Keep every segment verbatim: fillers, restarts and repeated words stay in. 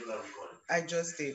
I just did.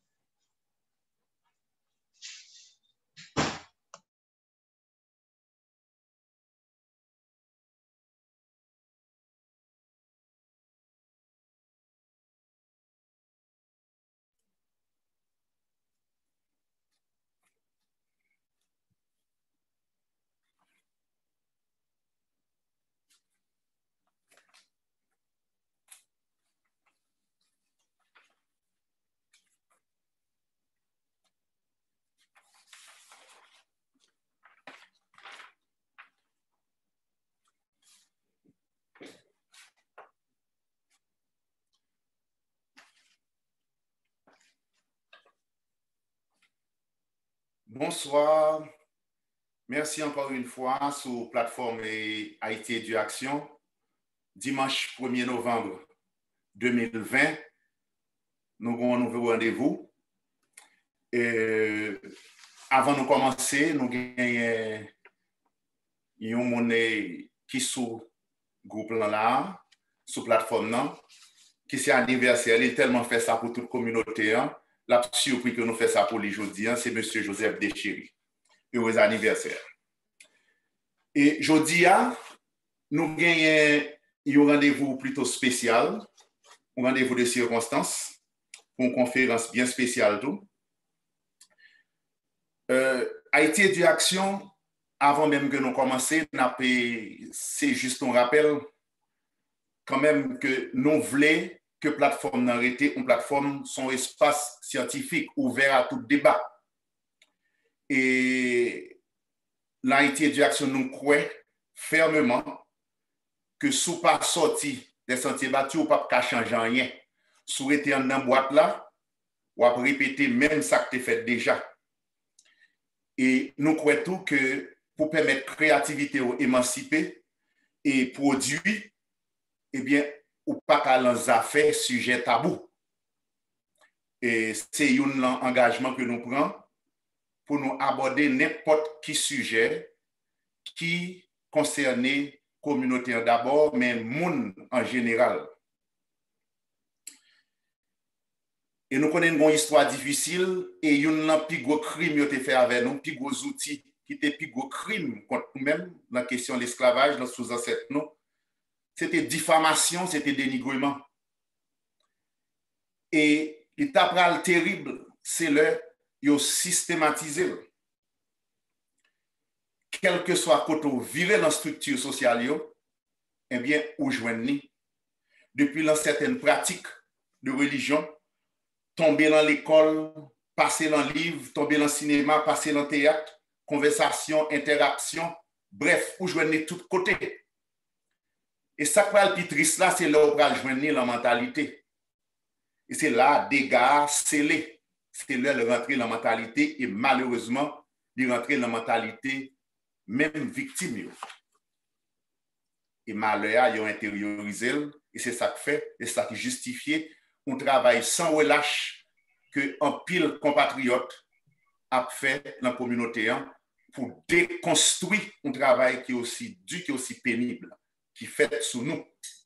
Bonsoir. Merci encore une fois sur la plateforme Haïti Éducation. Dimanche premier novembre deux mille vingt, nous avons un nouveau rendez-vous. Et avant de commencer, nous avons un monnaie qui est sous le groupe là, sous la plateforme là, qui c'est anniversaire. Il a tellement fait ça pour toute la communauté. Hein. La surprise que nous faisons ça pour les aujourd'hui, c'est M. Joseph Déchéry. Heureux anniversaire. Et aujourd'hui, nous avons un rendez-vous plutôt spécial, un rendez-vous de circonstances, pour une conférence bien spéciale. Tout. Euh, Haïti Éducation, avant même que nous commencions, c'est juste un rappel quand même que nous voulons que la plateforme n'arrête, une plateforme, son espace scientifique ouvert à tout débat. Et l'Haïti Éducation nous croit fermement que sous pas sorti des sentiers battus, ou pas changer rien. Sous été en dans boîte là, ou à répéter même ça que tu fait déjà. Et nous croyons tout que pour permettre la créativité ou émanciper et produire, eh bien, ou pas qu'à l'en affaires sujet tabou. Et c'est un engagement que nous prenons pour nous aborder n'importe qui sujet qui concerne la communauté d'abord, mais le monde en général. Et nous connaissons une histoire difficile et il y a un plus gros crime qui a été fait avec nous, un plus gros outil qui était plus gros crime contre nous-mêmes dans la question de l'esclavage, dans sous ancêtres nous. C'était diffamation, c'était dénigrement. Et l'étape terrible, c'est le yo systématiser. Quel que soit côté viré dans la structure sociale, yo, eh bien, ou joindre depuis dans certaines pratiques de religion, tomber dans l'école, passer dans le livre, tomber dans le cinéma, passer dans le théâtre, conversation, interaction, bref, ou joindre de tous côtés. Et ça qui est le plus triste là, c'est là où on va joindre la mentalité. Et c'est là, dégâts scellés. C'est là de rentrer dans la mentalité et malheureusement, de rentrer dans la mentalité même victime. Et malheureusement, ils ont intériorisé et c'est ça qui fait, et c'est ça qui justifie un travail sans relâche que un pile compatriote a fait dans la communauté pour déconstruire un travail qui est aussi dur, qui est aussi pénible, qui fait sous nous.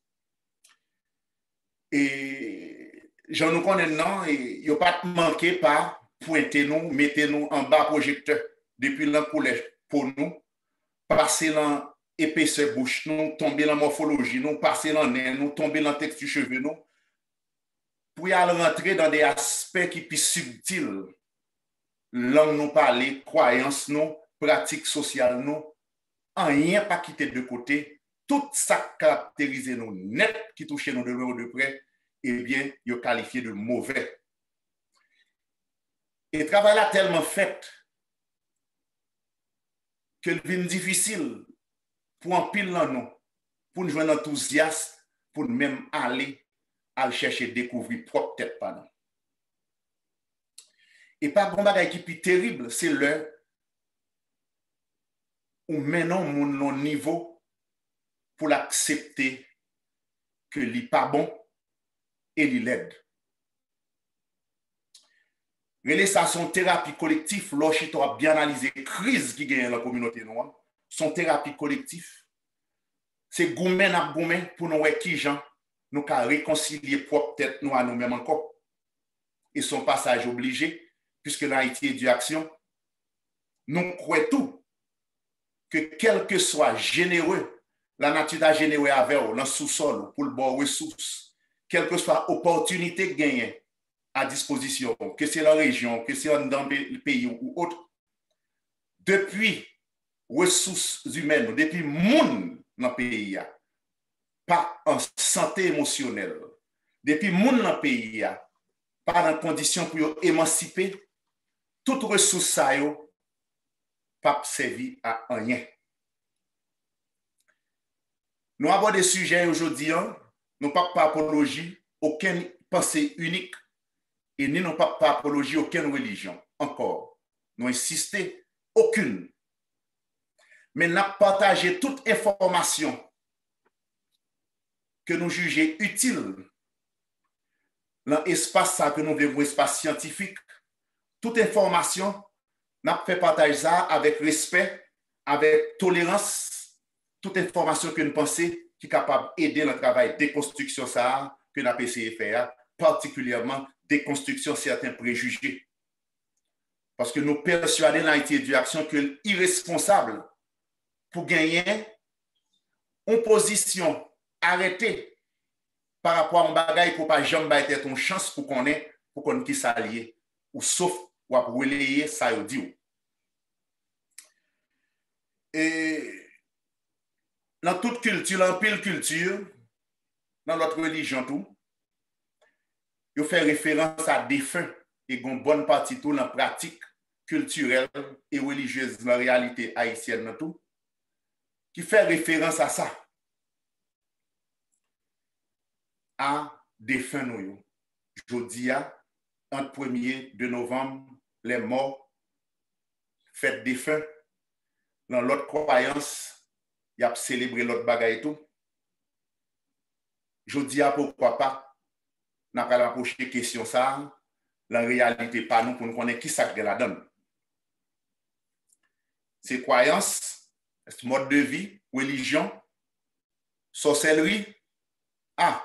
Et j'en nous connais non, et il n'y a pas manqué par pointer nous, mettez nous en bas projecteur depuis le collège pour nous, passer dans épaisseur bouche nous, tomber dans morphologie nous, passer dans nez nous, tomber dans texture cheveux nous, pour y aller rentrer dans des aspects qui sont plus subtils. Langue nous parler, croyances nous, pratiques sociales nous, rien pas quitter de côté, tout ça caractérise nous net qui touche nous de loin ou de près, eh bien, il est qualifié de mauvais. Et le travail là tellement fait que le vin difficile pour en pile dans nous, pour nous joindre enthousiaste, pour nous même aller à chercher découvrir propre tête par nous. Et pas grand bagay qui est terrible, c'est le où maintenant mon niveau pour l'accepter que n'est pas bon et il l'aide. Relais ça son thérapie collective, lorsqu'il a bien analysé la crise qui gagne dans la communauté noire, son thérapie collective, c'est goumen à goumen pour nous voir qui gens nous réconcilier propre tête nous à nous-mêmes encore. et son passage obligé, puisque dans Haïti Éducation, nous croyons tout, que quel que soit généreux, la nature a généré avec eux, dans le sous-sol, pour le bon ressources, quelle que soit opportunité gagnée à disposition, que c'est la région, que c'est dans le pays ou autre, depuis ressources humaines, depuis monde dans le pays, pas en santé émotionnelle, depuis monde dans le pays, pas dans conditions pour émanciper, toute ressource ça yo pas servi à rien. Nous avons des sujets aujourd'hui, nous pas pas apologie aucune pensée unique et ni nous pas pas apologie aucune religion encore. Nous insister aucune. Mais nous partagé toute information que nous jugeons utile dans l'espace que nous vivons, espace scientifique. Toute information, nous fait partager ça avec respect, avec tolérance, toute information que nous pensons qui est capable d'aider le travail de déconstruction ça, que nous avons essayé de faire, particulièrement déconstruction de certains préjugés. Parce que nous persuadons dans Haïti Éducation que l'irresponsable pour gagner une position arrêtée par rapport à un bagage pour pas jamais être une chance pour qu'on ait, pour qu'on qui s'allier, ou sauf ou à relayer ça y dit. Et dans toute culture, dans pile culture, dans notre religion tout, il fait référence à défunts et une bonne partie tout dans la pratique culturelle et religieuse dans la réalité haïtienne tout, qui fait référence à ça. À défunts nous. Jeudi, entre premier de novembre, les morts, fête défunts, dans l'autre croyance, il y a célébré l'autre bagaille et tout. Jeudi, pourquoi pas, n'a pas approché question ça, la réalité pas nous pour nous connaître qui ça que la donne. C'est croyances, mode de vie, religion, sorcellerie, ah,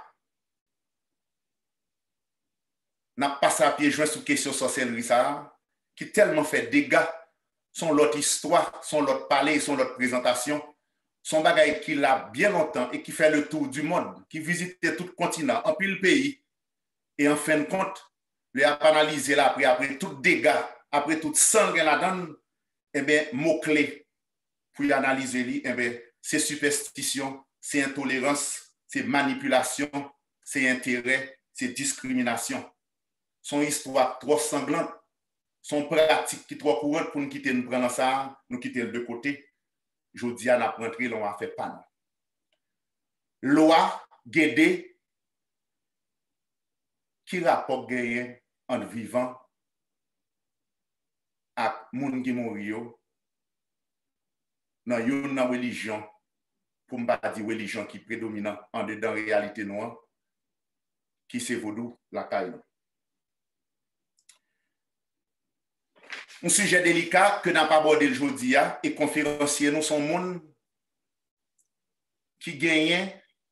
n'a pas passé à pied joint sur question sorcellerie ça, qui tellement fait dégâts, son l'autre histoire, son l'autre palais, son l'autre présentation, son bagage qui l'a bien longtemps et qui fait le tour du monde, qui visite tout le continent, en pile pays, et en fin de compte, il a analysé là après, après tout dégâts, après tout sang la donne, eh bien, mots-clés pour y analyser, eh bien, c'est superstition, c'est intolérance, c'est manipulation, c'est intérêt, c'est discrimination. Son histoire trop sanglante, son pratique qui est trop courante pour nous quitter, nous prendre ça, nous quitter de côté. Je dis à la rentrée, on a fait pas. Loi, guédé, qui rapporte gagné en vivant à moun qui mourir dans une religion, pour ne pas dire religion qui prédominante en dedans réalité noire, qui c'est vaudou la caille. Un sujet délicat que n'a pas abordé aujourd'hui et conférencier nous son monde qui gagne,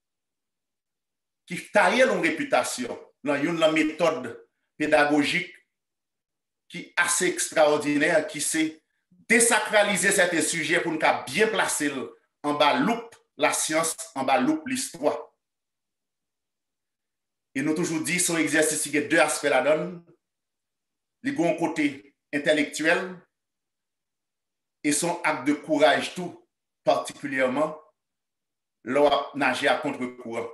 qui taille une réputation dans une méthode pédagogique qui est assez extraordinaire, qui sait désacraliser certains sujets pour nous bien placer en bas loupe la science, en bas loupe l'histoire. Et nous toujours dit son exercice qui a deux aspects la donne, les gros côté intellectuel et son acte de courage tout, particulièrement leur nager à contre-courant.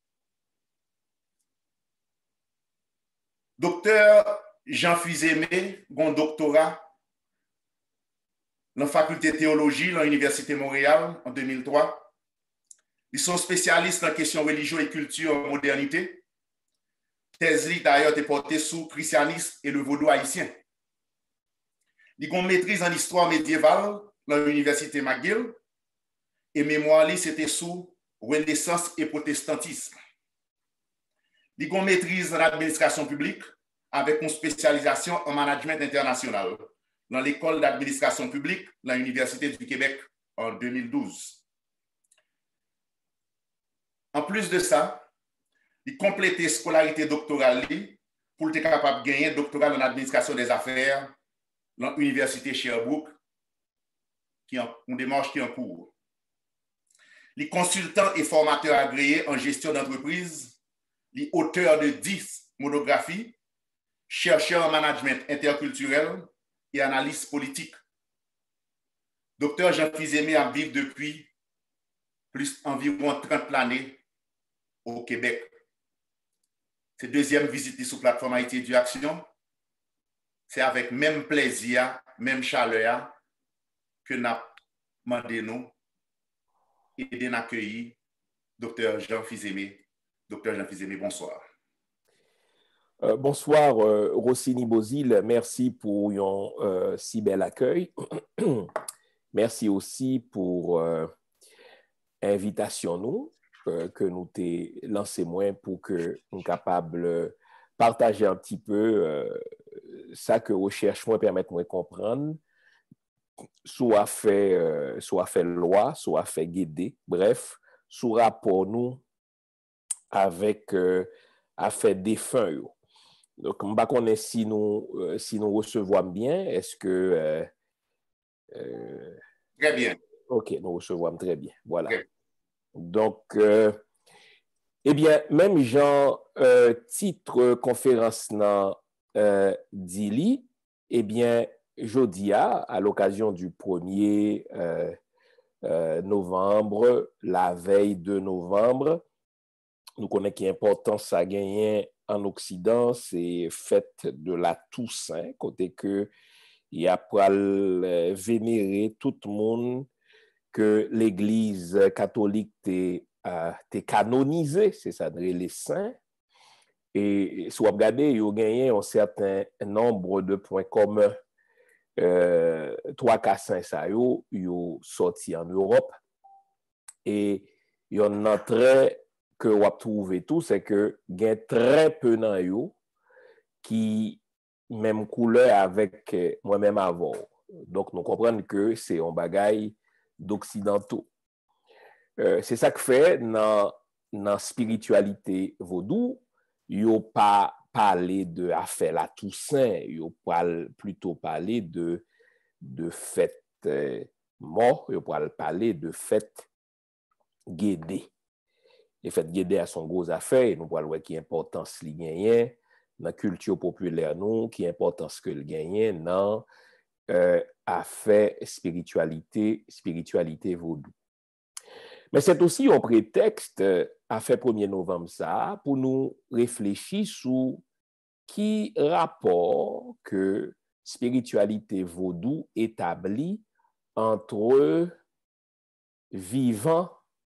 Docteur Jean Fils-Aimé, un doctorat dans la faculté de théologie dans l'Université de Montréal en deux mille trois. Ils sont spécialistes dans la question religion et culture en modernité. Thèse d'ailleurs est portée sous christianisme et le vaudou haïtien. Ils ont maîtrise en histoire médiévale dans l'Université McGill et mémoire c'était sous Renaissance et protestantisme. Ils ont maîtrise en administration publique avec une spécialisation en management international dans l'école d'administration publique de l'Université du Québec en deux mille douze. En plus de ça, il complétait scolarité doctorale pour être capable de gagner un doctorat en administration des affaires dans l'université Sherbrooke, qui est une démarche qui est en cours. Les consultants et formateurs agréés en gestion d'entreprise, les auteurs de dix monographies, chercheurs en management interculturel et analyse politique. Docteur Jean Fils-Aimé a vécu depuis plus environ trente années au Québec. C'est deuxième visite sur la plateforme Haïti Éducation. C'est avec même plaisir, même chaleur que nous avons demandé nous et d'accueillir Docteur Jean Fils-Aimé. Docteur Jean Fils-Aimé, bonsoir. Euh, bonsoir, euh, Rossini Bozil. Merci pour un euh, si bel accueil. Merci aussi pour euh, l'invitation nous, euh, que nous t'ai lancé moins pour que nous soyons capables de partager un petit peu euh, ça que recherche moi permettre de comprendre, soit fait, euh, soit fait loi, soit fait guider, bref, sous rapport nous avec euh, affaire défunt. Donc, je ne sais pas si nous, euh, si nous recevons bien. Est-ce que... Euh, euh, très bien. OK, nous recevons très bien. Voilà. Okay. Donc, euh, eh bien, même genre, euh, titre conférence dans euh, Dili, eh bien, Jodia, à l'occasion du premier euh, euh, novembre, la veille de novembre, nous connaissons qu'il y a importance à gagner en Occident, c'est fête de la Toussaint, côté que il y a pour vénérer tout le monde que l'Église catholique t'est euh, canonisé, c'est ça, les saints. Et si vous regardez, il y a gagné un certain nombre de points communs. Euh, trois cas saints, ça y est sorti en Europe. Et il y en a très que vous trouvez tout, c'est que il y a très peu dans yo qui même couleur avec moi-même avant. Donc, nous comprenons que c'est un bagage d'occidentaux. Euh, c'est ça que fait dans la spiritualité vaudou, il n'y a pas parlé de affaire la Toussaint, il y a plutôt parlé de, de fête euh, mort, il y a parlé de fête guédée. Les fêtes guédées à son gros affaire, et nous voyons qui importance li gagnent dans la culture populaire, nous, qui importance que le gagnent dans euh, affaire spiritualité, spiritualité vaudou. Mais c'est aussi un prétexte à faire premier novembre ça pour nous réfléchir sur qui rapport que spiritualité vaudou établit entre vivants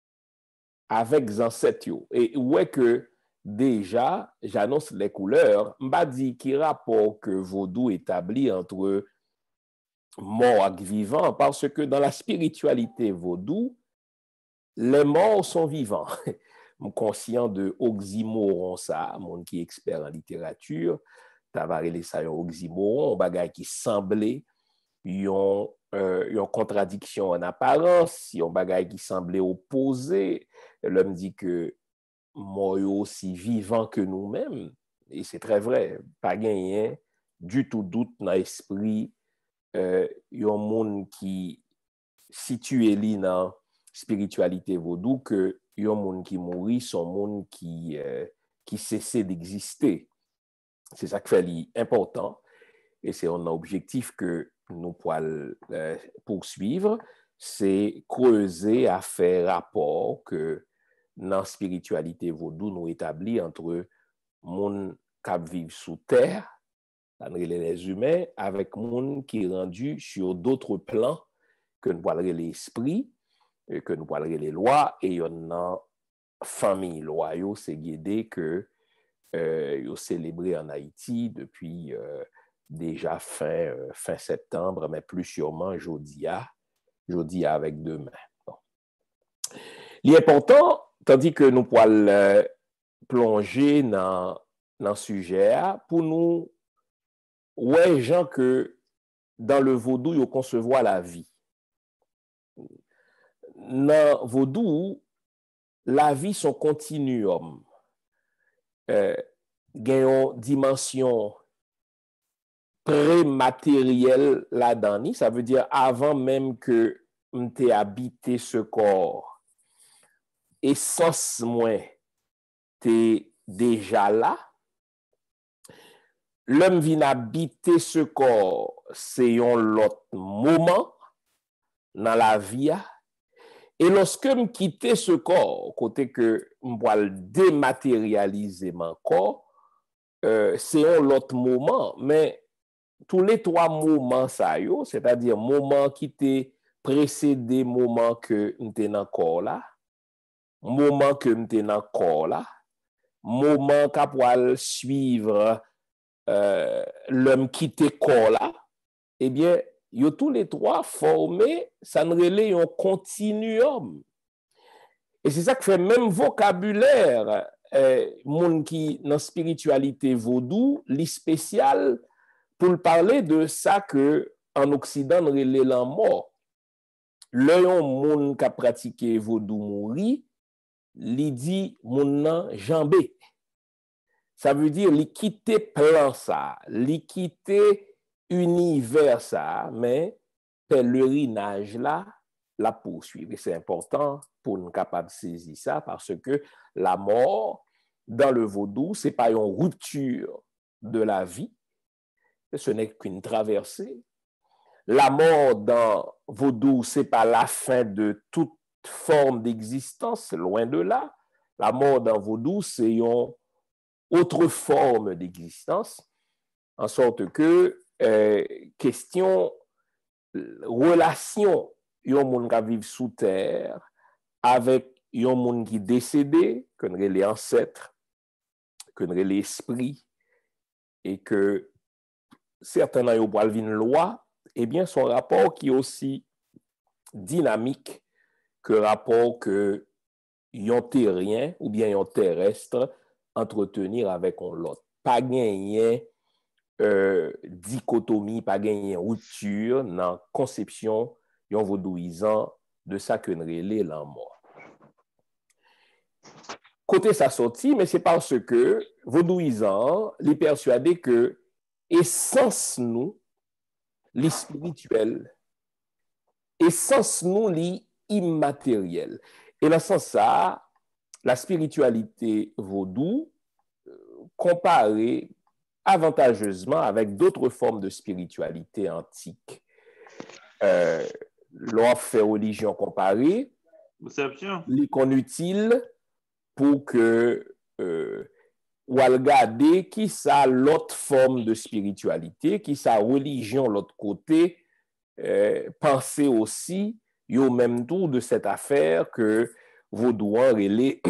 avec ancêtres. Et ouais que déjà, j'annonce les couleurs, m'a dit qui rapport que vaudou établit entre mort et vivant, parce que dans la spiritualité vaudou, les morts sont vivants. Je suis conscient de oxymoron, ça, monde qui est expert en littérature, Tavarele ça, un oxymoron, un bagage qui semblait une euh, contradiction en apparence, un bagage qui semblait opposé. L'homme dit que mort est aussi vivant que nous-mêmes, et c'est très vrai, pas gagné du tout doute dans l'esprit, euh, un monde qui situé là dans spiritualité vaudou que y a un monde qui mourit, son monde qui euh, qui cessait d'exister. C'est ça qui fait important et c'est un objectif que nous pouvons euh, poursuivre, c'est creuser à faire rapport que dans la spiritualité vaudou nous établit entre monde qui vivent sous terre, les humains, avec monde qui est rendu sur d'autres plans que nous parlerons l'esprit, que nous parlerons les lois, et il y en a famille loi, c'est guidé que euh, célébré en Haïti depuis euh, déjà fin, euh, fin septembre, mais plus sûrement jeudi, jeudi avec demain. Bon. L'important, tandis que nous pouvons euh, plonger dans le sujet, pour nous, ouais, gens que dans le vaudou, ils concevoir la vie. Dans vaudou, la vie son continuum. Euh, une dimension pré-matérielle là-dedans. Ça veut dire avant même que m'te habité ce corps, essence moins t'es déjà là. L'homme vient habiter ce corps, c'est un autre moment dans la vie. Et lorsque je quitte ce corps, côté que je vais dématérialiser mon corps, euh, c'est un autre moment. Mais tous les trois moments, ça y est, c'est-à-dire moment qui t'est précédé, moment que je suis dans le corps là, moment que je suis dans le corps là, moment qui va suivre euh, l'homme qui te corps là, eh bien, yo tous les trois formés, ça nous relève un continuum. Et c'est ça que fait même vocabulaire, euh, monde qui dans spiritualité vaudou, li spécial pour parler de ça que en Occident nous relève la mort. Le monde qui a pratiqué vaudou mouri, li dit moun nan jambé. Ça veut dire li quitter plan ça, li quitter univers ça, mais pèlerinage là, la poursuivre. Et c'est important pour nous capable de saisir ça parce que la mort dans le vaudou, c'est pas une rupture de la vie, ce n'est qu'une traversée. La mort dans vaudou, c'est pas la fin de toute forme d'existence, loin de là. La mort dans vaudou, c'est une autre forme d'existence, en sorte que euh, question relation yon moun qui vivent sous terre avec yon moun qui décédé, que nous les ancêtres, que nous les esprits, et que certains dans yon poil vin loi, eh bien son rapport qui est aussi dynamique que rapport que yon terrien ou bien yon terrestre entretenir avec on l'autre. Pas gagner euh, dichotomie, pas gagner rupture dans la conception yon vaudouisant de ça que nous relève la mort. Côté ça sorti, mais c'est parce que vaudouisant les persuadé que essence nous, les spirituels, essence nous, les immatériels. Et dans ce sens ça, la spiritualité vaudou comparée avantageusement avec d'autres formes de spiritualité antique. Euh, l'on fait religion comparée, les qu'on utile pour que euh, ou regarder qui ça l'autre forme de spiritualité, qui ça religion l'autre côté, euh, penser aussi au même tour de cette affaire que vaudouan relais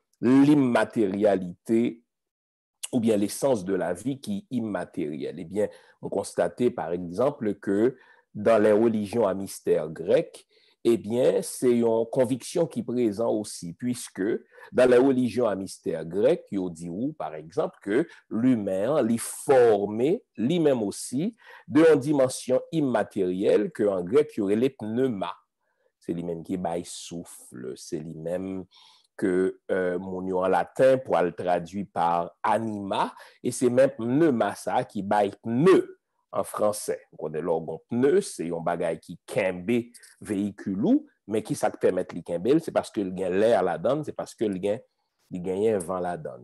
l'immatérialité ou bien l'essence de la vie qui est immatérielle. Eh bien, on constate par exemple que dans les religions à mystère grec, eh bien, c'est une conviction qui est présente aussi, puisque dans les religions à mystère grec, il dit où, par exemple, que l'humain, l'est formé, lui-même aussi, de une dimension immatérielle que en grec, il y aurait les pneuma. C'est lui-même qui baille souffle, c'est lui-même que euh, mon en latin pour le traduire par anima, et c'est même pneuma ça qui baille pneu en français. On connaît l'orgon pneu, c'est un bagage qui kembe véhicule, mais qui ça permet de kembe, c'est parce que il y a l'air là-dedans, c'est parce que il y a un vent là-dedans.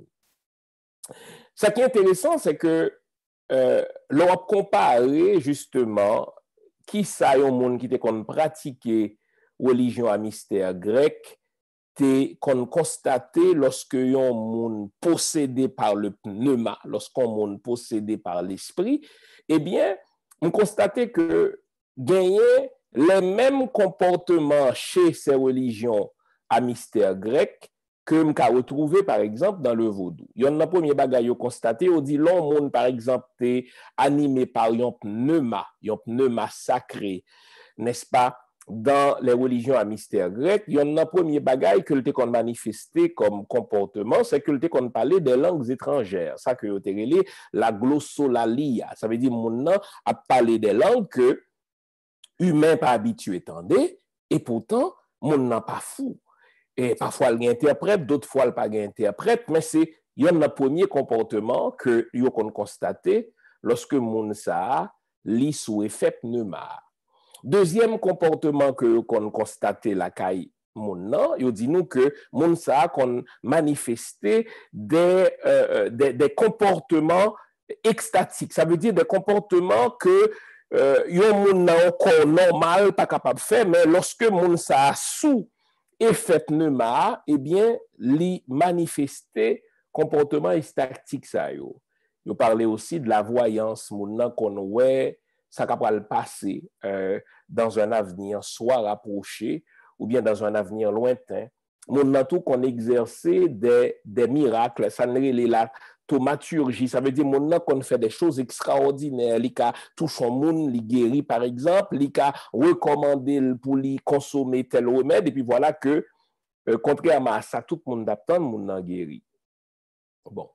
Ce qui est intéressant, c'est que euh, l'on a comparé justement qui ça y a un monde qui était qu'on pratiquait religion à mystère grec, qu'on constatait lorsque yon moun possédé par le pneuma, lorsqu'on moun possédé par l'esprit, eh bien, on constatait que gagnait les mêmes comportements chez ces religions à mystère grec que m'ka retrouvé par exemple dans le vaudou. Yon nan premier bagay yo constaté, on dit l'on moun par exemple t'es animé par yon pneuma, yon pneuma sacré, n'est-ce pas? Dans les religions à mystère grec, il y a un premier bagage que le qu'on manifesté comme comportement, c'est que le qu'on parlait des langues étrangères. Ça que vous la glossolalia. Ça veut dire mon nom a parlé des langues que humain pas habitué tendez, et pourtant mon nom pas fou. Et parfois il interprète, d'autres fois il pas interprète, mais c'est il y a un premier comportement que vous qu'on constaté lorsque moun sa li sous effet pneuma. Deuxième comportement que qu'on constaté la caille moun nan, yo dit nous que moun sa qu'on manifesté des, euh, des des comportements extatiques. Ça veut dire des comportements que euh, yon moun nan encore normal pas capable faire, mais lorsque moun sa sous effet pneuma, eh bien li manifesté comportement extatique ça yo. Yo parlait aussi de la voyance moun nan qu'on ouais ça capable passer euh, dans un avenir soit rapproché ou bien dans un avenir lointain. Moun nan tout qu'on exerçait des des miracles, ça ne la thaumaturgie, ça veut dire moun nan qu'on fait des choses extraordinaires, li ka touche un moun, li guéri par exemple, li ka recommander pour li consommer tel remède et puis voilà que euh, contrairement à ça tout le monde d'attendre moun nan guéri. Bon.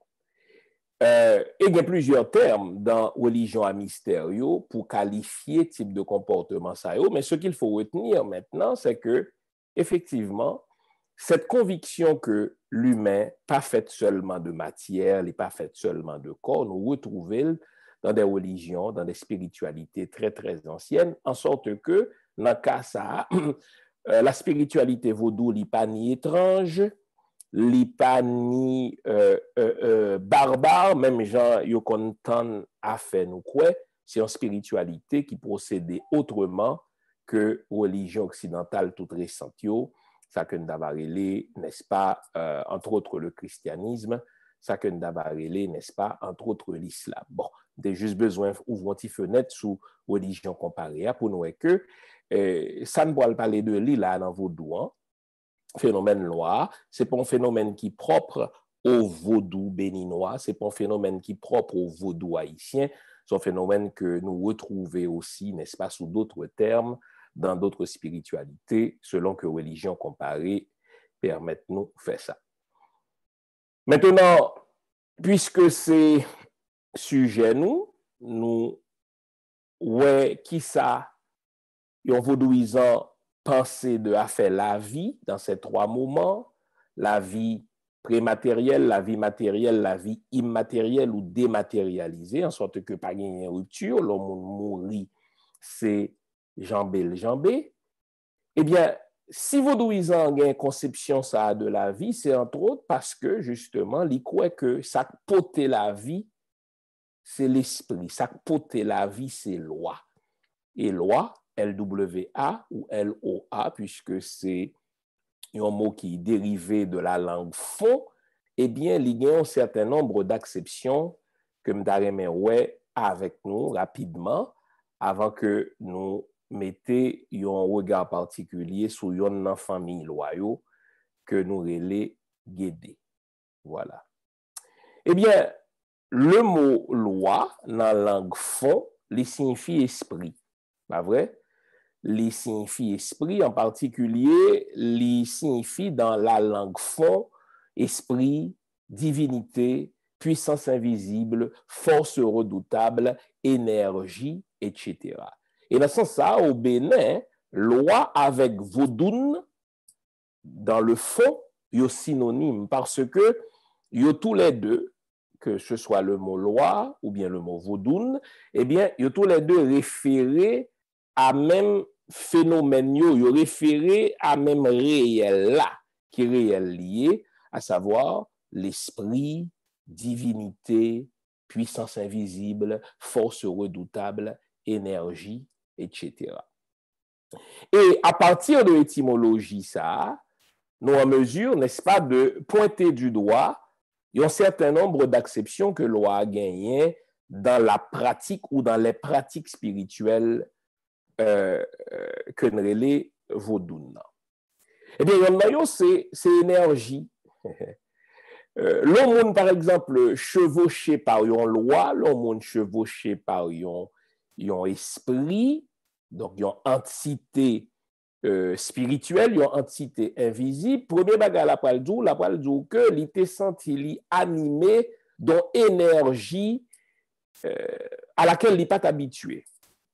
Euh, et il y a plusieurs termes dans religion à mystère pour qualifier type de comportement ça, mais ce qu'il faut retenir maintenant, c'est que effectivement, cette conviction que l'humain pas fait seulement de matière, n'est pas fait seulement de corps, nous retrouvons dans des religions, dans des spiritualités très très anciennes, en sorte que dans le cas ça, la spiritualité vaudou n'est pas ni étrange, li pa ni euh, euh, euh, barbare, même gens yo kontan a fait nous quoi, c'est une spiritualité qui procédait autrement que religion occidentale toute récente yo, ça que n'davarele, n'est-ce pas, euh, entre autres le christianisme, ça que n'davarele, n'est-ce pas, entre autres l'islam. Bon, j'ai juste besoin d'ouvrir un petit fenêtre sous religion comparée pour nous que euh, ça ne pourra parler de li là dans vos doigts. Phénomène loi, c'est pas un phénomène qui est propre au vaudou béninois, c'est pas un phénomène qui est propre au vaudou haïtien, c'est un phénomène que nous retrouvons aussi, n'est-ce pas, sous d'autres termes, dans d'autres spiritualités, selon que religion comparée permettent nous de faire ça. Maintenant, puisque c'est sujet nous, nous, ouais, qui ça, yon vaudouisant penser de à faire la vie dans ces trois moments, la vie prématérielle, la vie matérielle, la vie immatérielle ou dématérialisée, en sorte que pas une rupture, l'homme mourit, c'est jambé le jambé. Eh bien, si vaudouisant a une conception ça de la vie, c'est entre autres parce que justement, il croit que ça pote la vie, c'est l'esprit, ça pote la vie, c'est loi. Et loi, L W A ou L O A, puisque c'est un mot qui est dérivé de la langue fon, eh bien, il y a un certain nombre d'acceptions que m'dareme ouais avec nous rapidement, avant que nous mettions un regard particulier sur une famille loyaux que nous relais guider. Voilà. Eh bien, le mot loi, dans la langue fon, il signifie esprit. Pas vrai? Il signifie esprit, en particulier, il signifie dans la langue fond, esprit, divinité, puissance invisible, force redoutable, énergie, et cetera. Et dans ce sens, ça, au Bénin, loi avec vaudoun, dans le fond, ils sont synonymes parce que ils ont tous les deux, que ce soit le mot loi ou bien le mot vaudoun, eh bien, ils ont tous les deux référés à même phénomène, ils ont référé à même réel là, qui est réel lié, à savoir l'esprit, divinité, puissance invisible, force redoutable, énergie, et cetera. Et à partir de l'étymologie, ça, nous en mesure, n'est-ce pas, de pointer du doigt, il y a un certain nombre d'acceptions que l'on a gagnées dans la pratique ou dans les pratiques spirituelles euh, euh, que nous relais vaudoun. Eh bien, il y a c'est énergie. Euh, l'homme, par exemple, chevauché par une loi, l'homme chevauché par un esprit, donc une entité euh, spirituelle, une entité invisible. Premier bagage la pral dou, la pral dou que il était senti li animé d'une énergie euh, à laquelle il n'est pas habitué.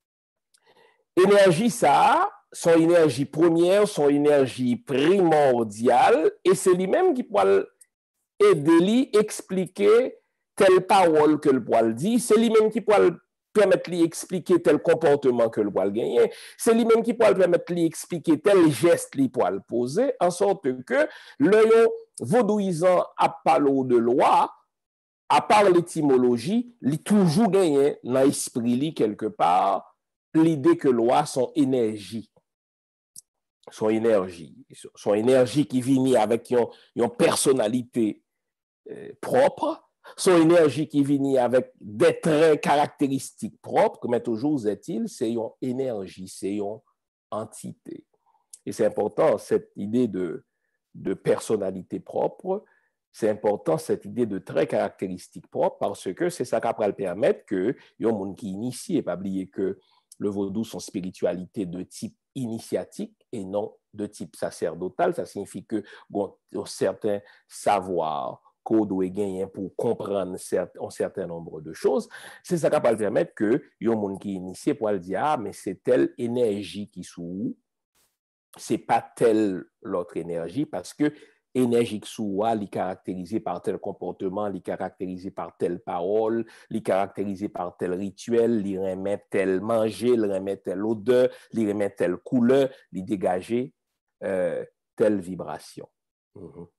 Énergie ça, son énergie première, son énergie primordiale, et c'est lui-même qui peut aider lui expliquer telle parole que le poil dit, c'est lui-même qui peut permettre lui expliquer tel comportement que le poil gagne, c'est lui-même qui peut permettre lui expliquer tel geste lui poil poser, en sorte que le vaudouisant à parler de loi, à part l'étymologie, il toujours gagné dans l'esprit quelque part l'idée que loi son énergie. Son énergie. Son énergie qui vient avec une, une personnalité euh, propre, son énergie qui vient avec des traits caractéristiques propres, mais toujours est-il, c'est une énergie, c'est une entité. Et c'est important, cette idée de, de personnalité propre, c'est important cette idée de traits caractéristiques propres parce que c'est ça qui va permettre que il y a un monde qui initie et pas oublier que le vaudou son spiritualité de type initiatique et non de type sacerdotal. Ça signifie que bon, un certain savoir qu'on doit gagner pour comprendre un certain nombre de choses. C'est ça qui va permettre que il y a un monde qui initie pour le dire ah mais c'est telle énergie qui sous c'est pas telle l'autre énergie parce que énergie soi, li caractérisé par tel comportement, li caractérisé par telle parole, li caractérisé par tel rituel, li remet tel manger, li remet telle odeur, li remet telle couleur, li dégager euh, telle vibration. Mm-hmm.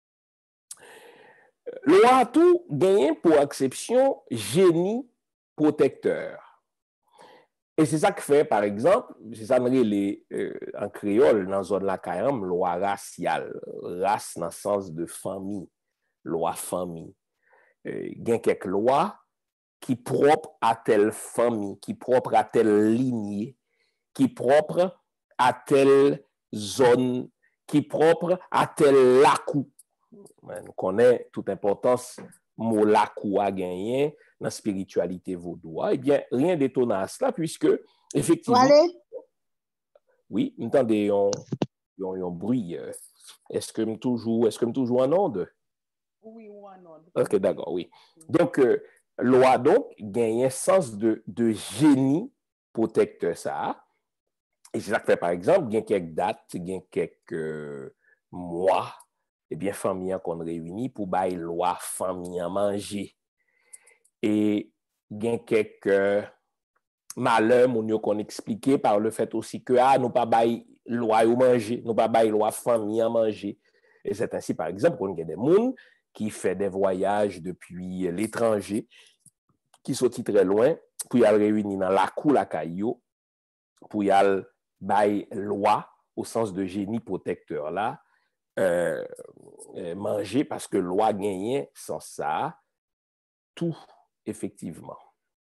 Loi tout gagne pour exception génie protecteur. Et c'est ça que fait, par exemple, c'est ça les euh, en créole, dans la zone la Kayam, loi raciale, race dans le sens de famille, loi famille. Il y a quelques lois qui propres à telle famille, qui propres à telle lignée, qui propres à telle zone, qui propres à tel lacou. On connaît toute importance mot lacou à gagner dans la spiritualité vaudois. Eh bien, rien d'étonnant à cela, puisque, effectivement... Allez. Oui, entendez, on, on, on bruit. Est-ce que je toujours, est-ce que toujours en onde? Oui, en onde. Ok, d'accord, oui. Donc, euh, loi, donc, gagne un sens de, de génie protecteur, ça. Et c'est ça que fait, par exemple, il y a quelques dates, il y a quelques euh, mois, eh bien, famille qu'on réunit pour bailler loi famille à manger. Et il y a quelques malheurs, mon qu'on expliqué par le fait aussi que, ah, nous pas bailler loi à manger, nous pas bailler loi famille à manger. Et c'est ainsi, par exemple, qu'on a des gens qui font des voyages depuis l'étranger, qui sont très loin, pour y aller réunir dans la cour, la caillou, pour y aller bailler loi au sens de génie protecteur là, euh, manger parce que loi gagne sans ça, tout, effectivement.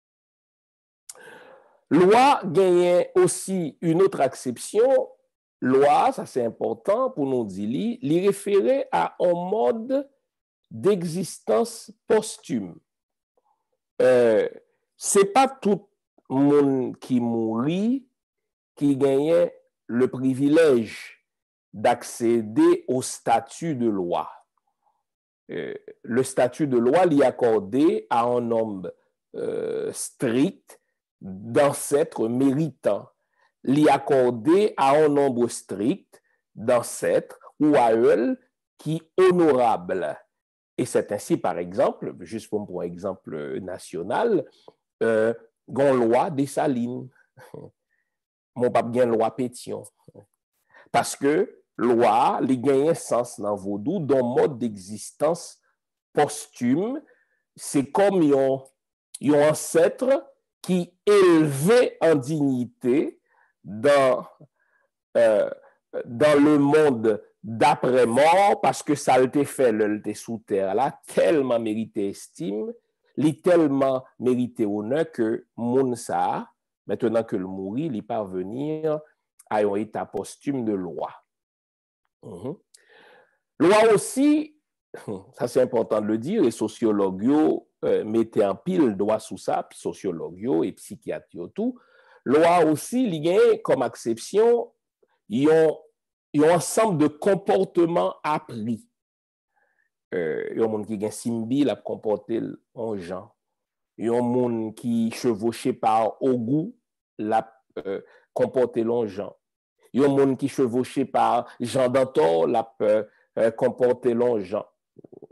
Loi gagne aussi une autre acception. Loi, ça c'est important pour nous dire, l'y référer à un mode d'existence posthume. Euh, c'est pas tout le monde qui mourit qui gagnait le privilège d'accéder au statut de loi. Euh, le statut de loi l'y accordé à un nombre euh, strict d'ancêtres méritants, l'y accordé à un nombre strict d'ancêtres ou à eux qui honorables. Et c'est ainsi, par exemple, juste pour un exemple national, euh, gon loi des Salines. Mon pape gagne loi Pétion. Parce que loi, les gagne sens dans vaudou, dans mode d'existence posthume, c'est comme un ancêtre qui élevé en dignité dans, euh, dans le monde d'après-mort, parce que ça l'était fait, l'était sous terre là, tellement mérité estime, li tellement mérité honneur que moun sa, maintenant que le mourit, il parvenir à un état posthume de loi. Mm-hmm. Loi aussi, ça c'est important de le dire, et sociologues euh, mettaient en pile droit sous ça, sociologues et psychiatres tout. Loi aussi, il y a comme exception, ils ont un ensemble de comportements appris. Euh, il y a un monde qui a simbi la comporter en gens. Il y a un monde qui chevauché par au goût la euh, comporter en gens. Il y a un monde qui chevauché par Jean d'Antor la euh, comporter en gens.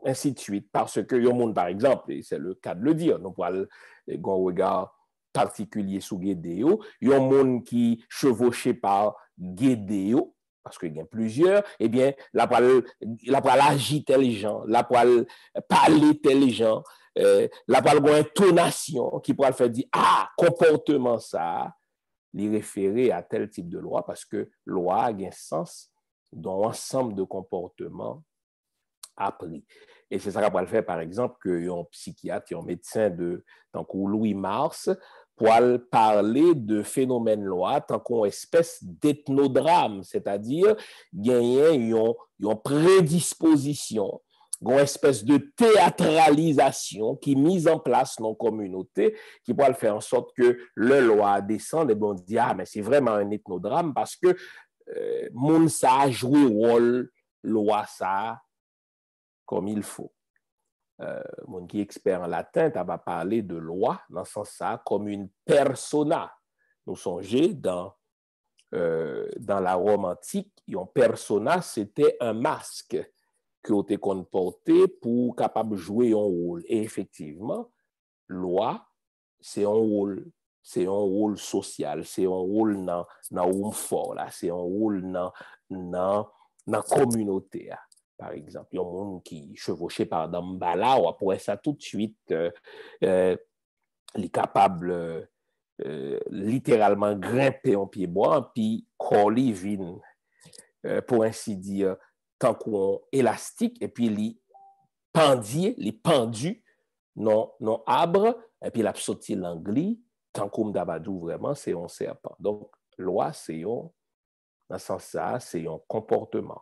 ainsi de suite. Parce que yon monde, par exemple, et c'est le cas de le dire, nous pouvons un regard particulier sur Gédéo, yon monde qui chevauché par Gédéo, parce qu'il y a plusieurs, eh bien, la poil, la poil agit tel gens, la poil parler tel gens, euh, la poil une intonation qui pourra le faire dire, ah, comportement ça, les référer à tel type de loi, parce que loi a un sens dans l'ensemble de comportements appris. Et c'est ça qu'on va le faire, par exemple, qu'un psychiatre, un médecin de, tant que Louis Mars, pour parler de phénomènes loi, tant qu'on espèce d'ethnodrame, c'est-à-dire gagner une, une prédisposition, une espèce de théâtralisation qui est mise en place dans la communauté, qui pourra faire en sorte que le loi descende et bon dit, ah, mais c'est vraiment un ethnodrame parce que euh, moun ça a joué rôle, loi ça, comme il faut. Euh, mon qui est expert en latin, tu vas parler de loi dans ce sens-là comme une persona. Nous songez dans, euh, dans la Rome antique, un persona, c'était un masque qui était porté pour capable de jouer un rôle. Et effectivement, loi, c'est un rôle. C'est un rôle social, c'est un rôle dans dans fort là, c'est un rôle dans dans dans communauté. Par exemple, il y a un monde qui chevauché par Dambala, ou après ça tout de suite, euh, euh, il est capable euh, littéralement grimper en pied bois, puis coller vine, euh, pour ainsi dire, tant qu'on élastique, et puis les pendiers, les pendus, non, non arbre, et puis il a sauté l'angli, tant qu'on d'abadou vraiment, c'est un serpent. Donc, loi, c'est un, dans ce sens-là, c'est un comportement.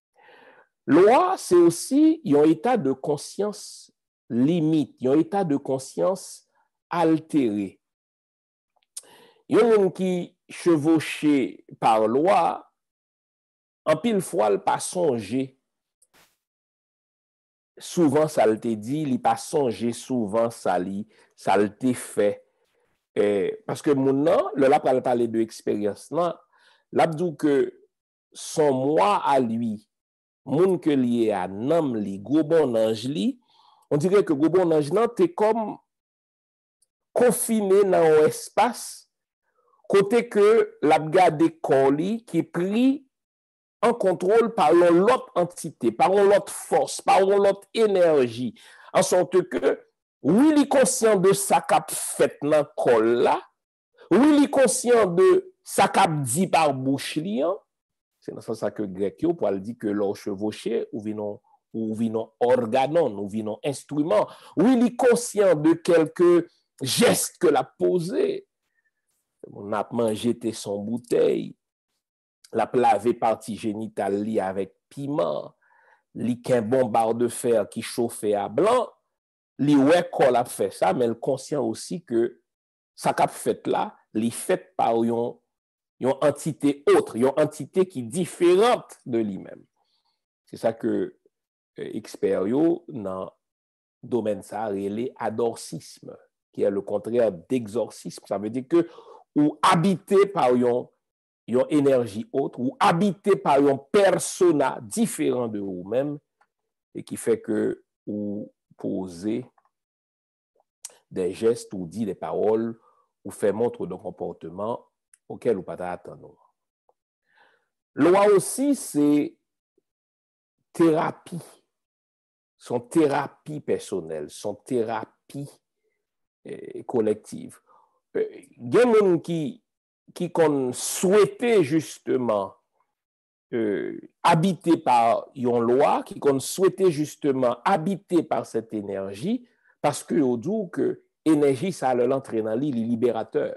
Loi, c'est aussi un état de conscience limite, un état de conscience altéré. Il y a un monde qui chevauché par loi, en pile fois, il pas songé. Souvent, ça le te dit, il pas songé, souvent, ça li, ça le te fait. Et, parce que mon nom, le là, pour parler de expérience, non, l'abdou que son moi à lui, moun que lié à nam li, gobon ange li, on dirait que gobon ange nan, t'es comme confiné dans un espace, côté que l'abgade koli qui pris en contrôle par l'autre entité, par l'autre force, par l'autre énergie, en sorte que, oui, il est conscient de sa cap fait dans col là, oui, il est conscient de sa cap dit par bouche liant. C'est dans ce sens que grec yo pour dire que l'or chevauché ou vinon ou vinon organon ou vinon instrument. Oui, il est conscient de quelques gestes que l'a posé. On a mangé son bouteille, la lavé partie génitale li avec piment, li qu'un bon barre de fer qui chauffait à blanc, li ouais qu'on a fait ça, mais le conscient aussi que ça qu'a fait là, li fait par une une entité autre, une entité qui est différente de lui-même. C'est ça que euh, expert yo dans le domaine ça relé adorcisme, qui est le contraire d'exorcisme. Ça veut dire que ou habité par une, une énergie autre, ou habité par un persona différent de vous-même, et qui fait que ou posez des gestes ou dit des paroles ou fait montre de comportement auquel ou pas attendre. Loi aussi, c'est thérapie. Son thérapie personnelle, son thérapie eh, collective. Il y a des gens qui, qui qu'on souhaitait justement euh, habiter par une loi, qui qu'on souhaitait justement habiter par cette énergie, parce que au dit que l'énergie, ça l'entraîne dans l'île, libérateur.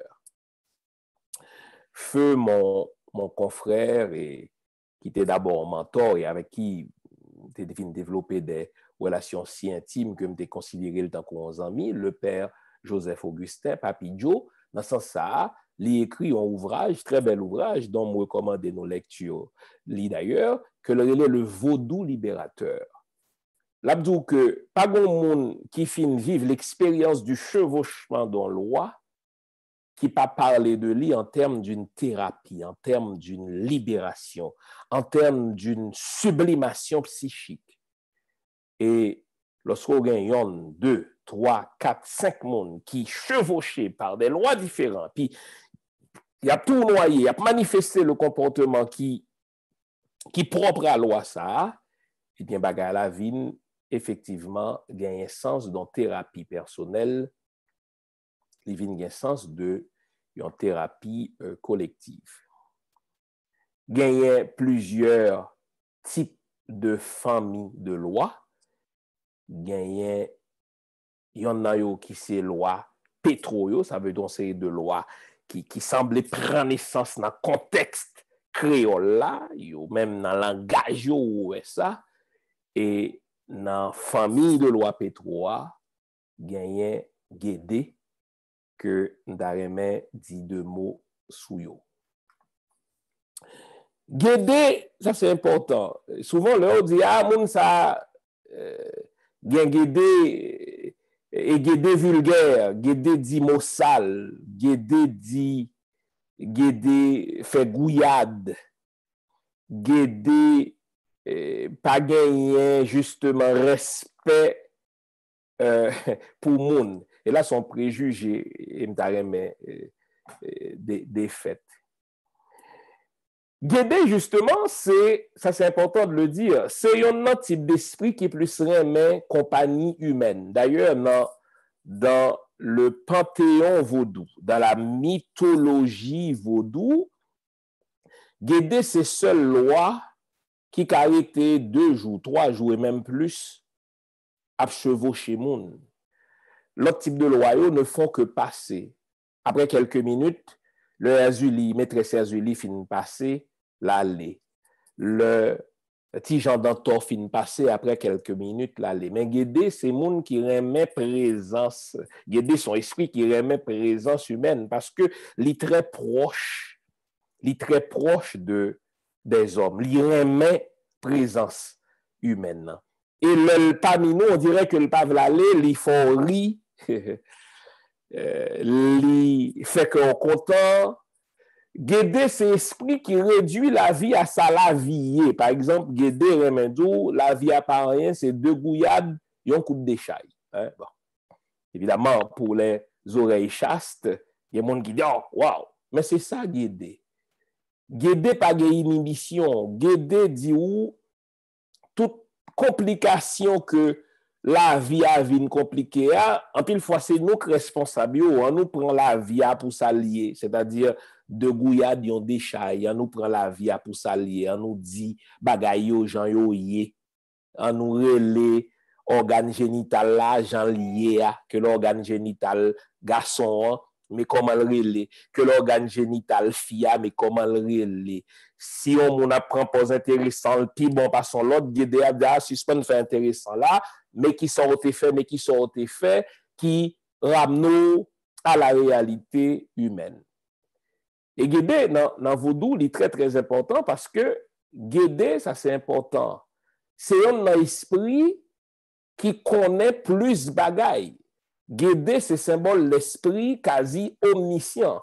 Feu, mon, mon confrère, et, qui était d'abord mentor et avec qui j'ai développé des relations si intimes que je considéré le temps qu'on amis, le père Joseph Augustin, Papi Joe, dans ce sens-là, il écrit un ouvrage, très bel ouvrage, dont je recommande nos lectures. Il d'ailleurs que le relais le vaudou libérateur. L'abdou que pas grand monde qui finit vivre l'expérience du chevauchement dans la loi, qui pas parler de lui en termes d'une thérapie, en termes d'une libération, en termes d'une sublimation psychique. Et lorsqu'on gagne deux, trois, quatre, cinq mondes qui chevauchés par des lois différentes, puis il y a tournoyé, il y a manifesté le comportement qui, qui propre à la loi ça, et bien, bagay la vie, effectivement, gagne un sens dans thérapie personnelle, il gagne un sens de une thérapie euh, collective. Gagne plusieurs types de familles de lois. Gagne, il y en a yo qui c'est loi pétro, ça veut dire c'est de loi qui, qui semblait prendre naissance dans le contexte créole là, yo, même dans le langage yo, ça. Et dans la famille de loi pétro, gagne Guédé que Ndareme dit deux mots sous yo. Guédé, ça c'est important. Souvent, on dit, ah, moun ça, euh, Guédé, et Guédé vulgaire, Guédé dit mot sale, Guédé dit, Guédé fait gouillade, Guédé euh, pas gagné justement respect euh, pour moun. Et là, son préjugé, et m'tareme, euh, des, des faits. Guédé, justement, c'est, ça c'est important de le dire, c'est un type d'esprit qui est plus remet compagnie humaine. D'ailleurs, dans, dans le panthéon vaudou, dans la mythologie vaudou, Guédé, c'est seule loi qui a arrêté deux jours, trois jours et même plus à chevaucher moun. L'autre type de loi ne font que passer. Après quelques minutes, le Azuli, maîtresse Azuli finit passer, l'aller. Le petit Jean d'Antor finit passer après quelques minutes, l'aller. Mais Guédé, c'est moun qui remet présence, Guédé, son esprit qui remet présence humaine parce que il très proche, il très proche de, des hommes, il remet présence humaine. Et le parmi nous, on dirait que le pave l'aller, il faut rire, il fait qu'on est content. Guédé, c'est l'esprit qui réduit la vie à sa lavie. Par exemple, Guédé, Remendou, la vie à pas rien, c'est deux gouillades et un coup de déchaille. Hein? Bon. Évidemment, pour les oreilles chastes, il y a des gens qui disent, oh, waouh, mais c'est ça, Guédé. Guédé, pas de inhibition. Guédé dit où toute complication que la vie a vie compliquée, en pile fois, c'est nous qui sommes responsables, on nous prend la vie pour s'allier, c'est-à-dire de gouillade, on déchaille, on nous prend la vie pour s'allier, on nous dit bagay yo, jan yo yé, on nous relé organe génital là, jan lié, que l'organe génital garçon, mais comment le relé, que l'organe génital fille, mais comment le relé. Si on apprend pas intéressant, le plus bon passons l'autre, Guédé a dit, ah, suspend fait intéressant là, mais qui sont faits, mais qui sont faits, qui ramènent à la réalité humaine. Et Guédé, dans, dans Vaudou, il est très, très important parce que Guédé, ça c'est important. C'est un esprit qui connaît plus bagaille. Guédé, c'est symbole l'esprit quasi omniscient.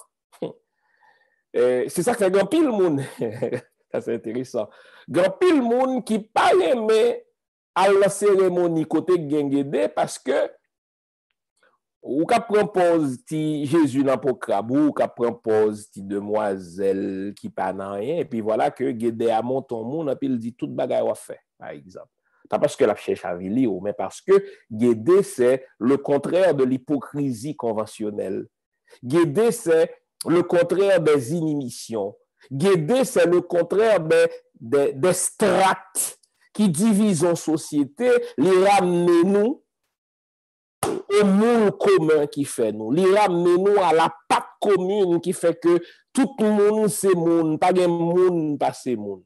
Euh, c'est ça que fait grand pile monde. Ça c'est intéressant. Grand pile monde qui pas aimé à la cérémonie côté Guédé parce que ou ka propose ti Jésus dans pokrabou, ou ka propose ti demoiselle qui pas nan rien et puis voilà que Guédé a monton monde et puis il dit tout bagay wa fait par exemple. Pas parce que la cherche à vili mais parce que Guédé c'est le contraire de l'hypocrisie conventionnelle. Guédé c'est le contraire des inhibitions. Guédé c'est le contraire des des, des strates qui divisent en société, les ramener nous au monde commun qui fait nous, les ramener nous à la pâte commune qui fait que tout le monde c'est monde, pas de monde pas c'est monde.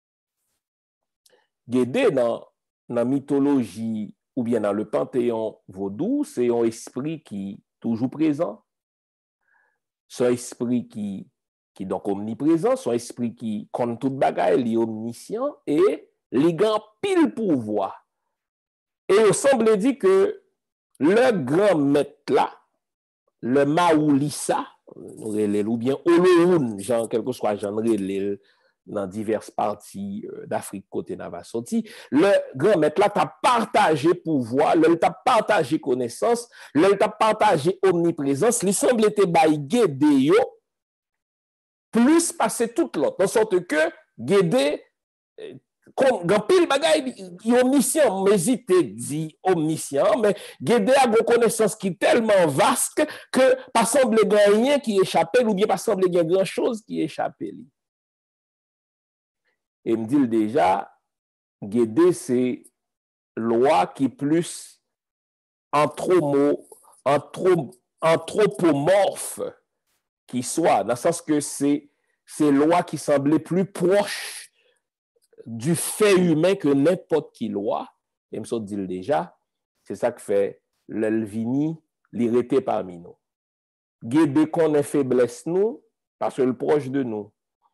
Guédé dans la mythologie ou bien dans le panthéon vaudou, c'est un esprit qui est toujours présent, c'est un esprit qui qui est donc omniprésent, c'est un esprit qui compte toute bagaille, il est omniscient et les grands pile pouvoir. Et il semble dire que le grand maître là, le Maoulissa, ou bien Olohun, genre quelque soit genre dans diverses parties d'Afrique côté Nava sorti, le grand maître là t'a partagé pouvoir, le t'a partagé connaissance, le t'a partagé omniprésence, il semble te bail Guédé yo plus passer toute l'autre, en sorte que Guédé comme grand pile bagay omniscient, mais il te dit omniscient, mais Guédé a une connaissance qui est tellement vaste que pas semble rien qui échappait ou bien pas semble grand chose qui échappait. Et me dit déjà, Guédé, c'est loi qui plus anthromo, anthro, anthropomorphe qui soit, dans le sens que c'est c'est loi qui semblait plus proche du fait humain que n'importe qui loi. Et me sont dit déjà, c'est ça que fait l'Elvini, l'irrité parmi nous. Guédé connaît faiblesse nous, parce que le proche de nous.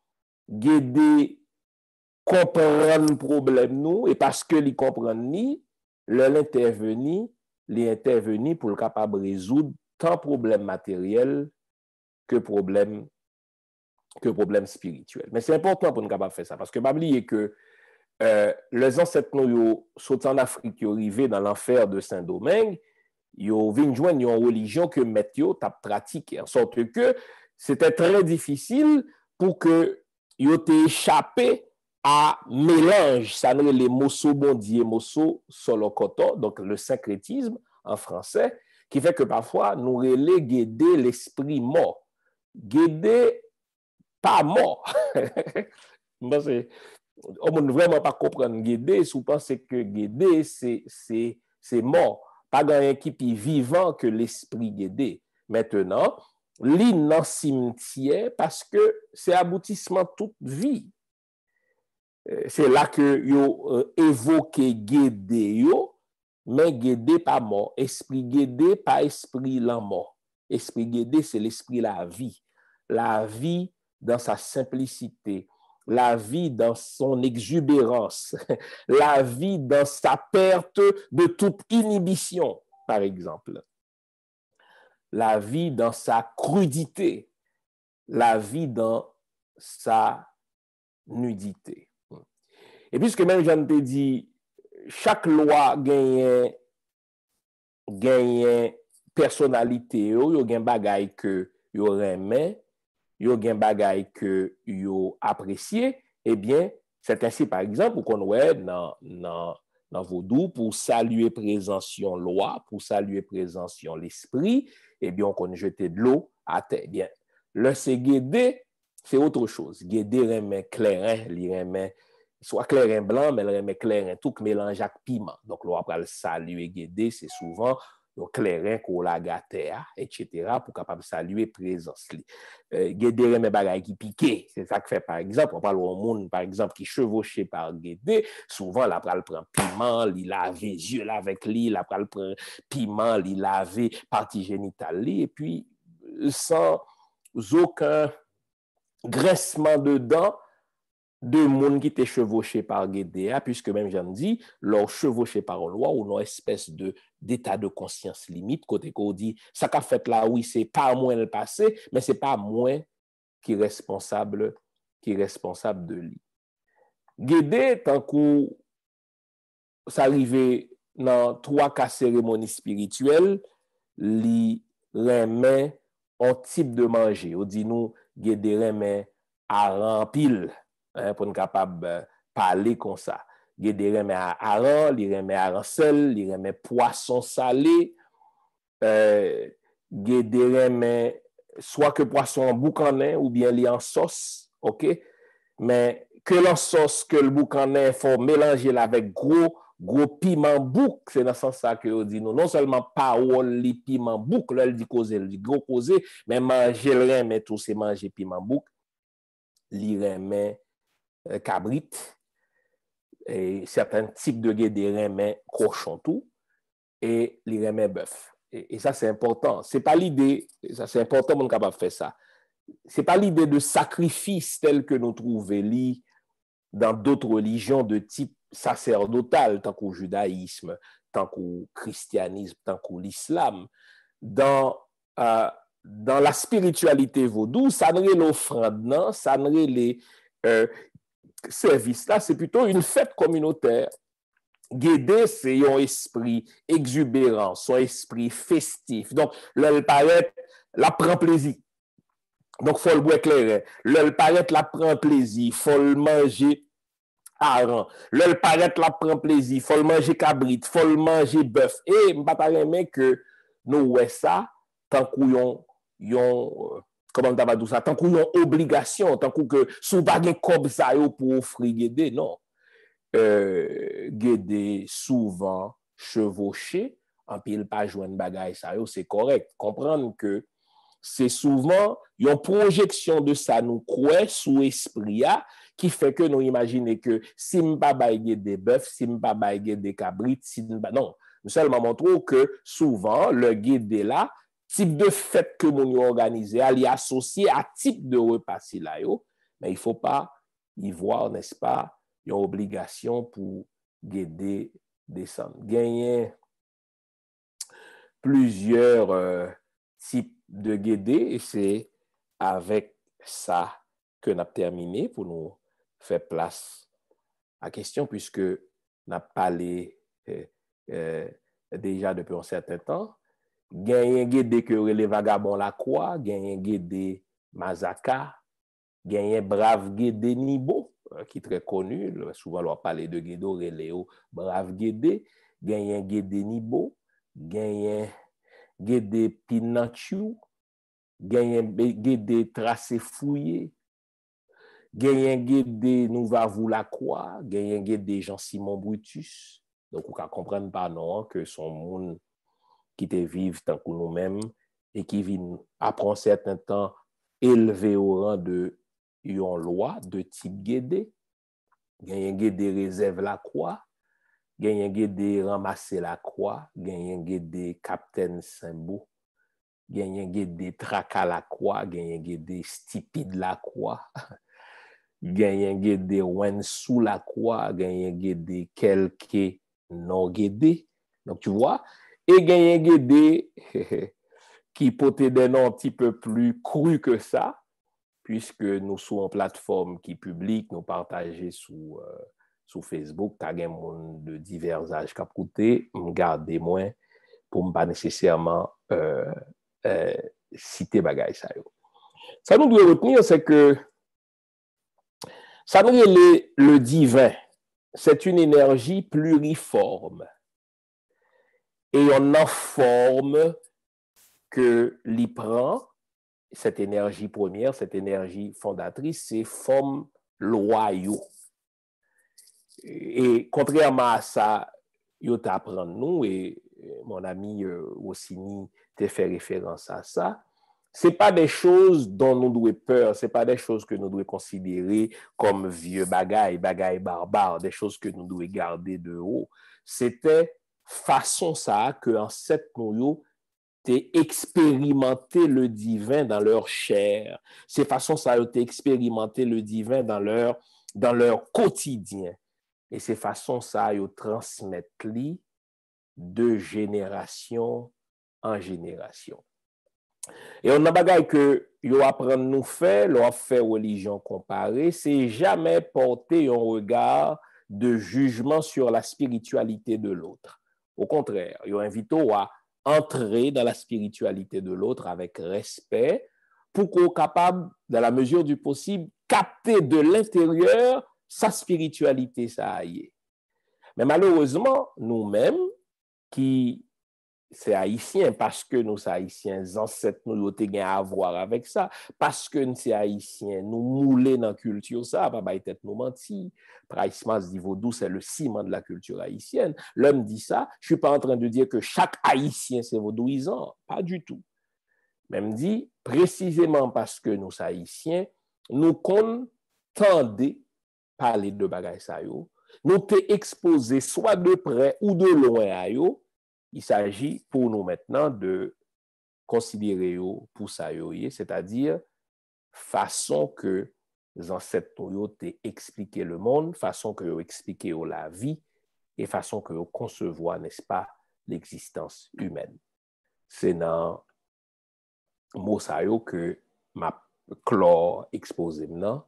Guédé comprend le problème nous, et parce que li comprend ni, l'interveni, li interveni pour le capable résoudre tant problème matériel que problème que problème spirituel. Mais c'est important pour nous capable faire ça, parce que pas oublier que euh, les ancêtres nous sont en Afrique, ils arrivés dans l'enfer de Saint-Domingue, ils viennent joindre une religion que Météo t'a pratiqué, en sorte que c'était très difficile pour que ils aient échappé à mélange, ça n'est les mosso bondier, mosso solokoto, donc le syncrétisme en français, qui fait que parfois nous relais Guédé l'esprit mort. Guédé pas mort. On ne vraiment pas comprendre Guédé, si vous pensez que Guédé c'est c'est c'est mort, pas grand qui est vivant que l'esprit Guédé. Maintenant, l'île dans cimetière parce que c'est aboutissement toute vie. C'est là que yo euh, évoqué Guédé yo, mais Guédé pas mort. Esprit Guédé pas esprit la mort. Esprit Guédé c'est l'esprit la vie. La vie dans sa simplicité, la vie dans son exubérance, la vie dans sa perte de toute inhibition, par exemple. La vie dans sa crudité, la vie dans sa nudité. Et puisque même j'en te dit, chaque loi gagne gagne personnalité, yo gagne bagay que yo remet, yo gagne bagay que yo apprécié, eh bien, c'est ainsi par exemple qu'on voit dans dans dans Vaudou pour saluer présentation loi, pour saluer présentation l'esprit, eh bien on connaît jeter de l'eau à terre. Eh bien, le c'est Guédé, c'est autre chose. Guédé remet clairin, li remet soit clairin blanc, mais elle remet clairin tout mélange avec piment. Donc, l'on va le saluer Guédé, c'est souvent le clairin qu'on la gâte, et cetera, pour capable saluer présence. Euh, Guédé remet bagay qui piqué, c'est ça que fait par exemple, on parle au monde, par exemple, qui chevauché par Guédé, souvent, la pral prend piment, il lave les yeux avec lui, la pral prend piment, il lave partie génitale, et puis, sans aucun graissement de dents, de monde qui était chevauché par Guédé, puisque même j'en dis, leur chevauché par une loi ou une espèce de d'état de conscience limite, côté qu'on dit, ça qu'a fait là, oui, c'est pas moins le passé, mais c'est pas moins qui est responsable, qui est responsable de lui. Guédé, tant qu'on s'arrivait dans trois cas cérémonies spirituelles, li remet un type de manger. On dit nous, Guédé remet à remplir. Hein, pour être capable de parler comme ça. Guédé remet à hareng, il remet à sel, il remet poisson salé, euh, Guédé remet soit que poisson en boucanin ou bien li en sauce, ok? Mais que la sauce que le boucanin, il faut mélanger avec gros, gros piment bouc, c'est dans ce sens que on dit nous, non seulement parole li piment bouc, là, il dit causer, il dit gros causer, mais manger le remet tout, c'est manger piment bouc, li remet cabrit, et certains types de Guédé remet cochon tout, et les remet bœuf. Et, et ça, c'est important. C'est pas l'idée, ça c'est important, on est capable de faire ça. C'est pas l'idée de sacrifice tel que nous trouvons li dans d'autres religions de type sacerdotal, tant qu'au judaïsme, tant qu'au christianisme, tant qu'au l'islam. Dans, euh, dans la spiritualité vaudou, ça n'est l'offrande, non? Ça n'est les euh, service là, c'est plutôt une fête communautaire. Guédé, c'est un esprit exubérant, son esprit festif. Donc, là, il paraît, la prend plaisir. Donc, il faut le boire clair. Là, il paraît, la prend plaisir. Il faut le manger hareng. Là, il paraît, la prend plaisir. Il faut le manger cabrit. Il faut le manger bœuf. Et, je ne pas aimer que nous, ouais, ça, tant qu'on yon, yon, comment on va dire ça, tant qu'on yon obligation, tant qu'on que, sous pas gen comme ça, pour offrir Guédé, non. Euh, Guédé souvent chevauché, en pile pas joindre bagaille ça, c'est correct. Comprendre que c'est souvent une projection de ça nous croit sous esprit qui fait que nous imaginons que si m'pa baye Guédé bœuf, si m'pa baye Guédé cabrit, si m'pa non, nous seulement montrons que souvent le Guédé là, type de fête que nous organisé, elle est associé à type de repas là yo, mais il faut pas y voir, n'est-ce pas, une obligation pour Guédé descendre. Gagner plusieurs euh, types de Guédé et c'est avec ça que nous avons terminé pour nous faire place à la question puisque nous avons parlé euh, euh, déjà depuis un certain temps. Gagner Guédé que les vagabonds la croix, gagner Guédé Mazaka, gagner brave Guédé Nibo, qui est très connu, souvent on parle de Guédé Reléo, brave Guédé, gagner Guédé Nibo, gagner Guédé Pinanchou, gagner Guédé Tracé Fouillé, gagner Guédé Nouvavou la Croix, gagner Guédé Jean-Simon Brutus. Donc, on peut comprendre par non que son monde qui te vivent tant que nous-mêmes et qui vient après un certain temps élevé au rang de une loi de type Guédé. Gagner Guédé réserve la croix, gagner Guédé ramasser la croix, gagner Guédé capitaine Saint-Beau, gagner Guédé traka la croix, gagner Guédé stupide la croix, gagner Guédé wen sous la croix, gagner Guédé quelque non Guédé. Donc tu vois, et gagner Guédé qui pote des noms un petit peu plus crus que ça, puisque nous sommes en plateforme qui publique, nous partageons sous, euh, sous Facebook, tu as des gens de divers âges qui écouté, me garder moins pour ne pas nécessairement euh, euh, citer bagaille ça. Ça nous doit retenir, c'est que ça nous est le divin, c'est une énergie pluriforme et on en forme que l'y prend. Cette énergie première, cette énergie fondatrice, c'est forme loyaux. Et contrairement à ça, yo t'apprend nous, et mon ami euh, Ossini te fait référence à ça, c'est pas des choses dont nous devons peur, c'est pas des choses que nous devons considérer comme vieux bagailles, bagailles barbares, des choses que nous devons garder de haut. C'était façon ça que en cette nous expérimenter le divin dans leur chair. C'est façon ça a expérimenter le divin dans leur, dans leur quotidien. Et c'est façon ça a transmettre de génération en génération. Et on a bagaille que yo apprendre nous faire, l'on fait religion comparée, c'est jamais porter un regard de jugement sur la spiritualité de l'autre. Au contraire, yo invite à entrer dans la spiritualité de l'autre avec respect pour qu'on soit capable, dans la mesure du possible, capter de l'intérieur sa spiritualité, ça y est. Mais malheureusement, nous-mêmes, qui c'est haïtien, parce que nous, c'est haïtiens, ancêtres, nous, nous avons à voir avec ça, parce que nous, c'est haïtiens, nous moulons dans la culture, ça, pas bah, peut-être nous mentir. Praïsmas dit vaudou, c'est le ciment de la culture haïtienne. L'homme dit ça, je ne suis pas en train de dire que chaque haïtien, c'est vaudouisant, pas du tout. Même dit, précisément parce que nous, haïtiens, nous contendons parler de bagaille ça yo, nous t'es exposés soit de près ou de loin à yo. Il s'agit pour nous maintenant de considérer yo pour ça yo, c'est-à-dire façon que les ancêtres yo t'ont expliqué le monde, façon que yo expliqué la vie et façon que yo concevoir, n'est-ce pas, l'existence humaine. C'est dans mot ça yo que ma clore exposé maintenant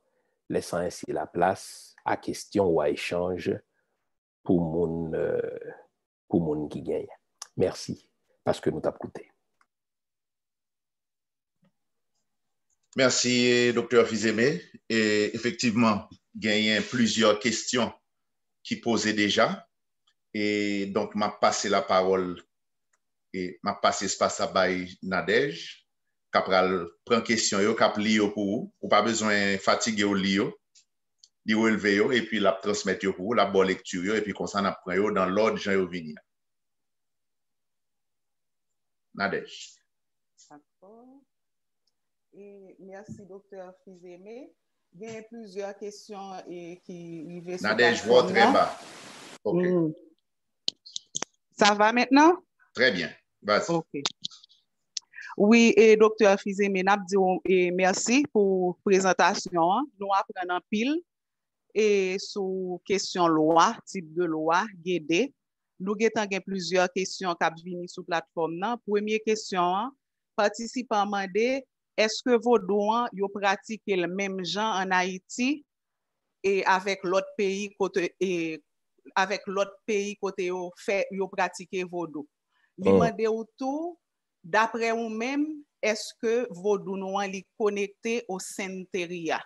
laissant ainsi la place à question ou à échange pour mon, euh, pour mon qui gagne. Merci, parce que nous t'avons écouté. Merci, docteur Fils-Aimé. Et effectivement, il y a plusieurs questions qui posaient déjà. Et donc, m'a passé la parole et m'a passé espace à Baye Nadège. Capral prend question yo, cap li yo pour vous. Ou pas besoin de fatiguer au li yo. Li relever yo et puis la transmettre yo pour vous, la bonne lecture yo, et puis comme ça, on apprend yo dans l'ordre Jean yo vini. Nadège. D'accord. Et merci, docteur Fils-Aimé. Il y a plusieurs questions et qui arrivent sur la Nadège, voix très bas. OK. Mm. Ça va maintenant? Très bien. Vas-y. OK. Oui, et docteur Fils-Aimé, et merci pour la présentation. Nous apprenons en pile et sur question loi, type de loi, guédé. Nous avons plusieurs questions qui viennent sur la plateforme. Première question, participants demandé, est-ce que vos douans ont pratiqué le même genre en Haïti et avec l'autre pays côté et avec l'autre pays côté au fait yo pratiquer vaudou. Li Oh. mande ou tout d'après ou même est-ce que vaudou nou li connecté au Santeria.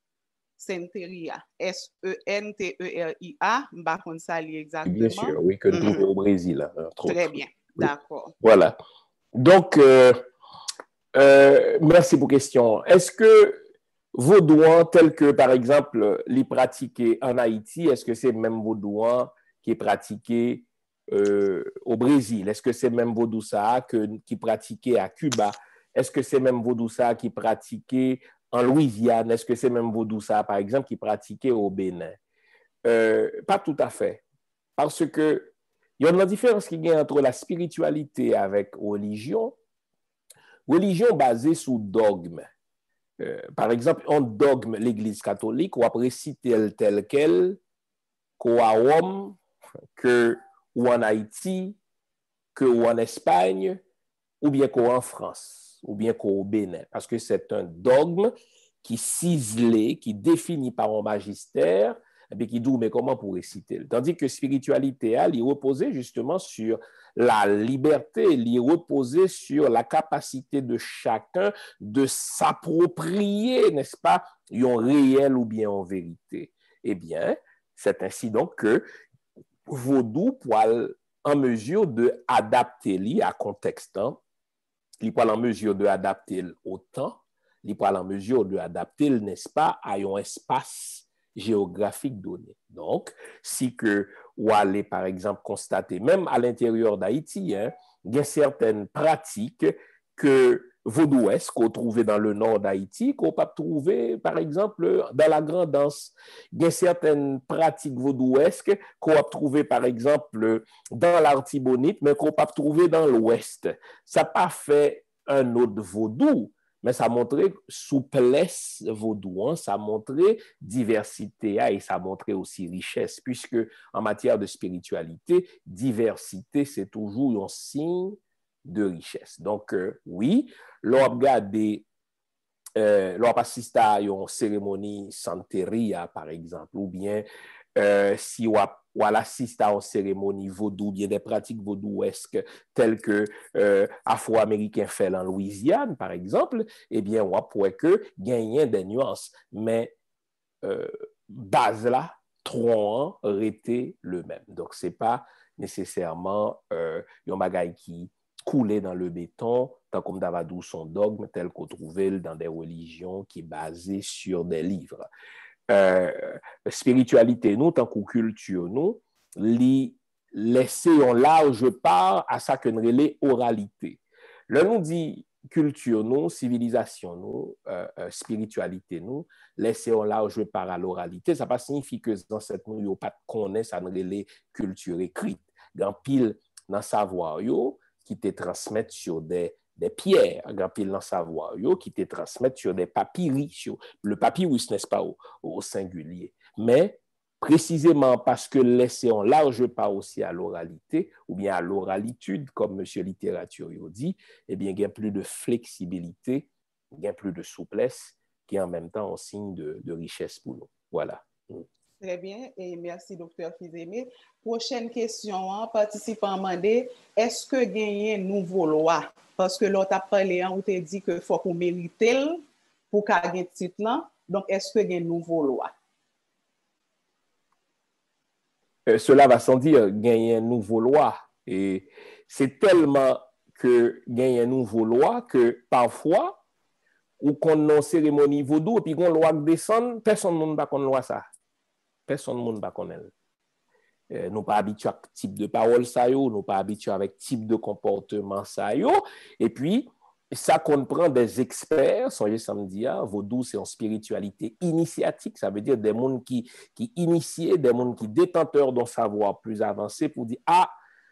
Santeria, S E N T E R I A, m'ba kon sa li exactement. Bien sûr, oui, que nous Mm-hmm. trouvons au Brésil. Hein, Très autres. bien, Oui. d'accord. Voilà. Donc, euh, euh, merci pour la question. Est-ce que vaudouan tel que, par exemple, les pratiqués en Haïti, est-ce que c'est même vaudouan qui est pratiqué euh, au Brésil? Est-ce que c'est même vaudou ça que, qui est pratiqué à Cuba? Est-ce que c'est même vaudou ça qui est pratiqué en Louisiane? Est-ce que c'est même vaudou ça, par exemple, qui est pratiqué au Bénin? Euh, pas tout à fait. Parce que il y a une différence qui y a entre la spiritualité avec religion. Religion basée sur dogme. Euh, par exemple, un dogme l'Église catholique, ou après citer tel quel, qu'au Rome, que ou en Haïti, que ou en Espagne, ou bien qu'au en France, ou bien qu'au Bénin. Parce que c'est un dogme qui ciselé, qui définit par un magistère, et bien qui dit, mais comment pour réciter? Tandis que spiritualité, elle reposait justement sur la liberté, elle reposait sur la capacité de chacun de s'approprier, n'est-ce pas, un réel ou bien en vérité. Eh bien, c'est ainsi donc que vaudou pour en mesure de adapter li à contexte, hein? Il est en mesure de adapter au temps, il est en mesure de adapter, n'est-ce pas, à un espace géographique donné. Donc, si que ou aller, par exemple, constater, même à l'intérieur d'Haïti, hein, il y a certaines pratiques que vaudouesques qu'on trouve dans le nord d'Haïti, qu'on peut trouver, par exemple, dans la Grande-Anse. Il y a certaines pratiques vaudouesques qu'on peut trouver, par exemple, dans l'Artibonite, mais qu'on peut trouver dans l'Ouest. Ça n'a pas fait un autre vaudou, mais ça a montré souplesse vaudouan, ça a montré diversité et ça a montré aussi richesse, puisque en matière de spiritualité, diversité, c'est toujours un signe de richesse. Donc, euh, oui, l'on regarde euh, l'on assiste à une cérémonie santeria, par exemple, ou bien euh, si on ou à l'assiste à une cérémonie vaudou, bien des pratiques vaudouesques telles que euh, afro-américains fait en Louisiane, par exemple, eh bien, on pourrait que gagner des nuances. Mais euh, base là, tronc restait le même. Donc, ce n'est pas nécessairement euh, un bagage qui coulait dans le béton, tant comme Davadou son dogme, tel qu'on trouvait dans des religions qui est basées sur des livres. Euh, spiritualité, nous, tant que culture, nous, li laisser en large part à ça que nous relais oralité. Là, nous dit culture, nous, civilisation, nous, euh, euh, spiritualité, nous, laisser en large part à l'oralité. Ça ne signifie que dans cette nous, yo pas connaît ça nous relais culture écrite. Dans pile dans savoir yo qui te transmettent sur des des pierres, grand pile dans savoir, yo, qui te transmettent sur des papyrus, sur le papyrus, n'est-ce pas, au, au singulier. Mais, précisément parce que laisser en large part aussi à l'oralité, ou bien à l'oralitude, comme M. Littérature dit, eh bien, il y a plus de flexibilité, il y a plus de souplesse, qui est en même temps un signe de, de richesse pour nous. Voilà. Très bien, et merci, docteur Fils-Aimé. Prochaine question, hein, participant demandé, est-ce que gagner une nouvelle loi? Parce que l'autre a parlé, hein, on t'a dit que faut qu'on mérite pour qu'on ait titre là. Donc, est-ce que gagner une nouvelle loi? Euh, cela va sans dire gagner une nouvelle loi. Et c'est tellement que gagner une nouvelle loi que parfois, ou qu'on a une cérémonie vaudou, et puis qu'on loi descend, personne ne va connaître loi ça. Personne ne va connaître. Euh, nous pas habitués à type de parole ça yo, nous pas habitués avec type de comportement ça yo, et puis ça comprend des experts, songez samedi, hein, vaudou c'est en spiritualité initiatique, ça veut dire des gens qui qui initiés, des gens qui détenteurs d'un savoir plus avancé pour dire ah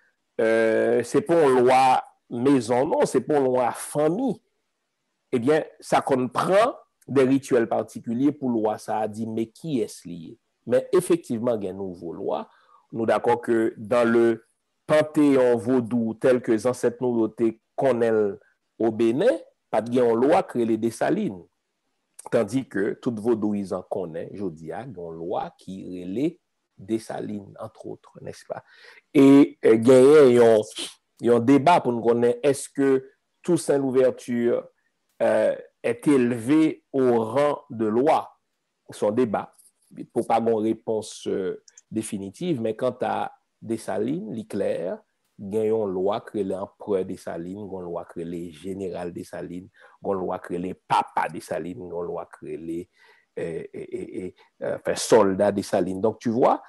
euh, c'est pas une loi maison non, c'est pas une loi famille. Eh bien, ça comprend des rituels particuliers pour loi ça a dit mais qui est lié? Mais effectivement, il y a une nouvelle loi. Nous d'accord que dans le panthéon vaudou tel que les ancêtres nous connaissent au Bénin, pas de loi créée les Dessalines. Tandis que tout vaudouisant connaît, je dis, il y a une loi qui relève Dessalines, entre autres, n'est-ce pas? Et il y a un débat pour nous connaître, est-ce que Toussaint Louverture euh, est élevé au rang de loi? Son débat. Pour pas une réponse euh, définitive, mais quant à Dessalines, l'éclair, il y a une loi créée l'empereur Dessalines, une loi créée le général Dessalines, une loi créée le papa Dessalines, une loi créée les euh, et, et, euh, enfin, soldats Dessalines. Donc, tu vois,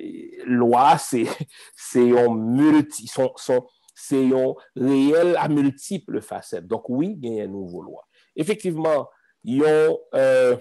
loi, c'est un multi, son, son, c'est un réel à multiples facettes. Donc, oui, il y a une nouvelle loi. Effectivement, il y a euh,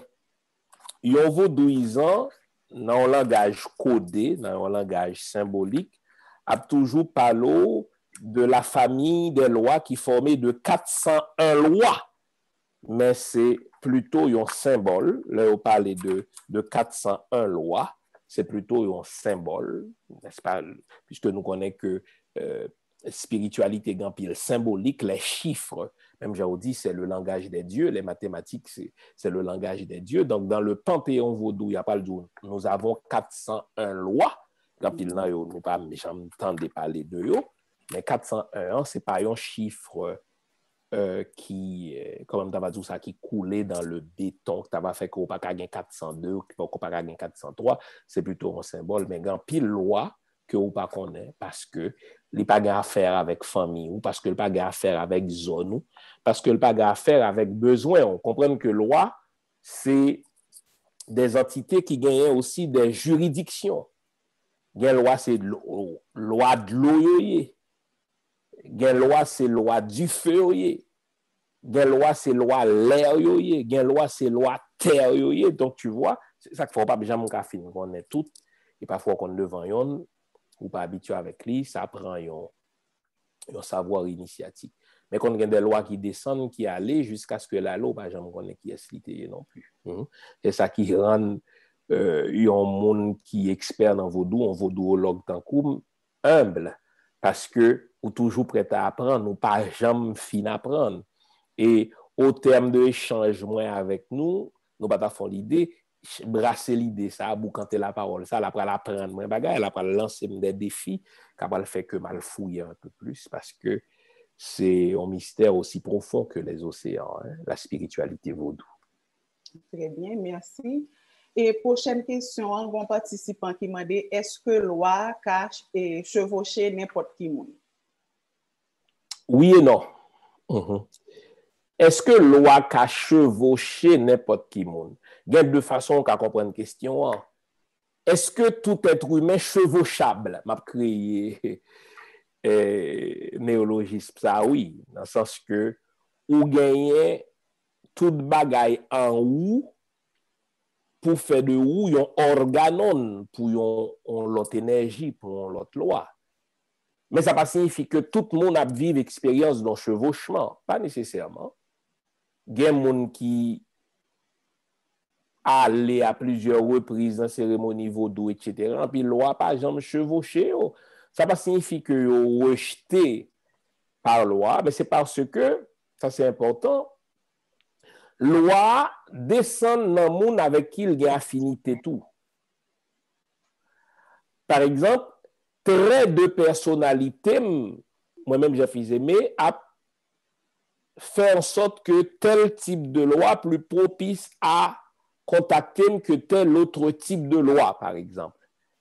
yon vaudouisant dans un langage codé, dans un langage symbolique, a toujours parlé de la famille des lois qui formait de quatre cent un lois. Mais c'est plutôt un symbole. Là, on parle de, de quatre cent un lois. C'est plutôt un symbole, n'est-ce pas? Puisque nous connaissons que euh, spiritualité gampille symbolique, les chiffres, même j'ai dit, c'est le langage des dieux, les mathématiques, c'est le langage des dieux. Donc, dans le panthéon vaudou, il n'y a pas le jour, nous avons quatre cent un lois. Gampille, nous n'avons pas jamais entendu parler de eux, mais quatre cent un, ce n'est pas un chiffre euh, qui, comment tu vas dire ça, qui coulait dans le béton, que tu vas faire qu'on n'a pas gagné quatre cent deux, qu'on n'a pas gagné quatre cent trois, c'est plutôt un symbole, mais gampille loi que vous pas connaît parce que il pas à faire avec famille ou parce que il pas à faire avec zone ou parce que il pas à faire avec besoin. On comprend que loi c'est des entités qui gagnent aussi des juridictions. Gain loi c'est loi de l'eau, gain loi c'est loi du feu, gain loi c'est loi l'air, gain loi c'est loi terre. Donc tu vois, c'est ça qu'il faut pas jamais qu'à finir on est tout et parfois qu'on devant yon ou pas habitué avec lui, ça prend un savoir initiatique. Mais quand il y a des lois qui descendent, qui allaient jusqu'à ce que la loi, pas jamais connaît qui est lité non plus. Mm-hmm. C'est ça qui rend euh, un monde qui est expert dans vaudou, un vaudouologue tant coup, humble, parce que ou toujours prêt à apprendre, ou pas jamais fin à apprendre. Et au terme de l'échange avec nous, nous pas faire l'idée, brasser l'idée, ça a boucanter la parole, ça, elle après l'apprendre, moi, bagay, elle après lancer des défis, qu'elle fait que mal fouiller un peu plus, parce que c'est un mystère aussi profond que les océans, hein, la spiritualité vaudou. Très bien, merci. Et prochaine question, un bon participant qui m'a dit, est-ce que loi cache et chevaucher n'importe qui monde? Oui et non. Mm-hmm. Est-ce que loi cache chevaucher n'importe qui monde? Il y a deux façons qu'à comprendre une question. Hein. Est-ce que tout être humain chevauchable? M'a créé euh, néologisme ça oui, dans le sens que ou gagner toute bagaille en ou pour faire de ou yon organon pour yon l'autre énergie pour l'autre loi. Mais ça pas signifie que tout le monde a vécu expérience dans chevauchement, pas nécessairement. Il y a des gens qui aller à plusieurs reprises dans cérémonie vaudou, et cetera. Puis loi pas jamais chevauché. Ça pas signifie que vous rejeté par loi, mais c'est parce que, ça c'est important, loi descend dans le monde avec qui il y a affinité tout. Par exemple, trait de personnalité, moi-même j'ai fait aimer, a fait en sorte que tel type de loi plus propice à contacter que tel autre type de loi, par exemple.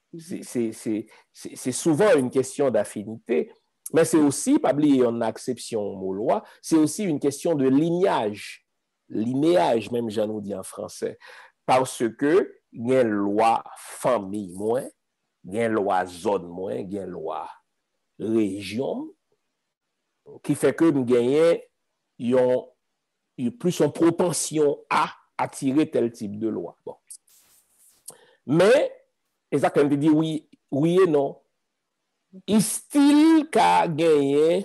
C'est souvent une question d'affinité, mais c'est aussi, pas oublier en acception aux lois, c'est aussi une question de lignage, linéage, même j'en nous dit en français, parce que il y a une loi famille moins, il y a une loi zone moins, il y a une loi région, qui fait que nous gagnons ont plus en propension à attirer tel type de loi. Bon. Mais, exactement, dit oui, oui et non. Il style qu'a gagné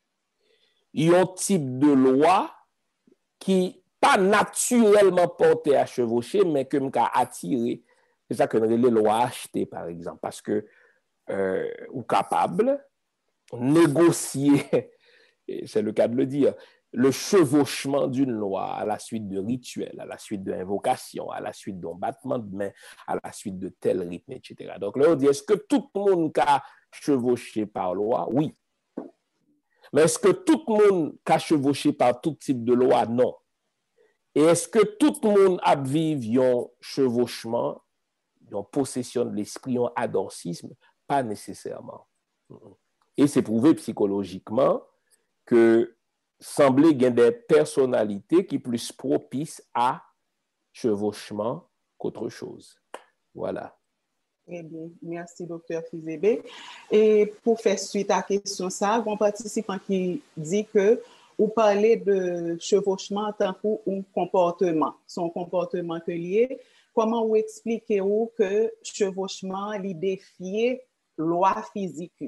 un type de loi qui pas naturellement porté à chevaucher, mais que m'a attiré. C'est ça que les lois achetées, par exemple, parce que euh, ou capable négocier, c'est le cas de le dire, le chevauchement d'une loi à la suite de rituels, à la suite d'invocations, à la suite d'un battement de main, à la suite de tel rythme, et cetera. Donc là, on dit, est-ce que tout le monde a chevauché par loi? Oui. Mais est-ce que tout le monde a chevauché par tout type de loi? Non. Et est-ce que tout le monde a vécu un chevauchement, une possession de l'esprit, un adorcisme? Pas nécessairement. Et c'est prouvé psychologiquement que semblait qu'il y a des personnalités qui sont plus propices à chevauchement qu'autre chose. Voilà. Très bien. Merci, docteur Fizebe. Et pour faire suite à la question, ça, un participant qui dit que vous parlez de chevauchement en tant qu'un comportement, son comportement que lié. Comment vous expliquez-vous que chevauchement, il défie loi physique?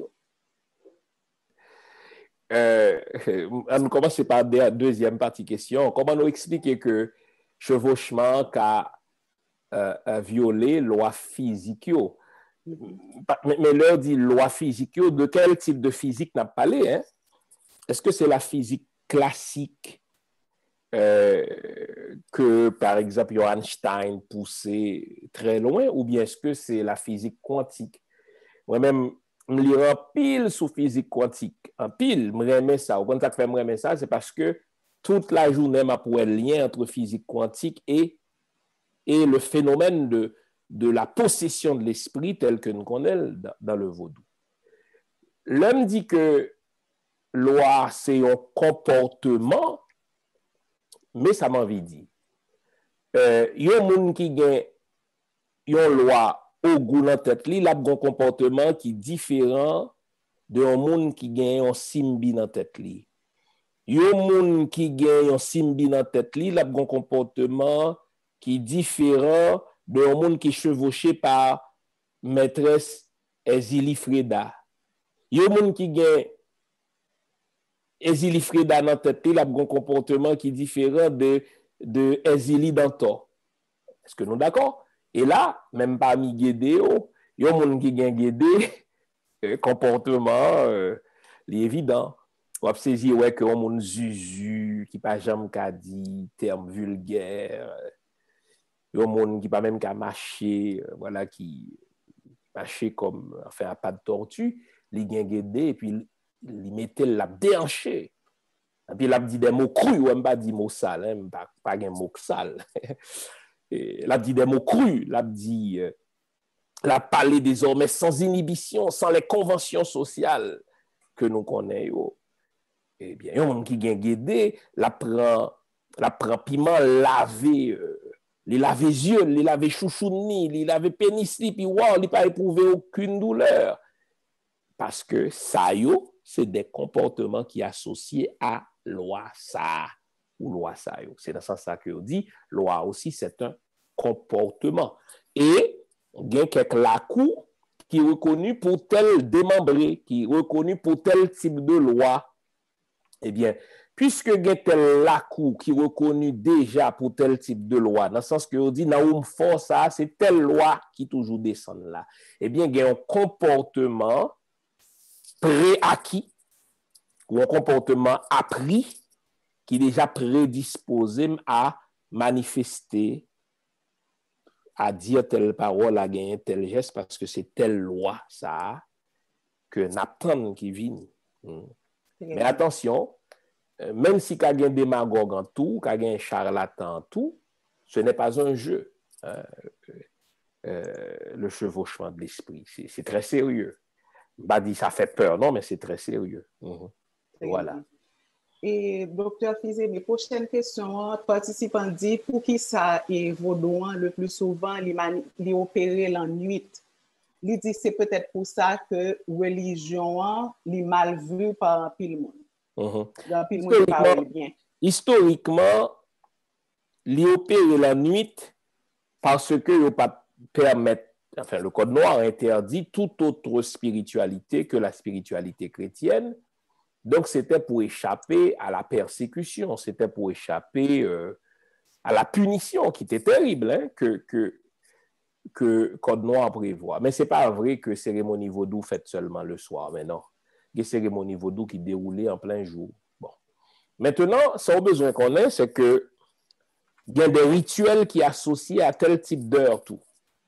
Euh, on commence par la deuxième partie question. Comment nous expliquer que chevauchement a euh, violé loi physique? Mm-hmm. Mais, mais leur dit loi physique, de quel type de physique n'a pas parlé? Hein? Est-ce que c'est la physique classique euh, que, par exemple, Einstein poussait très loin, ou bien est-ce que c'est la physique quantique? Moi-même, je lis en pile sous physique quantique. En pile, je remets ça. Quand ça fait me ça, c'est parce que toute la journée, je pour le lien entre physique quantique et, et le phénomène de, de la possession de l'esprit tel que nous connaissons dans, dans le vaudou. L'homme dit que loi, c'est un comportement, mais ça m'a envie de dire. Euh, il y a un monde qui gagne une loi au goût dans tête, il a un comportement qui est différent d'un monde qui gagne un simbi dans tête. Il y a un monde qui gagne un simbi dans tête, il a un comportement qui est différent d'un monde qui est chevauché par maîtresse Ezili Freda. Il y a un monde qui gagne Ezili Freda dans tête, il a un comportement qui est différent de, de Ezili Dantor. Est-ce que nous sommes d'accord? Et là, même parmi Gédéo, il y a des gens qui ont Gédé, comportement, euh, évident. On va saisir ouais, que on zuzu, qui pas jamais qu'à dit, terme vulgaire. Il y a des gens qui pas même qu'à marcher, voilà, qui marcher comme, enfin, à pas de tortue, ils ont Gédé, et puis ils mettaient la déhanché. Et puis, il a dit des mots crus, ou même pas dit mots sales, hein, pas, pas un mot sale. L'a dit des mots crus, l'a dit, euh, l'a parlé désormais sans inhibition, sans les conventions sociales que nous connaissons. Eh bien, il y a un monde qui vient guider, la prend, la prend piment lavé, euh, les laver yeux, les laver chouchouni, les laver pénis, puis wow, il n'a pas éprouvé aucune douleur. Parce que ça, yo, c'est des comportements qui sont associés à loi ça. Ou loi ça. C'est dans ce sens que on dit, loi aussi, c'est un comportement. Et il y a quelques lacous qui sont reconnus pour tel démembré, qui sont reconnus pour tel type de loi. Eh bien, puisque il y a tel lacou qui est reconnu déjà pour tel type de loi, dans le sens que on dit, Naoum force, c'est telle loi qui toujours descend là. Eh bien, il y a un comportement préacquis ou un comportement appris qui est déjà prédisposé à manifester, à dire telle parole, à gagner tel geste, parce que c'est telle loi, ça, que n'attend qui vient. Mm. Mais attention, même si il y a un démagogue en tout, il y a un charlatan en tout, ce n'est pas un jeu. Euh, euh, le chevauchement de l'esprit, c'est très sérieux. Bah dit ça fait peur, non, mais c'est très sérieux. Mm-hmm. Voilà. Et docteur Fizé, mes prochaines questions, participants dit pour qui ça est vaudouan le plus souvent, les opérer la nuit. Il dit c'est peut-être pour ça que religion est mal vue par un pile monde. Mm-hmm. Un pile monde parle bien. Historiquement, les opérer la nuit parce que ne pas permettre, enfin le code noir interdit toute autre spiritualité que la spiritualité chrétienne. Donc, c'était pour échapper à la persécution, c'était pour échapper euh, à la punition qui était terrible, hein, que, que, que Code Noir prévoit. Mais ce n'est pas vrai que cérémonie vaudou faite seulement le soir, mais non. Il y a des cérémonies vaudou qui déroulaient en plein jour. Bon. Maintenant, ce qu'on a besoin qu'on ait, c'est que il y a des rituels qui associent à tel type d'heure tout.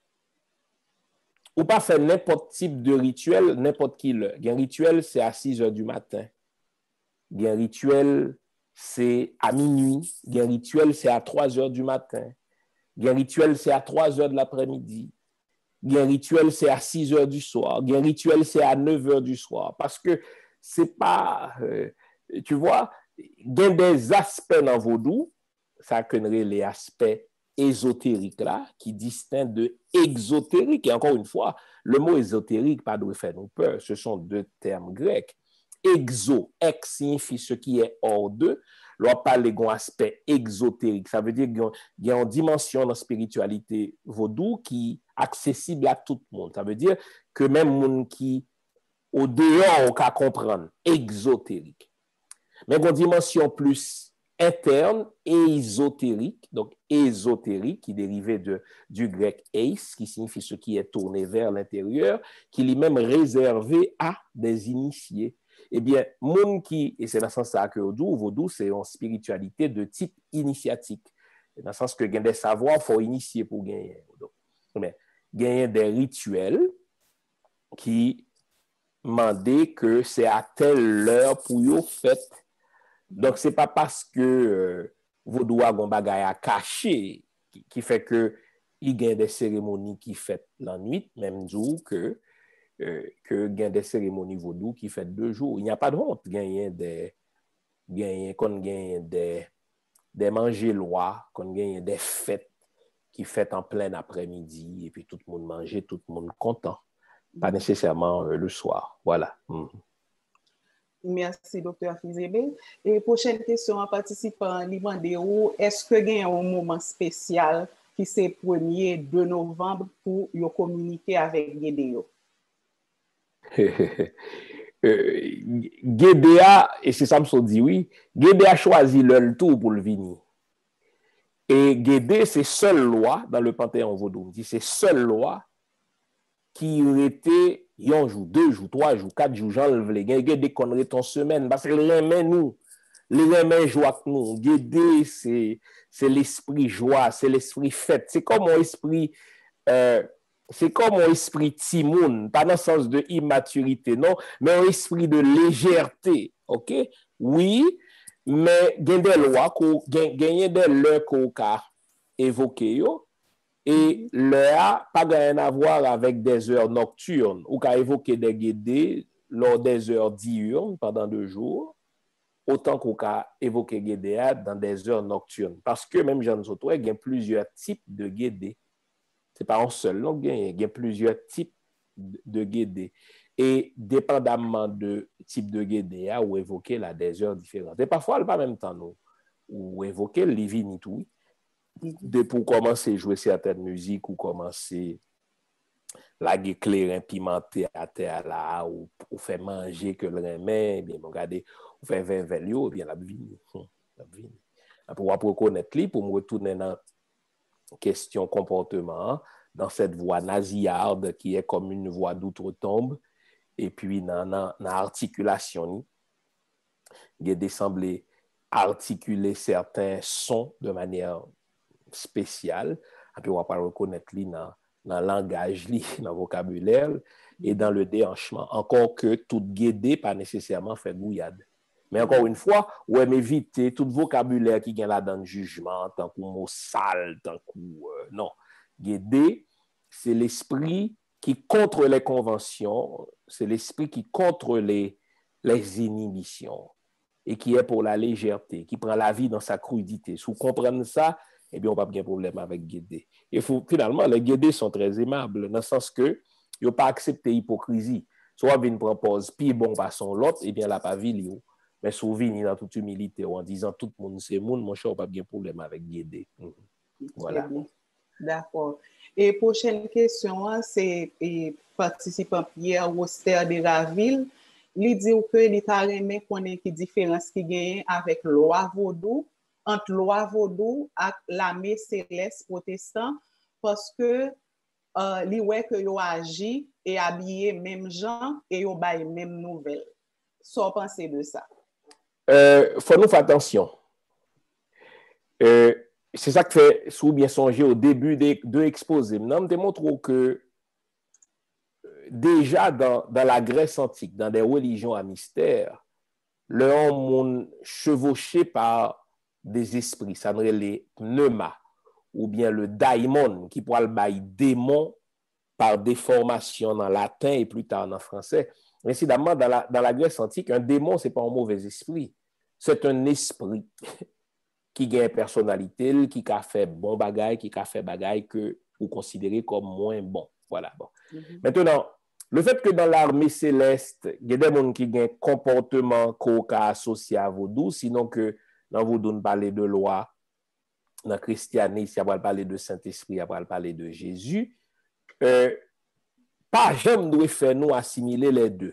Ou pas faire n'importe type de rituel, n'importe qui l'heure. Il y a un rituel, c'est à six heures du matin. Il y a un rituel, c'est à minuit. Il y a un rituel, c'est à trois heures du matin. Il y a un rituel, c'est à trois heures de l'après-midi. Il y a un rituel, c'est à six heures du soir. Il y a un rituel, c'est à neuf heures du soir. Parce que c'est pas, euh, tu vois, il y a des aspects dans vaudou, ça connaît les aspects ésotériques là, qui distinguent de exotérique. Et encore une fois, le mot ésotérique, pas de faire nous peur, ce sont deux termes grecs. Exo, ex signifie ce qui est hors d'eux. L'on parle d'un aspect exotérique. Ça veut dire qu'il y a une dimension dans la spiritualité vaudou qui est accessible à tout le monde. Ça veut dire que même les gens qui, au dehors, on peut comprendre, exotérique. Mais il y a une dimension plus interne et ésotérique, donc ésotérique, qui dérivait de, du grec eis, qui signifie ce qui est tourné vers l'intérieur, qui est même réservé à des initiés. Eh bien, moun qui, et c'est dans ce sens-là que vaudou, vaudou, c'est une spiritualité de type initiatique. Dans le sens que gagner des savoirs, il faut initier pour gagner. Mais gagner des rituels qui demandaient que c'est à telle heure pour y faire. Donc, ce n'est pas parce que euh, vaudou a un bagay à cacher qui, qui fait que il y a des cérémonies qui fait la nuit, même jour que Euh, que il y a des cérémonies vaudou qui fait deux jours. Il n'y a pas de honte. Il y a des, il y a des, des manger lois, il y a des fêtes qui fêtent en plein après-midi et puis tout le monde mange, tout le monde content. Pas nécessairement euh, le soir. Voilà. Mm. Merci, docteur Fizebe. Et prochaine question en participant, est-ce que il y a un moment spécial qui c'est premier deux novembre pour yo communiquer avec Gédéo? Gédéa, et c'est ça me dit oui, Gédéa a choisi le tour pour le venir. Et Gédé, c'est seule loi dans le panthéon vaudou. C'est seule loi qui était un jour, deux jours, trois jours, quatre jours, j'enlève les gars, Gédé connerait ton semaine, parce que les remet nous, les remet joie que nous. Gédé, c'est, c'est l'esprit joie, c'est l'esprit fête. C'est comme un esprit, euh, c'est comme un esprit timoun, pas dans le sens de immaturité, non, mais un esprit de légèreté, ok? Oui, mais il y a des lois, il y a des lois qu'on a évoquées, et l'heure pas rien à voir avec des heures nocturnes, ou qu'a évoqué des guédés lors des heures diurnes pendant deux jours, autant qu'on a évoqué guédé dans des heures nocturnes. Parce que même Jean Zoto, il y a plusieurs types de guédés. Ce n'est pas un seul, non, il y a plusieurs types de guédés. Et dépendamment de type de guédé, ou évoquer là des heures différentes. Et parfois, pas même temps, nous, ou évoquer le living tout, de pour commencer à jouer certaines musiques ou commencer la clairin pimenté à terre là, ou, ou faire manger que le remet, bien, regardez, ou faire vin velio, bien la vie. Pour reconnaître lui, pour me retourner dans question comportement, dans cette voix nasillarde qui est comme une voix d'outre-tombe, et puis dans l'articulation, il est semblé articuler certains sons de manière spécial, puis on va pas reconnaître li dans dans le langage, li, dans le vocabulaire et dans le déhanchement. Encore que tout guédé pas nécessairement fait bouillade. Mais encore une fois, ouais, m'éviter tout vocabulaire qui vient là dans le jugement, tant que mot sale, tant que euh, non. Guédé, c'est l'esprit qui contre les conventions, c'est l'esprit qui contre les, les inhibitions et qui est pour la légèreté, qui prend la vie dans sa crudité. Si vous comprenez ça, eh bien, on n'a pas de problème avec Guédé. Et faut, finalement, les Guédés sont très aimables, dans le sens que ils n'ont pas accepté l'hypocrisie. Soit ils proposent, puis bon, passons l'autre, eh bien, la pas vie, mais souvent, dans toute humilité, ou en disant tout le monde, c'est monde, mon cher, on n'a pas de problème avec Guédé. Voilà. D'accord. Et prochaine question, c'est participant Pierre Roster de la ville. Il dit que l'État remet qu'on ait qui différence qui gagne avec loi vaudou, entre loi vaudou et l'armée céleste protestant, parce que euh, li ouais que yo agi et habillé même gens et yo bail même nouvelle. So pensez de ça? Euh, faut nous faire attention. Euh, c'est ça que fait sous bien songer au début de, de l'exposé. Nous démontrons que déjà dans, dans la Grèce antique, dans des religions à mystère, le homme chevauché par des esprits, ça serait les pneuma, ou bien le daimon, qui pourrait le bail démon par déformation en latin et plus tard en français. Incidemment, dans la, dans la Grèce antique, un démon, ce n'est pas un mauvais esprit, c'est un esprit qui a une personnalité, qui a fait bon bagay, qui a fait bagay que vous considérez comme moins bon. Voilà. Bon. Mm-hmm. Maintenant, le fait que dans l'armée céleste, il y a des gens qui ont un comportement qu'on a associé à vaudou, sinon que dans vaudou, on parle de loi, dans le christianisme, on va parler de Saint-Esprit, on va parler de Jésus. Euh, pas jamais doit faire nous assimiler les deux.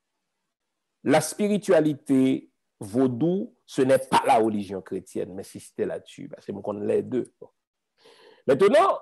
La spiritualité vaudou, ce n'est pas la religion chrétienne, mais si c'était là-dessus, c'est bon qu'on les deux. Maintenant,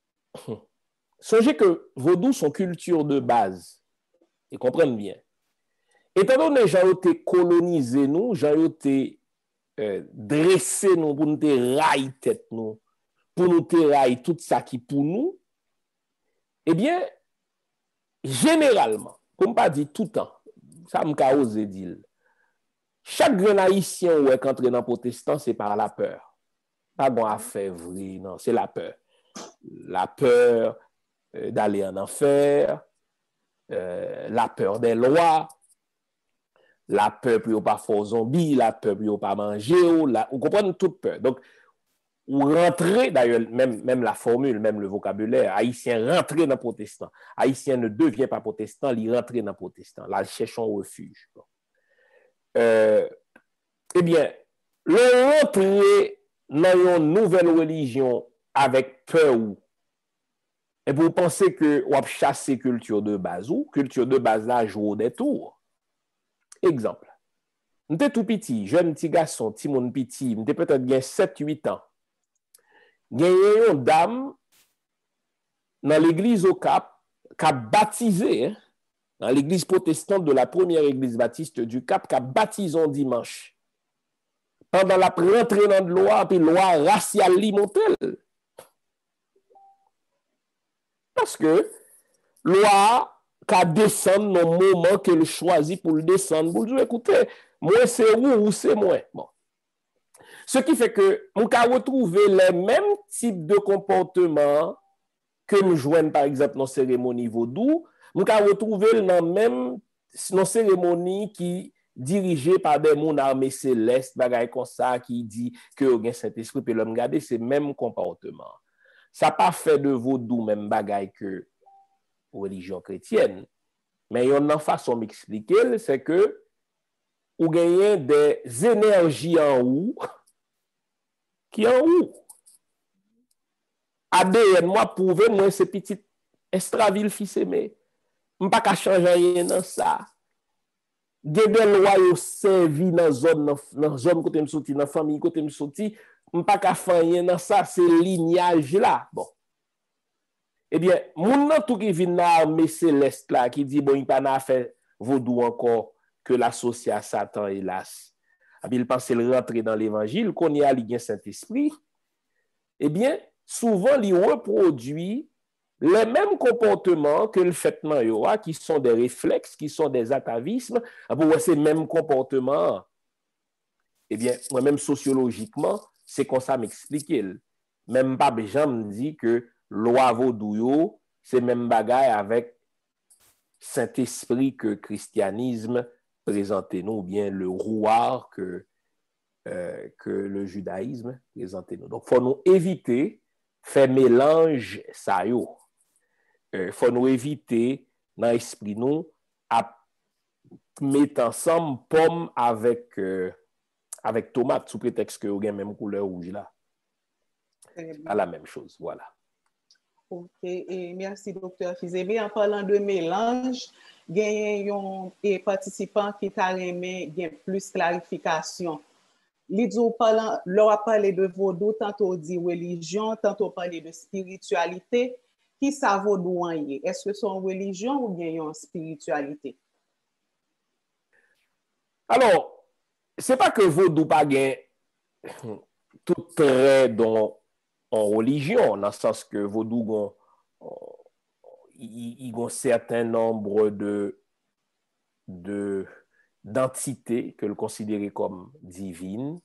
songez que vaudou sont culture de base, et comprenez bien. Étant donné que j'ai été colonisé nous, j'ai été euh, dressé nous pour nous te railler tête nous, pour nous te railler tout ça qui pour nous, eh bien, généralement, comme pas dit tout le temps, ça m'a osé dire, chaque grand haïtien ou est entré dans le protestant, c'est par la peur. Pas bon à faire vrai, non, c'est la peur. La peur euh, d'aller en enfer, euh, la peur des lois, la peur pour ne pas faire zombie, la peur pour ne pas manger, la... vous comprenez toute peur. Donc, ou rentrer, d'ailleurs, même, même la formule, même le vocabulaire, haïtien rentrer dans le protestant. Haïtien ne devient pas protestant, il rentre dans le protestant. Là, cherchons refuge. Euh, eh bien, le rentrer dans une nouvelle religion avec peur ou et vous pensez que vous chasser culture de base ou culture de base là joue des tours. Exemple. J'étais tout petit, jeune petit garçon, petit mon petit, j'étais peut-être bien sept huit ans. Il y a une dame dans l'église au Cap qui a baptisé, hein, dans l'église protestante de la première église baptiste du Cap, qui a baptisé un dimanche. Pendant la rentrée dans de loi, puis loi raciale limontel. Parce que loi qui descend dans le moment qu'elle choisit pour le descendre, pour dire, écoutez, moi c'est où ou c'est moi. Bon. Ce qui fait que on peut retrouver les mêmes types de comportements que nous jouons par exemple dans cérémonie vaudou, on peut retrouver dans même dans cérémonie qui dirigée par des gens armés célestes, bagaille comme ça qui dit que le Saint-Esprit peut l'homme garder ces mêmes comportements. Ça pas fait de vaudou même bagaille que religion chrétienne, mais il y a une façon m'expliquer, c'est que vous gagnez des énergies en haut qui en haut. A D N, moi, prouve, moi, c'est petit Estraville fils aimé. Je ne peux pas changer rien dans ça. Il y a des lois qui servi dans la zone, dans la zone côté me sorti, dans la famille côté me sorti. Je ne peux pas faire rien dans ça, c'est lignage là. Bon. Eh bien, mon tout qui vient dans l'armée céleste là, qui dit, bon, il n'y a pas fait vaudou encore que l'associer à Satan, hélas. Il pense qu'il rentre dans l'évangile, qu'on y a le Saint-Esprit. eh bien, souvent, il reproduit les mêmes comportements que le fait nan yo, qui sont des réflexes, qui sont des atavismes. Pour ces mêmes comportements, eh bien, moi-même, sociologiquement, c'est comme ça m'expliquer. Même pas Béjan me dit que loi vaudou, c'est même bagaille avec Saint-Esprit que christianisme présentait nous, ou bien le rouard que, euh, que le judaïsme présentait nous. Donc, il faut nous éviter faire mélange ça yo. Il euh, faut nous éviter dans l'esprit nous à mettre ensemble pomme avec, euh, avec tomate sous prétexte que vous avez même couleur rouge là. C'est pas la même chose, voilà. Ok, et merci docteur Fizeme. En parlant de mélange, il y a des participants qui ont plus clarification. L'idou parlant, l'on a parlé de vaudou, tantôt dit religion, tantôt parlé de spiritualité. Qui ça vaudou en y? Est-ce que c'est une religion ou bien une spiritualité? Alors, c'est pas que vaudou pas gain tout trait dans en religion, dans le sens que vaudou il y a un certain nombre de de d'entités que le considérer comme divines,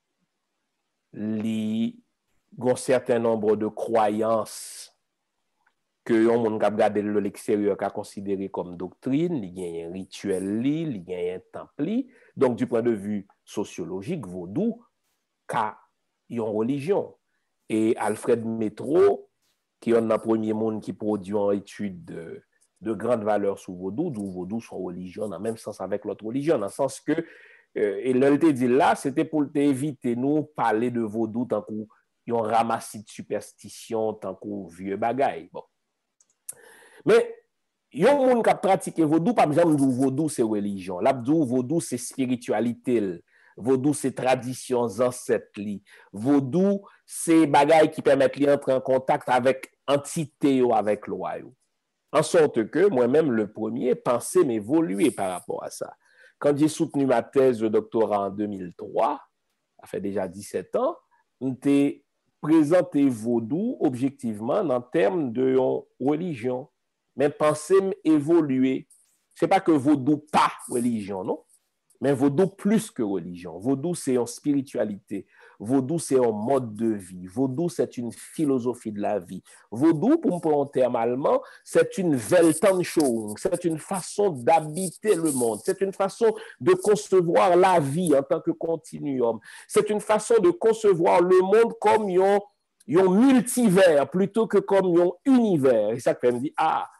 il y a un certain nombre de croyances que on monde cap regarder de l'extérieur qu'a considéré comme doctrine, il y a un rituel, il y a un temple. Donc du point de vue sociologique, vaudou qu'a une religion. Et Alfred Métro, qui est un premier monde qui produit une étude de, de grande valeur sur vaudou, d'où vaudou son religion, dans le même sens avec l'autre religion, dans le sens que, euh, et l'L T dit là, c'était pour éviter nous parler de vaudou tant qu'on y a ramassis de superstition, tant qu'on vieux bagaille. Bon. Mais, il y a un monde qui a pratiqué vaudou, pas besoin de vaudou, c'est religion. L'abdou, vaudou, c'est spiritualité. Vaudou, c'est traditions ancêtres. Vaudou, c'est bagaille qui permettent d'entrer en contact avec entité ou avec loi. En sorte que moi-même, le premier, pensais m'évoluer par rapport à ça. Quand j'ai soutenu ma thèse de doctorat en deux mille trois, ça fait déjà dix-sept ans, j'ai présenté vaudou objectivement en termes de religion. Mais pensez m'évoluer. Ce n'est pas que vaudou pas religion, non? Mais vaudou plus que religion. Vaudou, c'est une spiritualité. Vaudou, c'est un mode de vie. Vaudou, c'est une philosophie de la vie. Vaudou, pour me prendre en terme allemand, c'est une Weltanschauung. C'est une façon d'habiter le monde. C'est une façon de concevoir la vie en tant que continuum. C'est une façon de concevoir le monde comme un, un multivers plutôt que comme un univers. Et ça fait me dire, ah,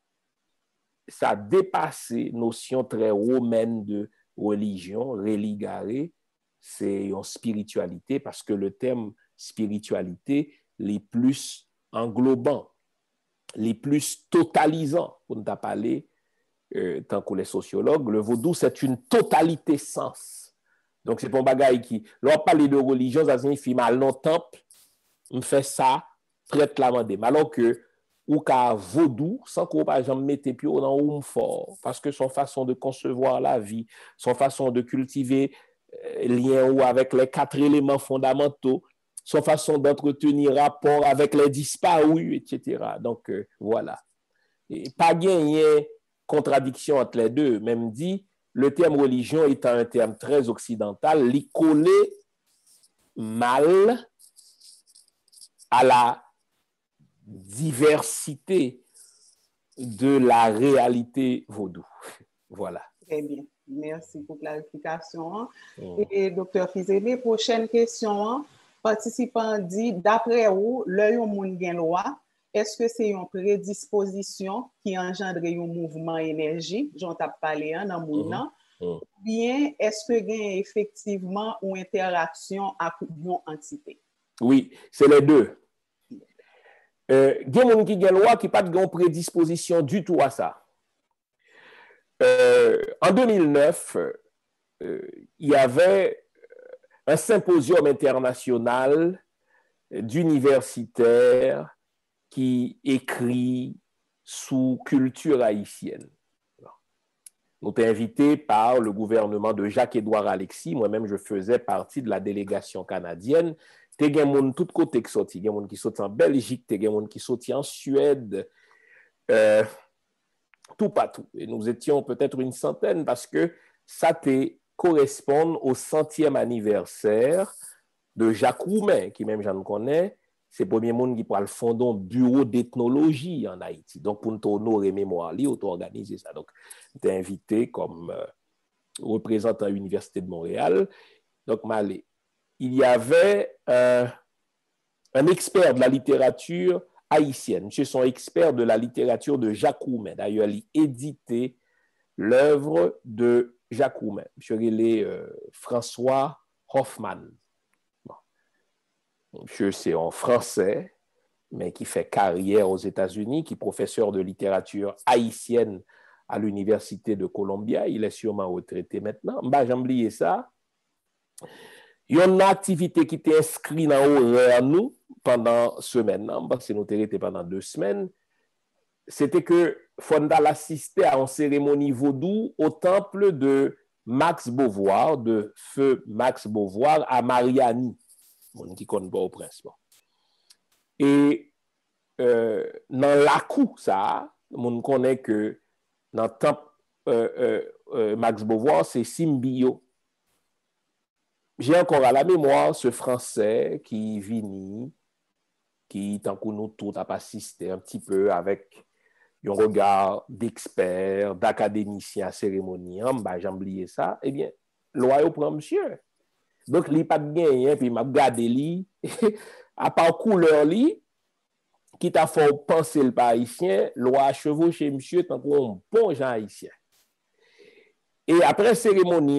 ça a dépassé notion très romaine de religion, religare, c'est une spiritualité parce que le terme spiritualité les plus englobant, les plus totalisant, pour ne pas parler euh, tant que les sociologues, le vaudou c'est une totalité sens. Donc c'est pour bagaille qui, lorsqu'on parle de religion, ça signifie mal non temple, on fait ça, traite la mandé. Alors que ou qu'à vaudou, sans qu'on par exemple mette pied dans un fort, parce que son façon de concevoir la vie, son façon de cultiver euh, lien ou avec les quatre éléments fondamentaux, son façon d'entretenir rapport avec les disparus, et cetera. Donc, euh, voilà. Et pas gagné contradiction entre les deux, même dit, le terme religion étant un terme très occidental, l'y coller mal à la diversité de la réalité vaudou. Voilà. Très bien. Merci pour la clarification. Mm. Et docteur Fizeme, prochaine question. Participant dit, d'après vous, l'œil au monde gain loi, est-ce que c'est une prédisposition qui engendre un mouvement énergie, j'en ai parlé dans le monde, mm. ou bien est-ce que gain effectivement une interaction avec une entité? Oui, c'est les deux. Il euh, y a des gens qui ont loi qui n'ont pas de prédisposition du tout à ça. Euh, en deux mille neuf, euh, il y avait un symposium international d'universitaires qui écrit sous culture haïtienne. Nous sommes invités par le gouvernement de Jacques-Édouard Alexis. Moi-même, je faisais partie de la délégation canadienne te gen moun tout côté qui sorti, gen moun qui sorti en Belgique, te gen moun qui sorti en Suède, euh, tout partout. Et nous étions peut-être une centaine parce que ça te correspond au centième anniversaire de Jacques Roumain, qui même j'en connais, c'est le premier monde qui prend le fondon bureau d'ethnologie en Haïti. Donc, pour nous honorer mémoire, il faut organiser ça. Donc, tu es invité comme euh, représentant à l'Université de Montréal. Donc, Malé. Il y avait euh, un expert de la littérature haïtienne. Monsieur son expert de la littérature de Jacques Roumain. D'ailleurs, il a édité l'œuvre de Jacques Roumain. Monsieur Relé euh, François Hoffman. Bon. Monsieur, c'est en français, mais qui fait carrière aux États-Unis, qui est professeur de littérature haïtienne à l'Université de Columbia. Il est sûrement retraité maintenant. Bah, j'ai oublié ça. Il y a une activité qui était inscrite dans l'horaire nous pendant semaine, parce que nous été pendant deux semaines. C'était que Fondal assistait à une cérémonie vaudou au temple de Max Beauvoir, de feu Max Beauvoir à Mariani, mon qui connaît pas au prince. Et euh, dans la cour, ça, on connaît que dans le temple euh, euh, euh, Max Beauvoir, c'est Simbio. J'ai encore à la mémoire ce Français qui vini, qui, tant que nous tous, a assisté un petit peu avec un regard d'expert, d'académicien à cérémonie, bah, j'ai oublié ça, eh bien, l'oyo prend monsieur. Donc, il n'y a pas de gain, puis il m'a regardé lui, à part couleur lui, qui t'a fait penser le haïtien, l'oyo chevauché monsieur tant qu'on bon Jean haïtien. Et après cérémonie,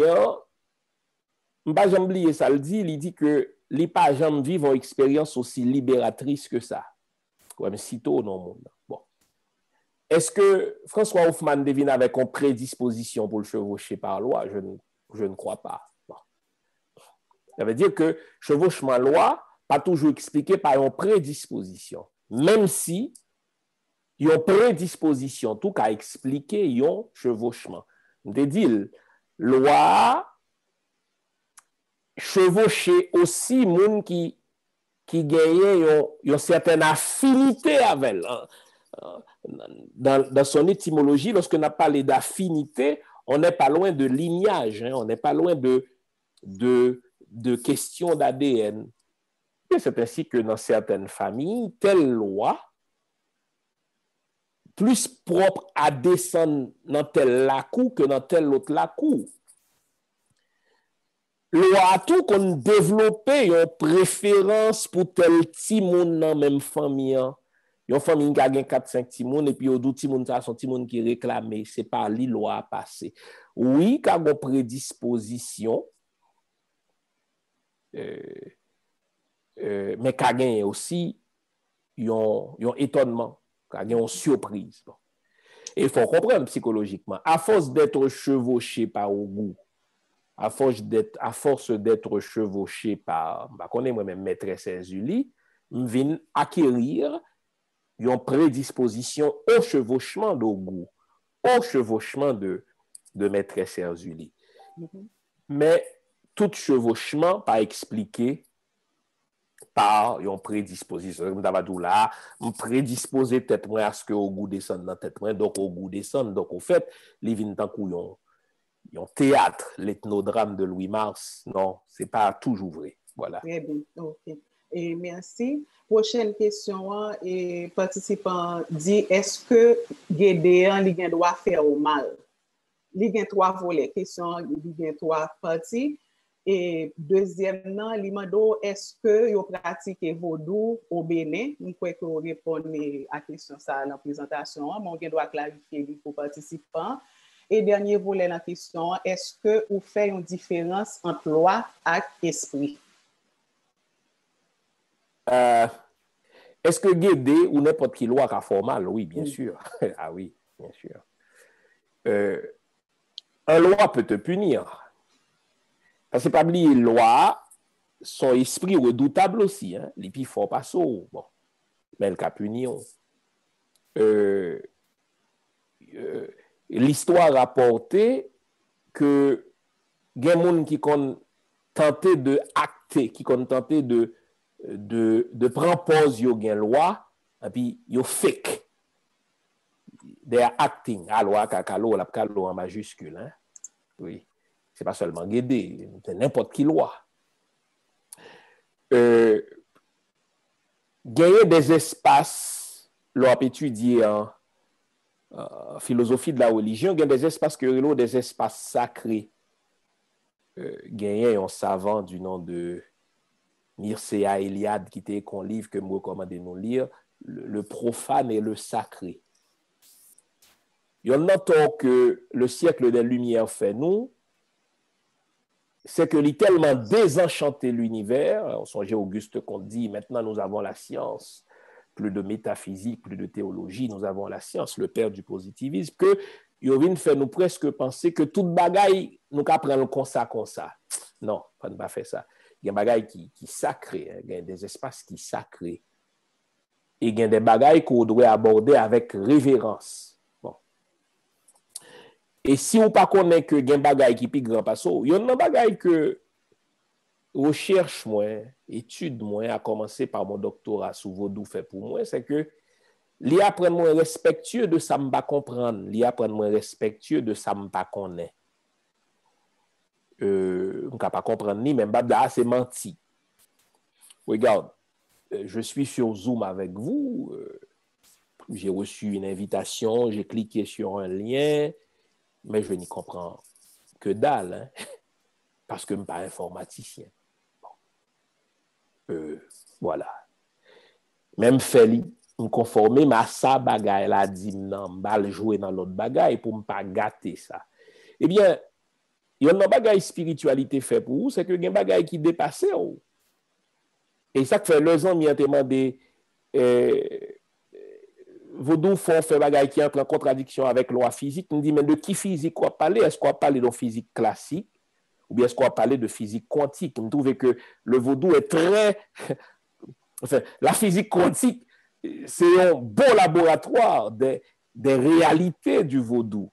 je n'ai pas oublié ça, il dit, il dit que les pas jamais vivent une expérience aussi libératrice que ça. Comme sitôt dans le monde. Bon. Est-ce que François Hoffman devine avec une prédisposition pour le chevaucher par loi? Je ne, je ne crois pas. Bon. Ça veut dire que chevauchement loi, pas toujours expliqué par une prédisposition. Même si il y a une prédisposition, tout cas expliqué, un chevauchement. Je dit, loi chevaucher aussi moun qui qui gagne une certaine affinité avec elle. Dans, dans son étymologie, lorsqu'on a parlé d'affinité, on n'est pas loin de lignage, hein, on n'est pas loin de, de, de questions d'A D N. Et c'est ainsi que dans certaines familles, telle loi, plus propre à descendre dans tel lacou que dans tel autre lacou. Loi tout qu'on développé une préférence pour tel petit monde dans même famille. Une famille qui a quatre cinq petits monde et puis au petit monde ça son petit monde qui réclamé, c'est pas li loi passer. Oui, quand on prédisposition euh, euh, mais qu'a gagné aussi un étonnement, qu'a gagné une surprise. Bon. Et il faut comprendre psychologiquement, à force d'être chevauché par au goût, à force d'être à force d'être chevauché par bah connais moi-même maîtresse Zuli, me vinn acquérir une prédisposition au chevauchement de goût, au chevauchement de de maîtresse Zuli. Mm-hmm. Mais tout chevauchement pas expliqué par une prédisposition. Comme d'abord là, me prédisposer tête moi à ce que au goût descende dans tête moi, donc au goût descende, donc au fait, les vinn tant couillon un théâtre, l'ethnodrame de Louis Mars, non, ce n'est pas toujours vrai. Voilà. Très bien, ok. Et merci. Prochaine question, et participant dit, est-ce que Gédéon li gen doit faire au mal? Li gen trois volets, question, li gen trois parties. Et deuxièmement, li mando, est-ce que yo pratique vaudou au Bénin? Je crois que vous répondez à la question ça dans la présentation, mais on doit clarifier pour participants. Et dernier volet de la question, est-ce que vous faites une différence entre loi et esprit? Euh, est-ce que Guédé ou n'importe qui loi a formal? Oui, bien oui. sûr. Ah oui, bien sûr. Euh, un loi peut te punir. Parce que pas oublier, loi, son esprit redoutable aussi. Hein? Les plus forts pas sauts. Bon. Mais le cas punir. Euh, euh, L'histoire rapportait que il y a des gens qui ont tenté de acter, qui ont tenté de, de, de propose yo gen loi, et puis yo fake. They are acting. À loi, kakalo, la kalo en majuscule. Hein? Oui. C'est pas seulement Guédé, c'est n'importe qui loi. Euh, gagner des espaces, l'on a étudié en euh, philosophie de la religion, gagner des espaces que l'on des espaces sacrés. Euh, gagner un savant du nom de Mircea Eliade, qui était un livre que me recommandez nous lire, le, le profane et le sacré. Il y en a tant que le siècle des Lumières fait nous, c'est que l'il tellement désenchanté l'univers. On songeait Auguste Comte dit, maintenant nous avons la science, plus de métaphysique, plus de théologie, nous avons la science, le père du positivisme, que Yovin fait nous presque penser que toute bagaille, nous qu'apprendre comme ça, comme ça. Non, on ne pas faire ça. Il y a des bagailles qui, qui sacrées, hein, il y a des espaces qui sacrés. Et il y a des bagailles qu'on doit aborder avec révérence. Et si on pas connaît que gen bagay qui pi grand passo, il y a un bagay que recherche moi, étude moi, à commencer par mon doctorat sous Vodou fait pour moi, c'est que li apprend moi respectueux de ça m'pa comprendre, li apprend moi respectueux de ça m'pa connaît. Euh, on pas comprendre ni même babla c'est menti. Regarde, je suis sur Zoom avec vous, euh, j'ai reçu une invitation, j'ai cliqué sur un lien. Mais je n'y comprends que dalle, hein? Parce que je ne suis pas informaticien. Bon. Euh, voilà. Même Feli, me conformer, mais ça bagaille la dit non, mal jouer dans l'autre bagaille pour ne pas gâter ça. Eh bien, il y a un bagaille spiritualité fait pour vous, c'est que il y a un bagaille qui dépasse. Oh. Et ça fait les gens m'y ont demandé. Euh, Vodou font fait bagaille qui entre en contradiction avec loi physique. On dit, mais de qui physique qu'on parle? Est-ce qu'on parle de physique classique ou bien est-ce qu'on parle de physique quantique? On trouve que le vaudou est très... Enfin, la physique quantique, c'est un bon laboratoire des, des réalités du vaudou.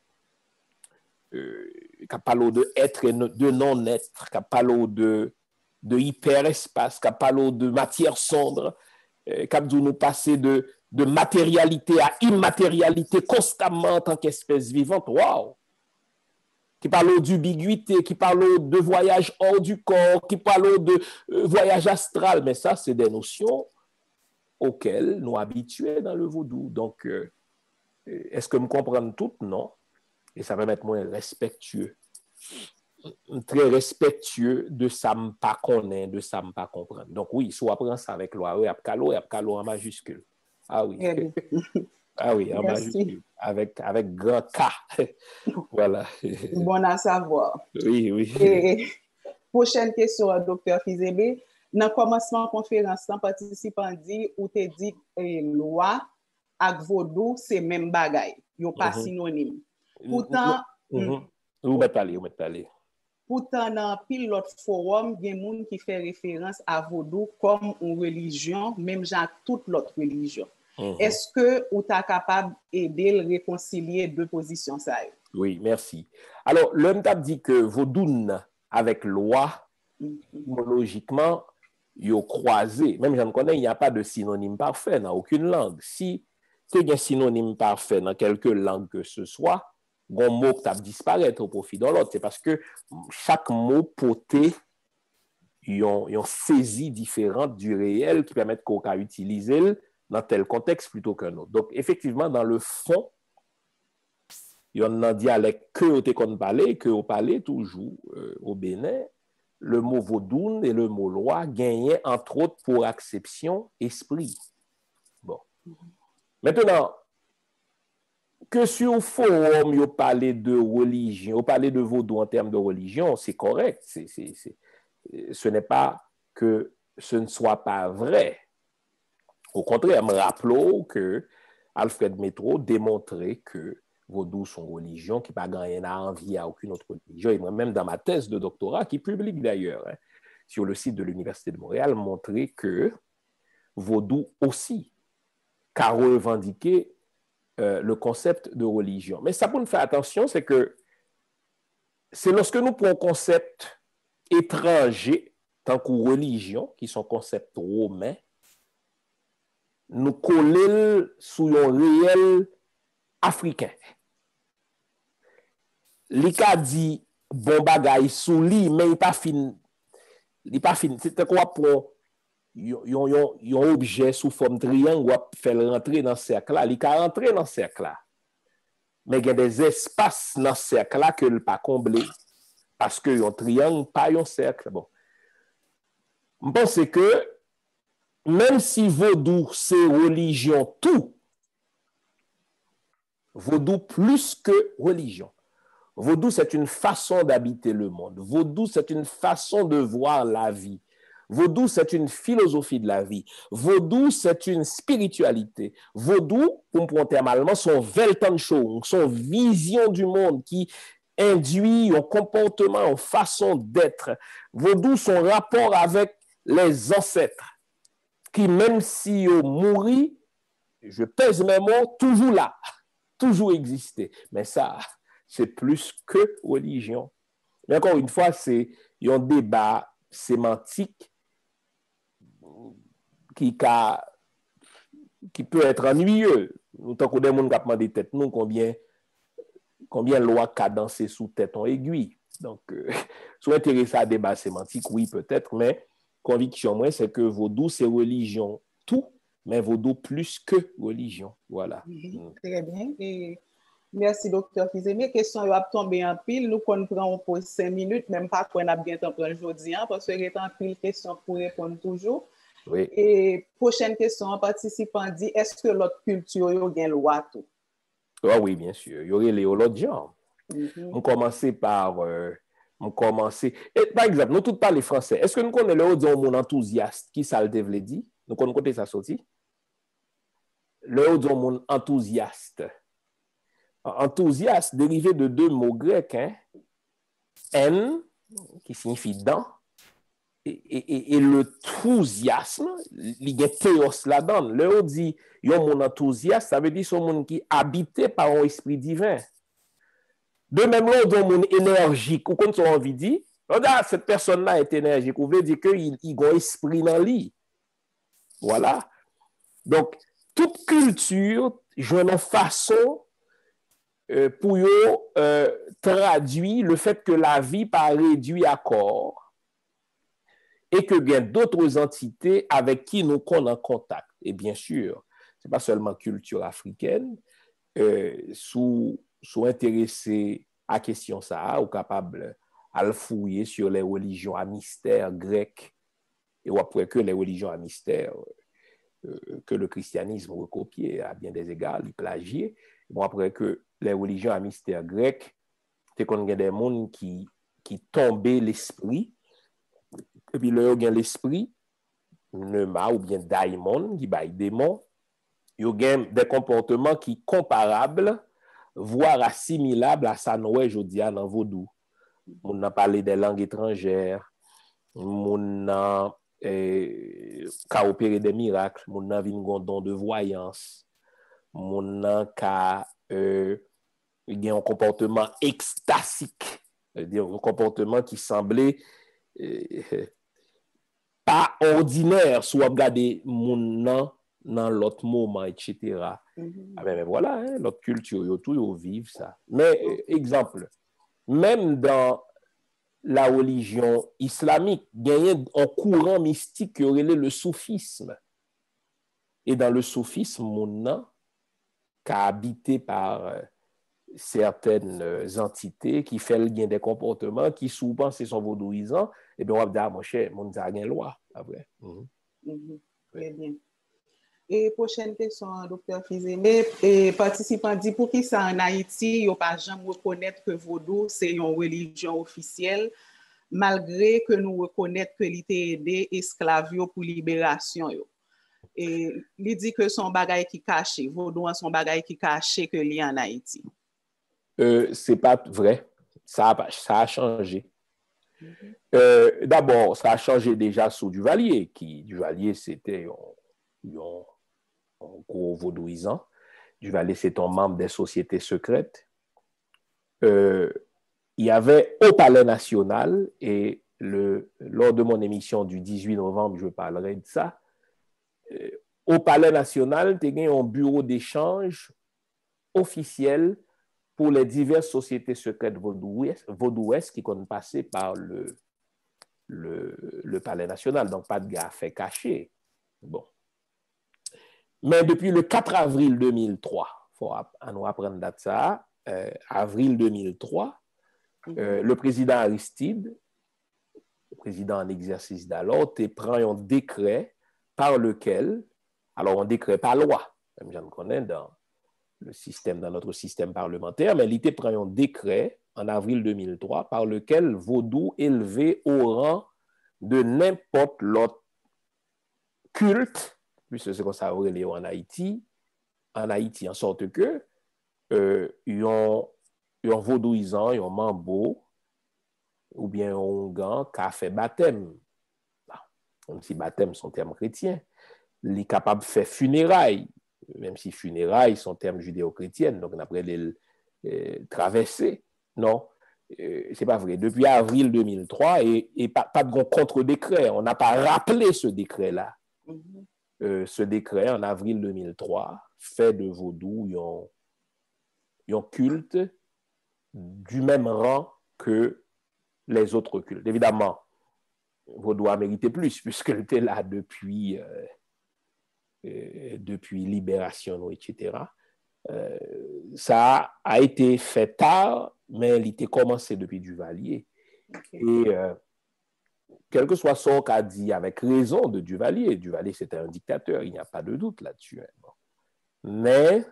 Euh, qui parle de être et de non-être, qui parle de, de hyperespace, qui parle de matière sombre, euh, qui nous passer de de matérialité à immatérialité constamment en tant qu'espèce vivante. Waouh! Qui parle d'ubiguïté, qui parle de voyage hors du corps, qui parle de euh, voyage astral. Mais ça, c'est des notions auxquelles nous habitués dans le vaudou. Donc, euh, est-ce que me comprendre tout? Non. Et ça va mettre moins respectueux. Très respectueux de ça me pas connaître, de ça me pas comprendre. Donc, oui, soit prendre ça avec loi, et apkalo, et apkalo en majuscule. Ah oui. Ah oui, en majuscule. Avec, avec grand K. Voilà. Bon à savoir. Oui, oui. Et prochaine question, docteur Fizeme. Dans le commencement de la conférence, les participants dit ou te dit eh, loi avec vaudou, c'est même bagaille. Ils sont pas mm-hmm. synonymes. Pourtant, mm-hmm. Vous mettez parler, vous mettez parler. Pourtant, dans pile l'autre forum, il y a des gens qui font référence à vaudou comme une religion, même genre toute l'autre religion. Mm-hmm. Est-ce que vous êtes capable d'aider à réconcilier deux positions ça? Oui, merci. Alors, l'homme t'a dit que vaudou avec loi, mm-hmm. logiquement, ils ont croisé. Même j'en connais, il n'y a pas de synonyme parfait dans aucune langue. Si il y a un synonyme parfait dans quelque langue que ce soit, un mot qui disparaître au profit de l'autre. C'est parce que chaque mot poté, ils ont, ils ont saisi différente du réel qui permettent qu'on puisse utiliser dans tel contexte plutôt qu'un autre. Donc, effectivement, dans le fond, il y a un dialecte que on parlait, que on parlait toujours euh, au Bénin, le mot vaudoune et le mot loi gagnaient entre autres pour acception esprit. Bon. Maintenant, que sur le forum, on parlait de religion, on parlait de vaudou en termes de religion, c'est correct. C'est, c'est, c'est, ce n'est pas que ce ne soit pas vrai. Au contraire, me rappelons que Alfred Métro démontrait que vaudou sont religion qui n'a rien à envier à aucune autre religion. Et moi-même, dans ma thèse de doctorat, qui publie d'ailleurs hein, sur le site de l'Université de Montréal, montrait que vaudou aussi, qu'a revendiqué Euh, le concept de religion. Mais ça, pour nous faire attention, c'est que c'est lorsque nous prenons un concept étranger tant que religion, qui sont concepts romains, nous collons sur un réel africain. Li ka dit bon bagay sous li, mais il pas fin, il pas fin. C'est quoi pour yon yon yon objet sous forme triangle ou faire rentrer dans cercle là, il ka rentrer dans cercle là. Mais il y a des espaces dans cercle là que le pas combler parce que yon triangle pas yon cercle. Bon. Je pense que même si vaudou c'est religion tout, vaudou plus que religion. Vaudou, c'est une façon d'habiter le monde. Vaudou, c'est une façon de voir la vie. Vaudou, c'est une philosophie de la vie. Vaudou, c'est une spiritualité. Vaudou, pour prendre terme allemand, son Weltanschauung, son vision du monde qui induit un comportement, une façon d'être. Vaudou, son rapport avec les ancêtres, qui même si on mourit, je pèse mes mots, toujours là, toujours exister. Mais ça, c'est plus que religion. Mais encore une fois, c'est un débat sémantique qui, a, qui peut être ennuyeux. Nous, tant qu'on a des gens qui ont demandé tête, nous, combien, combien de lois cadencées sous tête en aiguille. Donc, euh, soit intéressé à débat sémantique, oui, peut-être, mais conviction, moi, c'est que vaudou, c'est religion tout, mais vaudou plus que religion. Voilà. Mm-hmm. Très bien. Et merci, docteur Fizé. Mes questions ont tombé en pile. Nous, qu'on prend pour cinq minutes, même pas qu'on a bien temps pour aujourd'hui, hein, parce qu'il y a en pile questions pour répondre toujours. Oui. Et prochaine question, un participant dit, est-ce que l'autre culture y a une loi tout? Ah oui, bien sûr. Il y aurait les autres gens. Mm-hmm. On commençait par... Euh, on commençait... Et, par exemple, nous tous parlons français. Est-ce que nous connaissons le haut mon enthousiaste? Qui ça le devait dire? Nous connaissons ça sorti? Le haut mon enthousiaste. Enthousiaste dérivé de deux mots grecs, hein? En, qui signifie dans, et, et, et le enthousiasme, il y a théos là-dedans. Le haut dit, yon mon enthousiaste, ça veut dire son monde qui habité par un esprit divin. De même, là, on monde énergique, ou comme on envie de dire, regarde, cette personne-là est énergique, vous voulez dire qu'il a un esprit dans lui. Voilà. Donc, toute culture, j'ai une façon euh, pour euh, traduire le fait que la vie pas réduit à corps et que il y a d'autres entités avec qui nous sommes en contact. Et bien sûr, ce n'est pas seulement culture africaine, euh, sous sont intéressés à la question ça, ou capables à le fouiller sur les religions à mystère grec, et après que les religions à mystère euh, que le christianisme recopié à bien des égards, il plagié, bon après que les religions à mystère grec, c'est qu'on a des mondes qui, qui tombaient l'esprit, et puis là, il y a l'esprit, Neuma ou bien daimon, qui baille démon, il y a des comportements qui sont comparables voire assimilable à ça nous aujourd'hui dans vaudou. On a parlé des langues étrangères, on a eh, opéré des miracles, on a vu un don de voyance, on a euh, un comportement extasique, c'est-à-dire un comportement qui semblait euh, pas ordinaire, soit regarder mon dans l'autre moment, et cetera. Mm-hmm. Ah ben, mais voilà, hein, l'autre culture, yo tout, yo vive ça. Mais, euh, exemple, même dans la religion islamique, il y a un courant mystique qui aurait le soufisme. Et dans le soufisme, mon nom, qui a habité par euh, certaines euh, entités qui font des comportements qui souvent sont vaudouisants, et bien on va dire, mon cher, mon a une loi, après. Mm-hmm. Mm-hmm. Très bien. Et prochaine question, docteur Fizé. Les participants disent pour qui ça en Haïti, ils n'ont pas jamais reconnaître que vaudou, c'est une religion officielle, malgré que nous reconnaissons que l'ité aidé esclaves pour libération. Et il dit que son bagay qui caché, vaudou son bagay qui caché que li en Haïti. Euh, c'est pas vrai. Ça a, ça a changé. Mm-hmm. Euh, d'abord, ça a changé déjà sous Duvalier, qui Duvalier c'était un, un gros vaudouisant. Duvalier, c'est un membre des sociétés secrètes. Euh, il y avait au Palais national et le, lors de mon émission du dix-huit novembre, je parlerai de ça. Euh, au Palais national, tu as un bureau d'échange officiel pour les diverses sociétés secrètes vaudouesses qui ont passé par le, le, le Palais national. Donc, pas de gars fait caché. Bon. Mais depuis le quatre avril deux mille trois, il faut nous apprendre date ça, euh, avril deux mille trois, euh, le président Aristide, le président en exercice d'alors, prend un décret par lequel, alors un décret par loi, comme j'en connais dans le système, dans notre système parlementaire, mais l'I T prend un décret en avril deux mille trois par lequel Vaudou élevé au rang de n'importe l'autre culte, puisque c'est comme ça en Haïti, en Haïti, en sorte que euh, ils ont un vaudouisant, ils ont mambo, ou bien un ongan qui a fait baptême. Même si baptême sont termes chrétiens. Il est capable de faire funérailles, même si funérailles sont termes judéo-chrétiennes, donc après les euh, traversées. Non, euh, c'est pas vrai. Depuis avril deux mille trois, et, et pas, pas de contre-décret, on n'a pas rappelé ce décret-là. Mm-hmm. Euh, ce décret, en avril deux mille trois, fait de Vaudou un culte du même rang que les autres cultes. Évidemment, Vaudou a mérité plus, puisqu'elle était là depuis, euh, euh, depuis Libération, et cetera. Euh, ça a été fait tard, mais elle était commencé depuis Duvalier. Okay. Et euh, quel que soit ce qu'a dit avec raison de Duvalier, Duvalier c'était un dictateur, il n'y a pas de doute là-dessus. Hein. Mais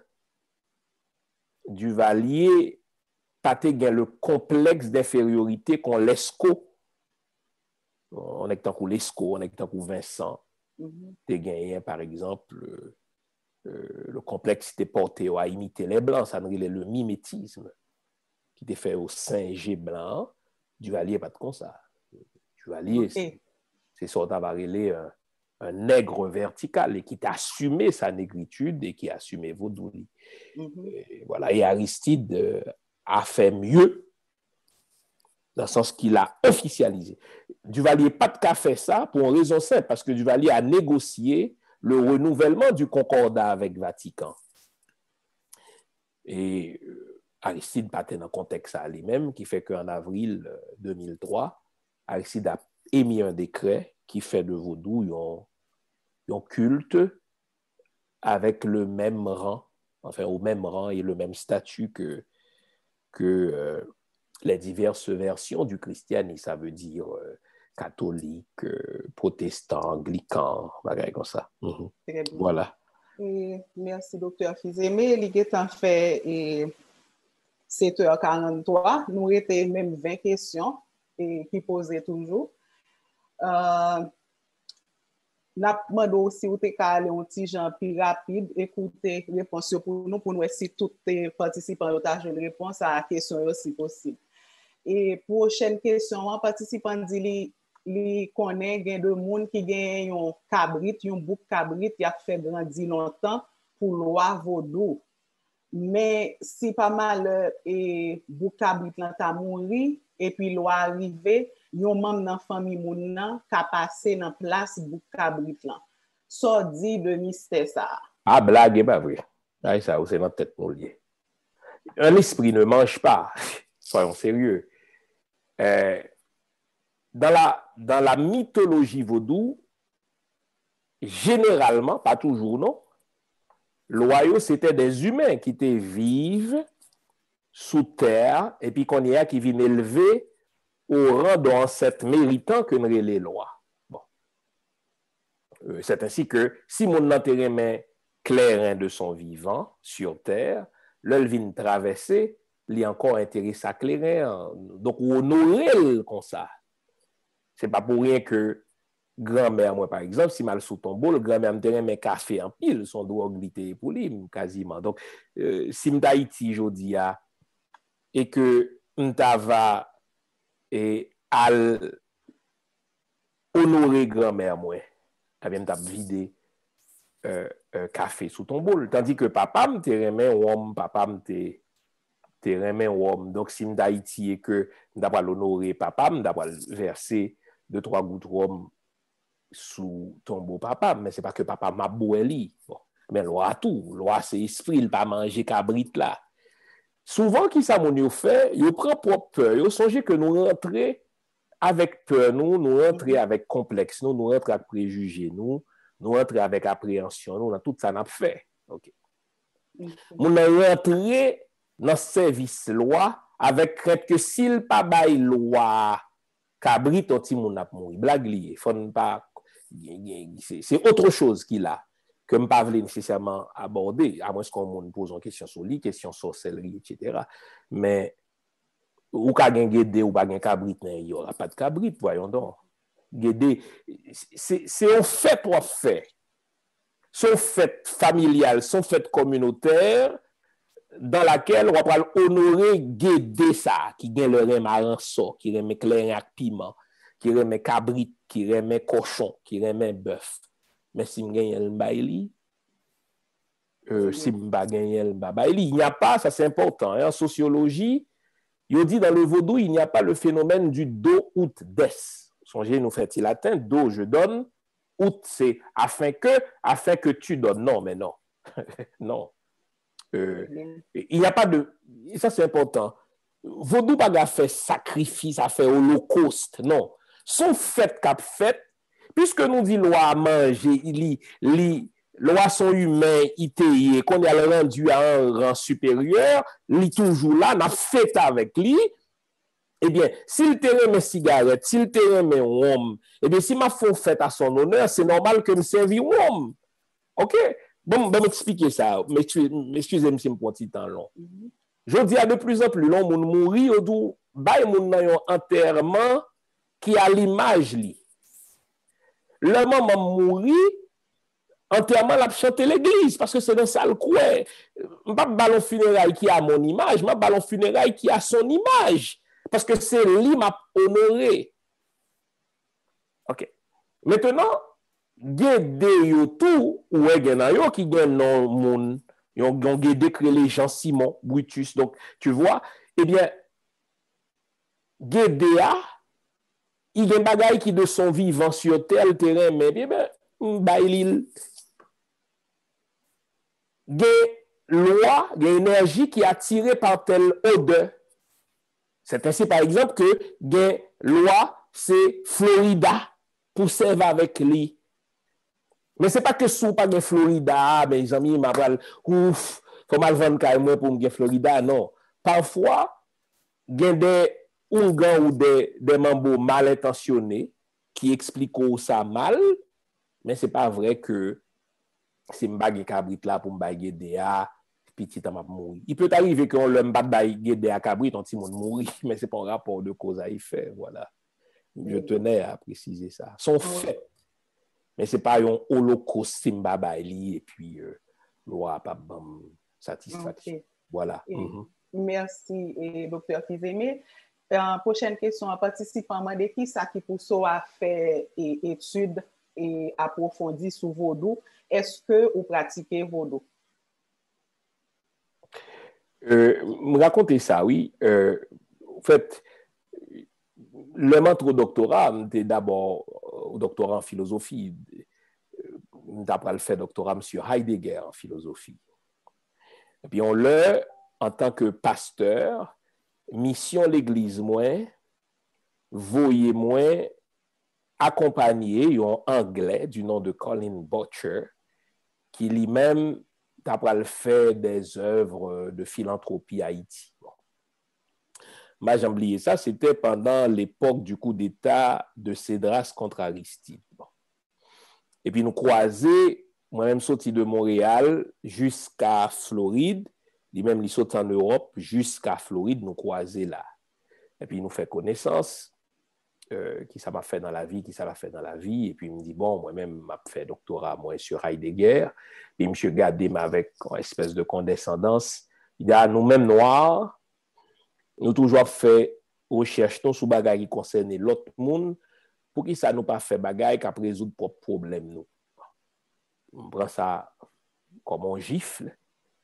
Duvalier pas le complexe d'infériorité qu'on l'Esco. On est tant que l'Esco, on est tant que Vincent. Mm-hmm. Tu gagné, par exemple, euh, euh, le complexe était porté à imiter les Blancs, ça n'est le mimétisme qui était fait au Saint-G blanc. Duvalier pas de comme ça. Duvalier, okay. c'est ça qu'on va relé un, un nègre vertical et qui a assumé sa négritude et qui a assumé Vaudou. Mm-hmm. Et voilà, et Aristide euh, a fait mieux dans le sens qu'il a officialisé. Duvalier pas de cas fait ça pour une raison simple, parce que Duvalier a négocié le renouvellement du concordat avec Vatican. Et euh, Aristide pas dans un contexte à lui-même, qui fait qu'en avril deux mille trois, Aristide a émis un décret qui fait de Vaudou un, un culte avec le même rang, enfin au même rang et le même statut que, que euh, les diverses versions du christianisme, ça veut dire euh, catholique, euh, protestant, anglican, bagaille comme ça. Mm-hmm. Voilà. Et merci, docteur Fils-Aimé. Il est en fait et sept heures quarante-trois. Nous étions même vingt questions et qui posaient toujours. Euh, N'a demandé aussi ou te calé un petit genre plus rapide, écouter réponse pour nous, pour nous si tous les participants ont une réponse à la question aussi possible. Et prochaine question, un participant dit li connaît gen de monde qui gagne un cabrit, un bouc cabrit, il a fait grandir longtemps pour loi Vaudou. Mais si pas mal et bouc cabrit là ta mouri et puis loi arrivé, yon membre dans famille moun nan ka passé dans place bouc cabrit là. So dit de mystère ça. Ah blague pas vrai. Ah ça c'est dans tête pour lié. Un esprit ne mange pas. Soyons sérieux. Euh, dans, la, dans la mythologie vaudou, généralement, pas toujours, non, l'oyau, c'était des humains qui étaient vivent sous terre et puis qu'on y a qui viennent élever au rang d'ancêtres méritants que les lois. Bon. Euh, c'est ainsi que si mon enterrement clairin de son vivant sur terre, l'œil vient traverser, il y a encore intérêt à clairin. Donc, on honorait comme ça. C'est pas pour rien que grand-mère, moi, par exemple, si mal sous ton bol, grand-mère me dirait, mais café en pile, son doigt glité pour lui, quasiment. Donc, euh, si m'Haïti, je dis, et que m'tava et al honorer grand-mère, moi, eh bien, m't'a vidé euh, euh, café sous ton bol. Tandis que papa m'te remet, ou homme, papa m'te terrain mais homme. Donc, si m'Haïti et que m'd'a l'honorer papa, m'd'a verser deux, trois gouttes rhum sous tombeau papa, mais c'est pas que papa m'a boueli. Bon. Mais loi tout, loi c'est esprit, il pas manger cabrit là. Souvent, qui ça mon yo fait, yo prend propre peur, yo songe que nous rentrer avec peur, nous, nous rentrer avec complexe, nous, nous rentrer avec préjugés, nous, nous rentrer avec appréhension, nous, dans tout ça n'a fait. OK. Nous rentrer dans service loi avec crainte que s'il pas bail loi cabrit on ti moun ap mouri, blague lié, faut pas c'est autre chose qu'il a que me pas voulais nécessairement aborder, à moins qu'on me pose une question sur lui, question sorcellerie, et cetera. Mais, ou ka gen guédé ou pas gen cabrit, il n'y aura pas de cabrit, voyons donc. Guédé, c'est un fait ou fait. Son fait familial, son fait communautaire, dans laquelle on va honorer guédé ça, qui gen le rem à rançon, qui remet clair avec piment, qui remet cabrit, qui remet cochon, qui remet bœuf. Mais si je gagne le baili, euh, si je gagne le baili, il n'y a pas, ça c'est important. Hein, en sociologie, il dit dans le vaudou, il n'y a pas le phénomène du do out des. Songez, nous fait-il latin, do je donne, out c'est afin que, afin que tu donnes. Non, mais non. non. Euh, il n'y a pas de. Ça c'est important. Vaudou pas fait sacrifice, a fait holocauste. Non. Son fait qu'a fait. Puisque nous dit loi à manger, li, li, loi sont humains, ité, qu'on a rendu à un rang supérieur, li toujours là, n'a fait avec lui, eh bien, s'il te remet cigarette, s'il te remet homme, eh bien, si ma font fête à son honneur, c'est normal que me servi homme. OK? Bon, bon, m'expliquer ça. Excusez-moi si je me prends un petit temps long. Je dis à de plus en plus long, moun mouri, ou d'où, bay moun nan yon enterrement qui a l'image li. Le maman mourit, enterrement l'a chanté l'église, parce que c'est dans ça le coin. Pas ballon funérailles qui a mon image, ma ballon funérailles qui a son image, parce que c'est lui m'a honoré. OK. Maintenant, gede yo tout, ou gen yo qui gen non moun, yon gede créé Jean Simon Brutus. Donc, tu vois, eh bien, gede a, il y a des bagailles qui de son vivant sur tel terrain, mais bien, ben, il y a des lois, des énergies qui attirées par telle odeur. C'est ainsi, par exemple, que des lois, c'est Florida pour servir avec lui. Mais ce n'est pas que sous pas de Florida, mes amis, m'a pral, ouf, faut mal vendre carrément pour me Florida, non. Parfois, il y a des ou gan ou des, des membres mal intentionnés qui expliquent ça mal, mais ce n'est pas vrai que c'est m'bagé cabrit là pour m'bagé déa, petit à m'a mourir. Il peut arriver qu'on le m'bagé déa cabrit, on ti moun mourir, mais ce n'est pas un rapport de cause à effet, voilà. Je tenais à préciser ça. Son fait. Mais ce n'est pas un holocauste m'bagé et puis euh, loi pas bon satisfaction. Okay. Voilà. Mm-hmm. Merci, et docteur Fils-Aimé. En prochaine question, un participant m'a dit qui ça qui pour à faire études et approfondir sur vaudou. Est-ce que vous pratiquez vaudou? Euh, me raconter ça, oui. Euh, en fait, le maître doctorat, j'étais d'abord au doctorat en philosophie. D'après le fait doctorat sur Heidegger en philosophie. Et puis on l'a en tant que pasteur. Mission l'église moins, voyez moins, accompagné un anglais du nom de Colin Butcher, qui lui-même d'après le fait des œuvres de philanthropie à Haïti. Bon. Moi, j'ai oublié ça, c'était pendant l'époque du coup d'État de Cédras contre Aristide. Bon. Et puis nous croisons, moi-même sorti de Montréal jusqu'à Floride, lui-même, il saute en Europe jusqu'à Floride, nous croiser là. Et puis, il nous fait connaissance, euh, qui ça m'a fait dans la vie, qui ça m'a fait dans la vie. Et puis, il me dit, bon, moi-même, m'a fait doctorat, moi, sur Heidegger. Et M. Gardé m'a avec une espèce de condescendance. Il dit, ah, nous-mêmes, noirs, nous toujours fait recherche sur des bagages qui concernent l'autre monde, pour que ça nous pas fait bagages qui résoudre propre problème nous. On prend ça comme un gifle.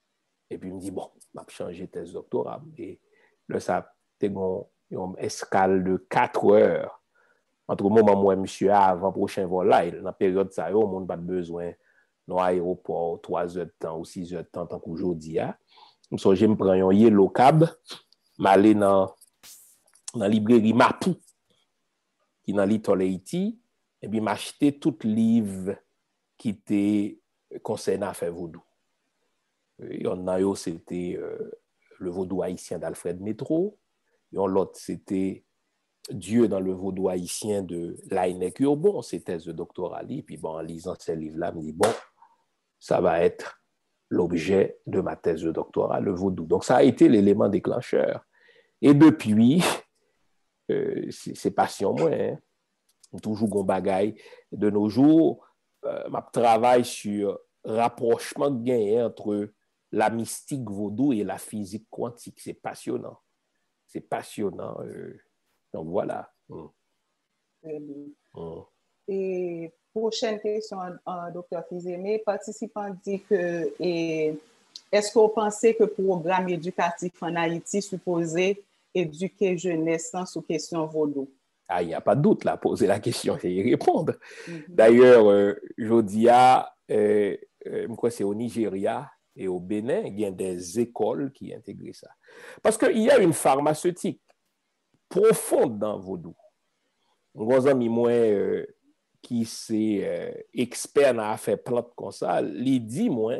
Et puis, il me dit, bon, je vais changer thèse doctorat. Et là, ça, c'est une escale de quatre heures. Entre le moment où monsieur avant le prochain vol là, dans la période ça, on n'a pas besoin dans l'aéroport trois heures de temps ou six heures de temps, tant qu'aujourd'hui. Donc, je me prends un yellow cab, je aller dans la librairie Mapou, qui est dans Little Haiti, et puis m'acheter tout livre qui était concernant à faire vaudou. Il y en a eu, c'était euh, le vaudou haïtien d'Alfred Métro, et l'autre, c'était Dieu dans le vaudou haïtien de Laïnek Urbon, c'est thèse de doctorat. Et puis, bon, en lisant ces livres-là, je me dis, bon, ça va être l'objet de ma thèse de doctorat, le vaudou. Donc, ça a été l'élément déclencheur. Et depuis, euh, c'est passion, moi, hein. Toujours gon bagaille. De nos jours, euh, je travaille sur rapprochement gagné entre la mystique vaudou et la physique quantique. C'est passionnant. C'est passionnant. Euh, donc, voilà. Mm. Très bien. Mm. Et prochaine question, euh, docteur Fils-Aimé. Participant dit que et, est-ce que vous pensez que le programme éducatif en Haïti supposé éduquer jeunesse sur question vaudou? Ah, il n'y a pas de doute là, poser la question et y répondre. Mm-hmm. D'ailleurs, euh, je dis à, euh, euh, c'est au Nigeria et au Bénin, il y a des écoles qui intègrent ça. Parce qu'il y a une pharmaceutique profonde dans vaudou. Un ami moi euh, qui c'est euh, expert dans l'affaire plante comme ça, il dit moi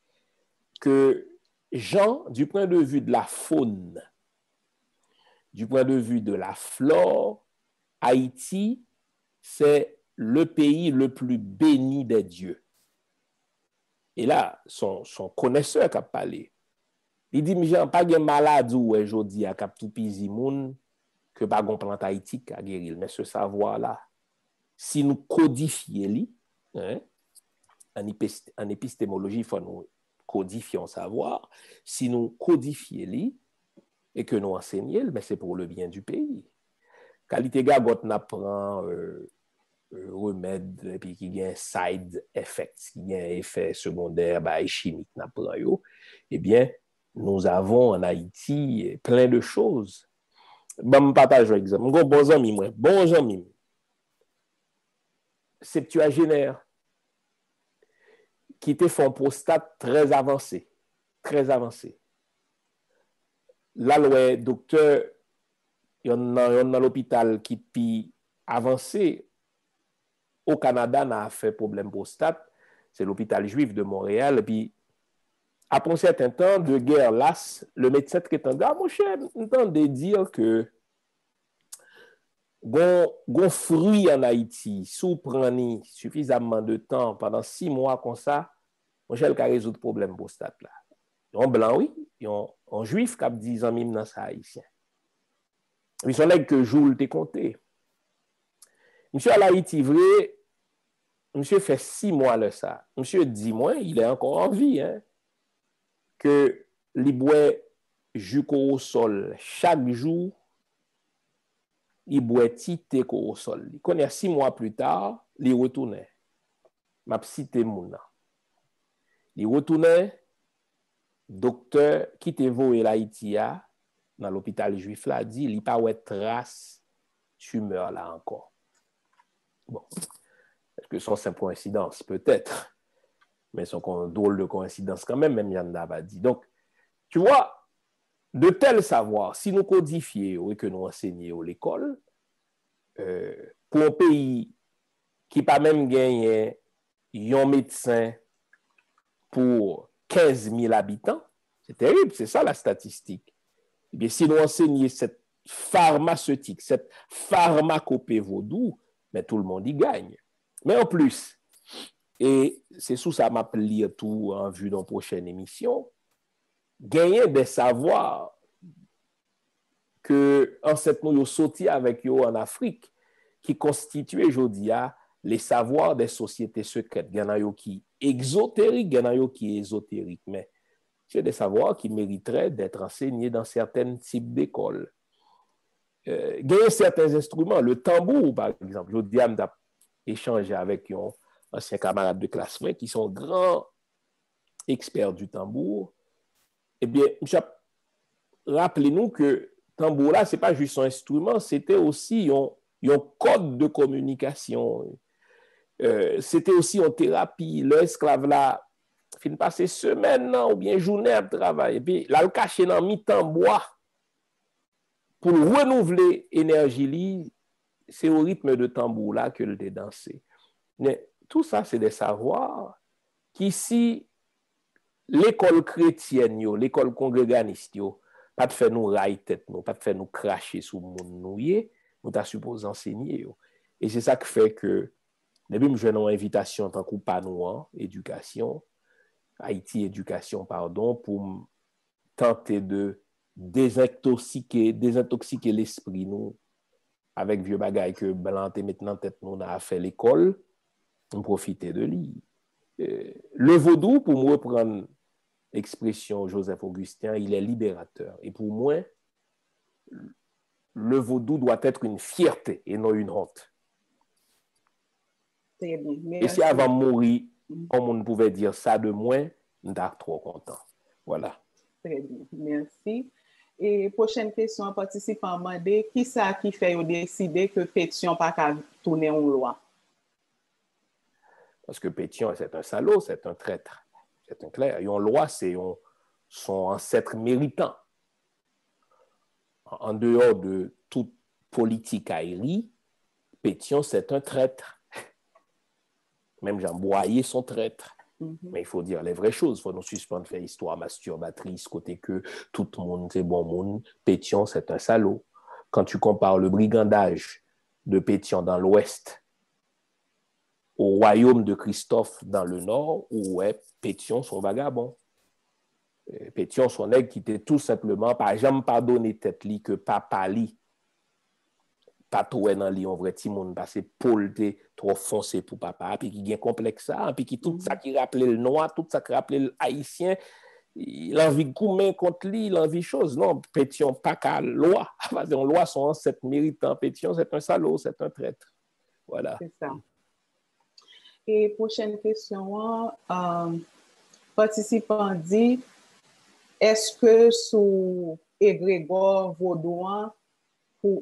que Jean, du point de vue de la faune, du point de vue de la flore, Haïti, c'est le pays le plus béni des dieux. Et là, son, son connaisseur qui a parlé, il dit, mais j'ai pas de maladie où aujourd'hui à Cap Toupizi moun que pas de plante Haïti qui a guéri. Mais ce savoir-là, si nous codifions, hein, en, épist en épistémologie, il faut nous codifier en savoir. Si nous codifions et que nous enseignons, mais c'est pour le bien du pays. Qualité gagot n'apprend euh, euh, remède et puis qui a un side effect, qui a un effet secondaire bah, chimique n'apprend yo, eh bien nous avons en Haïti plein de choses. Bon, je partage un exemple. Mon bon ami, moi, bon ami, septuagénaire, qui était son prostate très avancé, très avancé. Là, le docteur, il y en a dans l'hôpital qui puis avancé au Canada n'a fait problème prostate, c'est l'hôpital juif de Montréal. Et puis, après un certain temps de guerre lasse, le médecin traitant dit, ah, mon cher, entend de dire que gon, gon fruit en Haïti, sous prenez suffisamment de temps pendant six mois comme ça, mon cher, il a résoudre le problème prostate là. En blanc, oui, en juif, qui a dix ans, même dans ça haïtien. Ils sont là que Joule t'ai compté. Monsieur à l'Haïti, vrai, monsieur fait six mois là ça. Monsieur dit moi, il est encore en vie, hein, que il boit jusqu'au au sol chaque jour, il boit tité au sol. Il connaît six mois plus tard, il retournait. M'a cité mouna. Il retournait, docteur qui te voé l'Haïti dans l'hôpital juif là dit, il pas ouais trace tumeur là encore. Bon. Est-ce que c'est une simple coïncidence? Peut-être. Mais c'est une drôle de coïncidence quand même, même Yann n'a pas dit. Donc, tu vois, de tels savoirs, si nous codifions et que nous enseignons à l'école, euh, pour un pays qui n'a pas même gagné un médecin pour quinze mille habitants, c'est terrible, c'est ça la statistique. Eh bien, si nous enseignons cette pharmaceutique, cette pharmacopée vaudou, mais tout le monde y gagne. Mais en plus, et c'est sous ça m'a lire tout en vue d'une prochaine émission, gagner des savoirs que ancêtres nous ont sorti avec eux en Afrique, qui constituaient aujourd'hui les savoirs des sociétés secrètes. Il y en a qui exotériques, il y en a qui ésotériques, mais c'est des savoirs qui mériteraient d'être enseignés dans certains types d'écoles. Euh, gagner certains instruments, le tambour par exemple, je dis à échanger avec un ancien camarade de classe qui sont grands experts du tambour. eh bien, rappelez-nous que tambour là, ce n'est pas juste un instrument, c'était aussi un, un code de communication. Euh, c'était aussi en thérapie. L'esclave là, fin passer semaine non, ou bien journée à travail. Et puis là, le caché dans mi-temps bois pour renouveler l'énergie, c'est au rythme de tambour là que le dansé. Mais tout ça, c'est des savoirs qui, si l'école chrétienne, yo, l'école congréganiste, yo, pas de faire nous railler tête, nous, pas de faire nous cracher sous le monde, nous, nous t'a supposé enseigner. Yo. Et c'est ça qui fait que, depuis je une invitation en tant que panouan, éducation, Haïti éducation, pardon, pour tenter de désintoxiquer, désintoxiquer l'esprit, nous, avec vieux bagaille que blanc et maintenant tête nous a fait l'école, on profiter de lui. Euh, le vaudou, pour me reprendre l'expression Joseph Augustin, il est libérateur. Et pour moi, le vaudou doit être une fierté et non une honte. Très bien. Et si avant de mourir, comme on pouvait dire ça de moi, on est trop content. Voilà. Très bien. Merci. Et prochaine question, participant m'a dit, qui ça qui fait décider que pétion pas qu'à tourner en loi? Parce que Pétion, c'est un salaud, c'est un traître. C'est un clair. Et une loi, c'est son ancêtre méritant. En dehors de toute politique aérie, Pétion, c'est un traître. Même Jean Boyer, son traître. Mm-hmm. Mais il faut dire les vraies choses. Il faut nous suspendre faire histoire masturbatrice, côté que tout le monde, c'est bon monde. Pétion, c'est un salaud. Quand tu compares le brigandage de Pétion dans l'Ouest au royaume de Christophe dans le nord, où ouais, Pétion son vagabond. Pétion son nègre qui était tout simplement, par jamais pardonné tête li que papa li, pas trop dans li, on vrai ti moun, parce que Paul était trop foncé pour papa, puis qui gagne complexe ça, puis qui tout mm-hmm. ça qui rappelait le noir, tout ça qui rappelait le haïtien, il a envie de goumer contre lui, il a envie de choses. Non, Pétion pas qu'à loi. Parce que loi son ancêtre méritant. Pétion, c'est un salaud, c'est un traître. Voilà. C'est ça. Et prochaine question, euh, participant dit, est-ce que sous égrégore vaudouin, pour,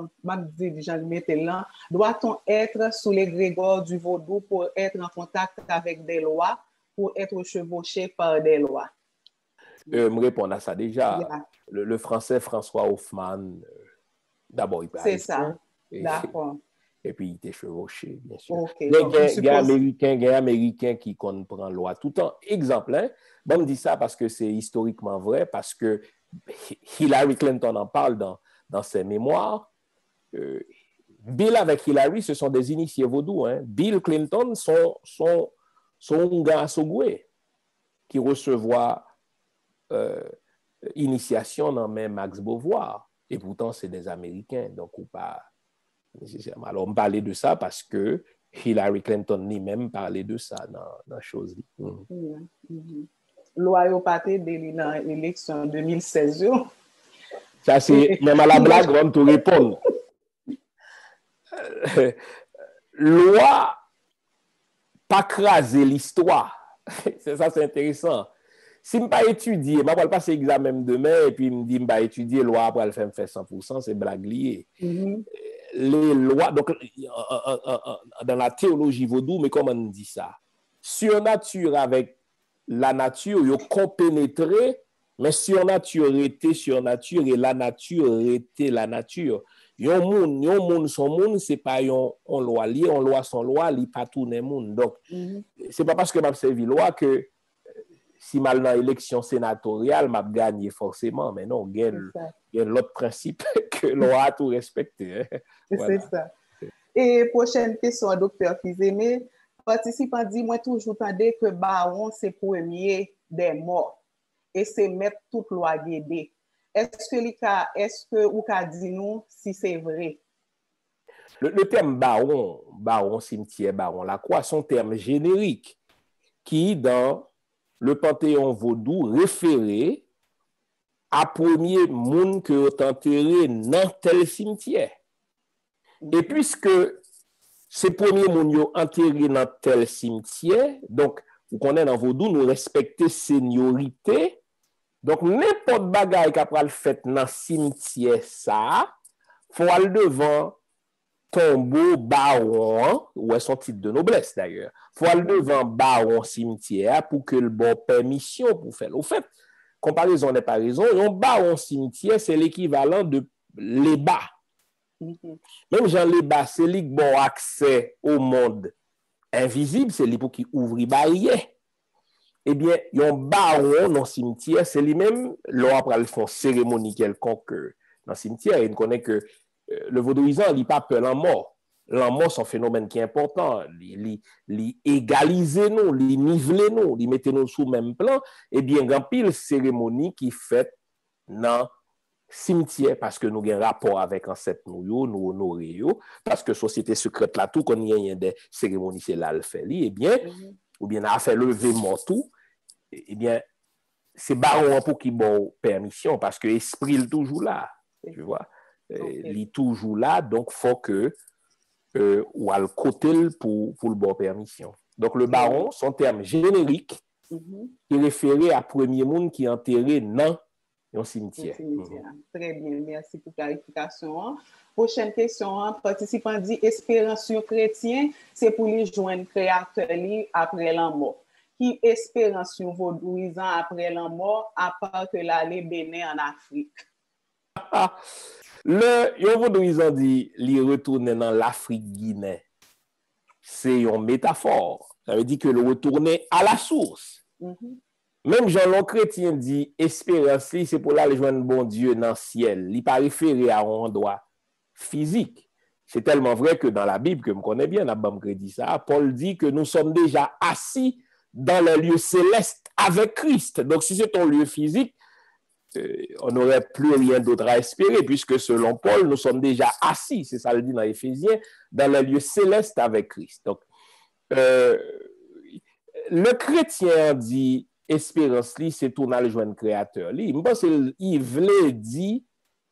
euh, doit-on être sous l'égrégore du vaudou pour être en contact avec des lois, pour être chevauché par des lois? Euh, me répondre à ça déjà. Yeah. Le, le français François Hoffman, euh, d'abord, il parle. C'est ça. Et, d'accord. Et puis, il était chevauché, bien sûr. Okay. Il y a des Américains qui comprennent loi tout le temps. Exemple, hein, bon, on dit ça parce que c'est historiquement vrai, parce que Hillary Clinton en parle dans, dans ses mémoires. Euh, Bill avec Hillary, ce sont des initiés vaudous. Hein. Bill Clinton sont, sont, sont gars Sogoué qui recevoir euh, initiation dans même Max Beauvoir. Et pourtant, c'est des Américains, donc ou pas. Alors, on parlait de ça parce que Hillary Clinton ni même parlait de ça dans la chose. Mm. Mm-hmm. Loyauté de l'élection deux mille seize. Ça, c'est même à la blague, on te répond. Loi, pas craser l'histoire. C'est ça, c'est intéressant. Si je ne pas étudier, je ne vais pas passer l'examen demain et puis je me dis que je vais étudier loi après le faire cent pour cent, c'est blague liée. Mm-hmm. Les lois, donc dans la théologie vaudou, mais comment on dit ça? Surnature avec la nature, ils ont compénétré, mais surnature était surnature et la nature était la nature. Yon moun, yon moun son moun, c'est pas yon on loi lié, on loi son loi, li pas tout le monde. Donc, mm-hmm. c'est pas parce que m'a servi loi que si mal dans l'élection sénatoriale, m'a gagné forcément, mais non, il y a l'autre principe que l'on a tout respecté. Hein. Voilà. C'est ça. Et prochaine question, docteur Fizeme, participant dit, moi toujours tendé que baron c'est premier des morts et c'est mettre toute loi guédée. Est-ce que l'Ika, est-ce que ou ka dit nous si c'est vrai? Le, le terme baron, baron cimetière, baron la croix, sont termes génériques qui dans le panthéon vaudou référé à premier monde que ont enterré dans tel cimetière. Et puisque ces premiers monde ont enterré dans tel cimetière, donc vous connaissez dans vaudou nous respecter seniorité Donc, n'importe bagaille qui a fait dans le cimetière, ça, faut aller devant tombeau baron, ou est son titre de noblesse d'ailleurs. Faut aller devant baron cimetière pour que le bon permission pour faire. Au fait, comparaison n'est pas raison, un baron cimetière, c'est l'équivalent de l'éba. Mm-hmm. Même Jean Léba, c'est lui qui bon accès au monde invisible, c'est lui pour qui ouvre les barrières. Eh bien, un baron dans le cimetière, c'est lui-même, là, après, ils font cérémonie quelconque dans le cimetière, et on connaît que euh, le vaudouisant, il n'a pas peur de la mort. La mort, c'est un phénomène qui est important. Il égalise nous, il nivele nous, il mette nous sous le même plan. Eh bien, il y a pile cérémonie qui fait dans cimetière parce que nous avons un rapport avec ancêtre nous, nous honorer, parce que société secrète là, tout, qu'on y a des cérémonies, c'est là le fait, eh bien, mm-hmm. ou bien a fait lever mort tout, eh bien, c'est baron pour qui bon permission, parce que l'esprit est toujours là, tu vois, okay. Il est toujours là, donc il faut que, euh, ou à le côté pour, pour le bon permission. Donc le baron, son terme générique, mm-hmm. est référé à premier monde qui est enterré dans un cimetière. cimetière. Mm-hmm. Très bien, merci pour la clarification. Prochaine question, participant dit espérance chrétien, c'est pour les joindre créateur après la mort. Qui espérance vaudouisant après la mort, à part que l'aller bénin en Afrique? Le vaudouisant dit, il retourner dans l'Afrique Guinée. C'est une métaphore. Ça veut dire que le retourner à la source. Mm-hmm. Même Jean-Long chrétien dit, espérance, c'est pour aller joindre bon Dieu dans le ciel. Il n'est pas référé à un endroit physique. C'est tellement vrai que dans la Bible, que je connais bien, dit ça, Paul dit que nous sommes déjà assis dans le lieu céleste avec Christ. Donc, si c'est un lieu physique, euh, on n'aurait plus rien d'autre à espérer, puisque selon Paul, nous sommes déjà assis, c'est ça le dit dans Éphésiens, dans le lieu céleste avec Christ. Donc, euh, le chrétien dit, espérance, c'est tourner à le joindre créateur. Je pense qu'il voulait dire,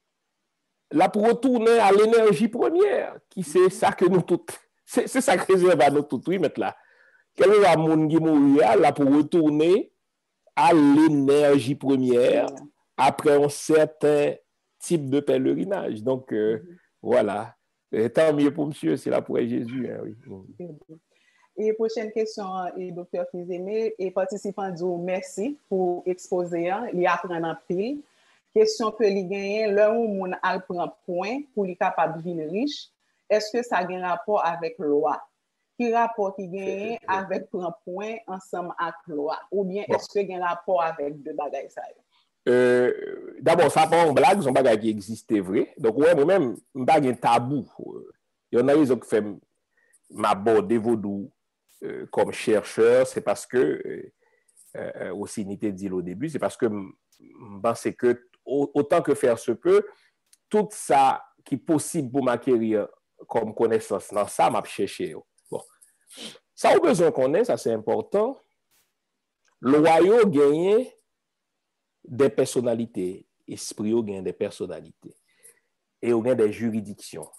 là, pour retourner à l'énergie première, qui c'est ça que nous tous, c'est ça que réserve à nous tous, oui, mais là, quel est le monde qui mourir là pour retourner à l'énergie première après un certain type de pèlerinage. Donc, euh, mm-hmm. voilà. Et tant mieux pour monsieur, c'est là pour Jésus. Hein, oui. Mm-hmm. Et prochaine question, et docteur Fils-Aimé, et participant dit merci pour exposer, il apprend en pile. Question que les gagnants, là où mon al prend point pour les capables de devenir riche, est-ce que ça a un rapport avec la loi? Qui rapport qui gagne avec prend point ensemble avec la loi? Ou bien bon. Est-ce qu'il y a un rapport avec deux bagages ça? Euh, D'abord, ça pas une blague, c'est un bagage qui existait vrai. Donc, ouais, moi-même, je n'ai pas un tabou. Il y en a qui fait m'aborder vaudou euh, comme chercheur, c'est parce que, euh, euh, aussi, Nité dit au début, c'est parce que je pense que, autant que faire se peut, tout ça qui est possible pour m'acquérir comme connaissance dans ça, m'a cherché. Bon. Ça, au besoin qu'on ait, ça c'est important. Le royaume gagne des personnalités, esprit gagne des personnalités, et on gagne des juridictions.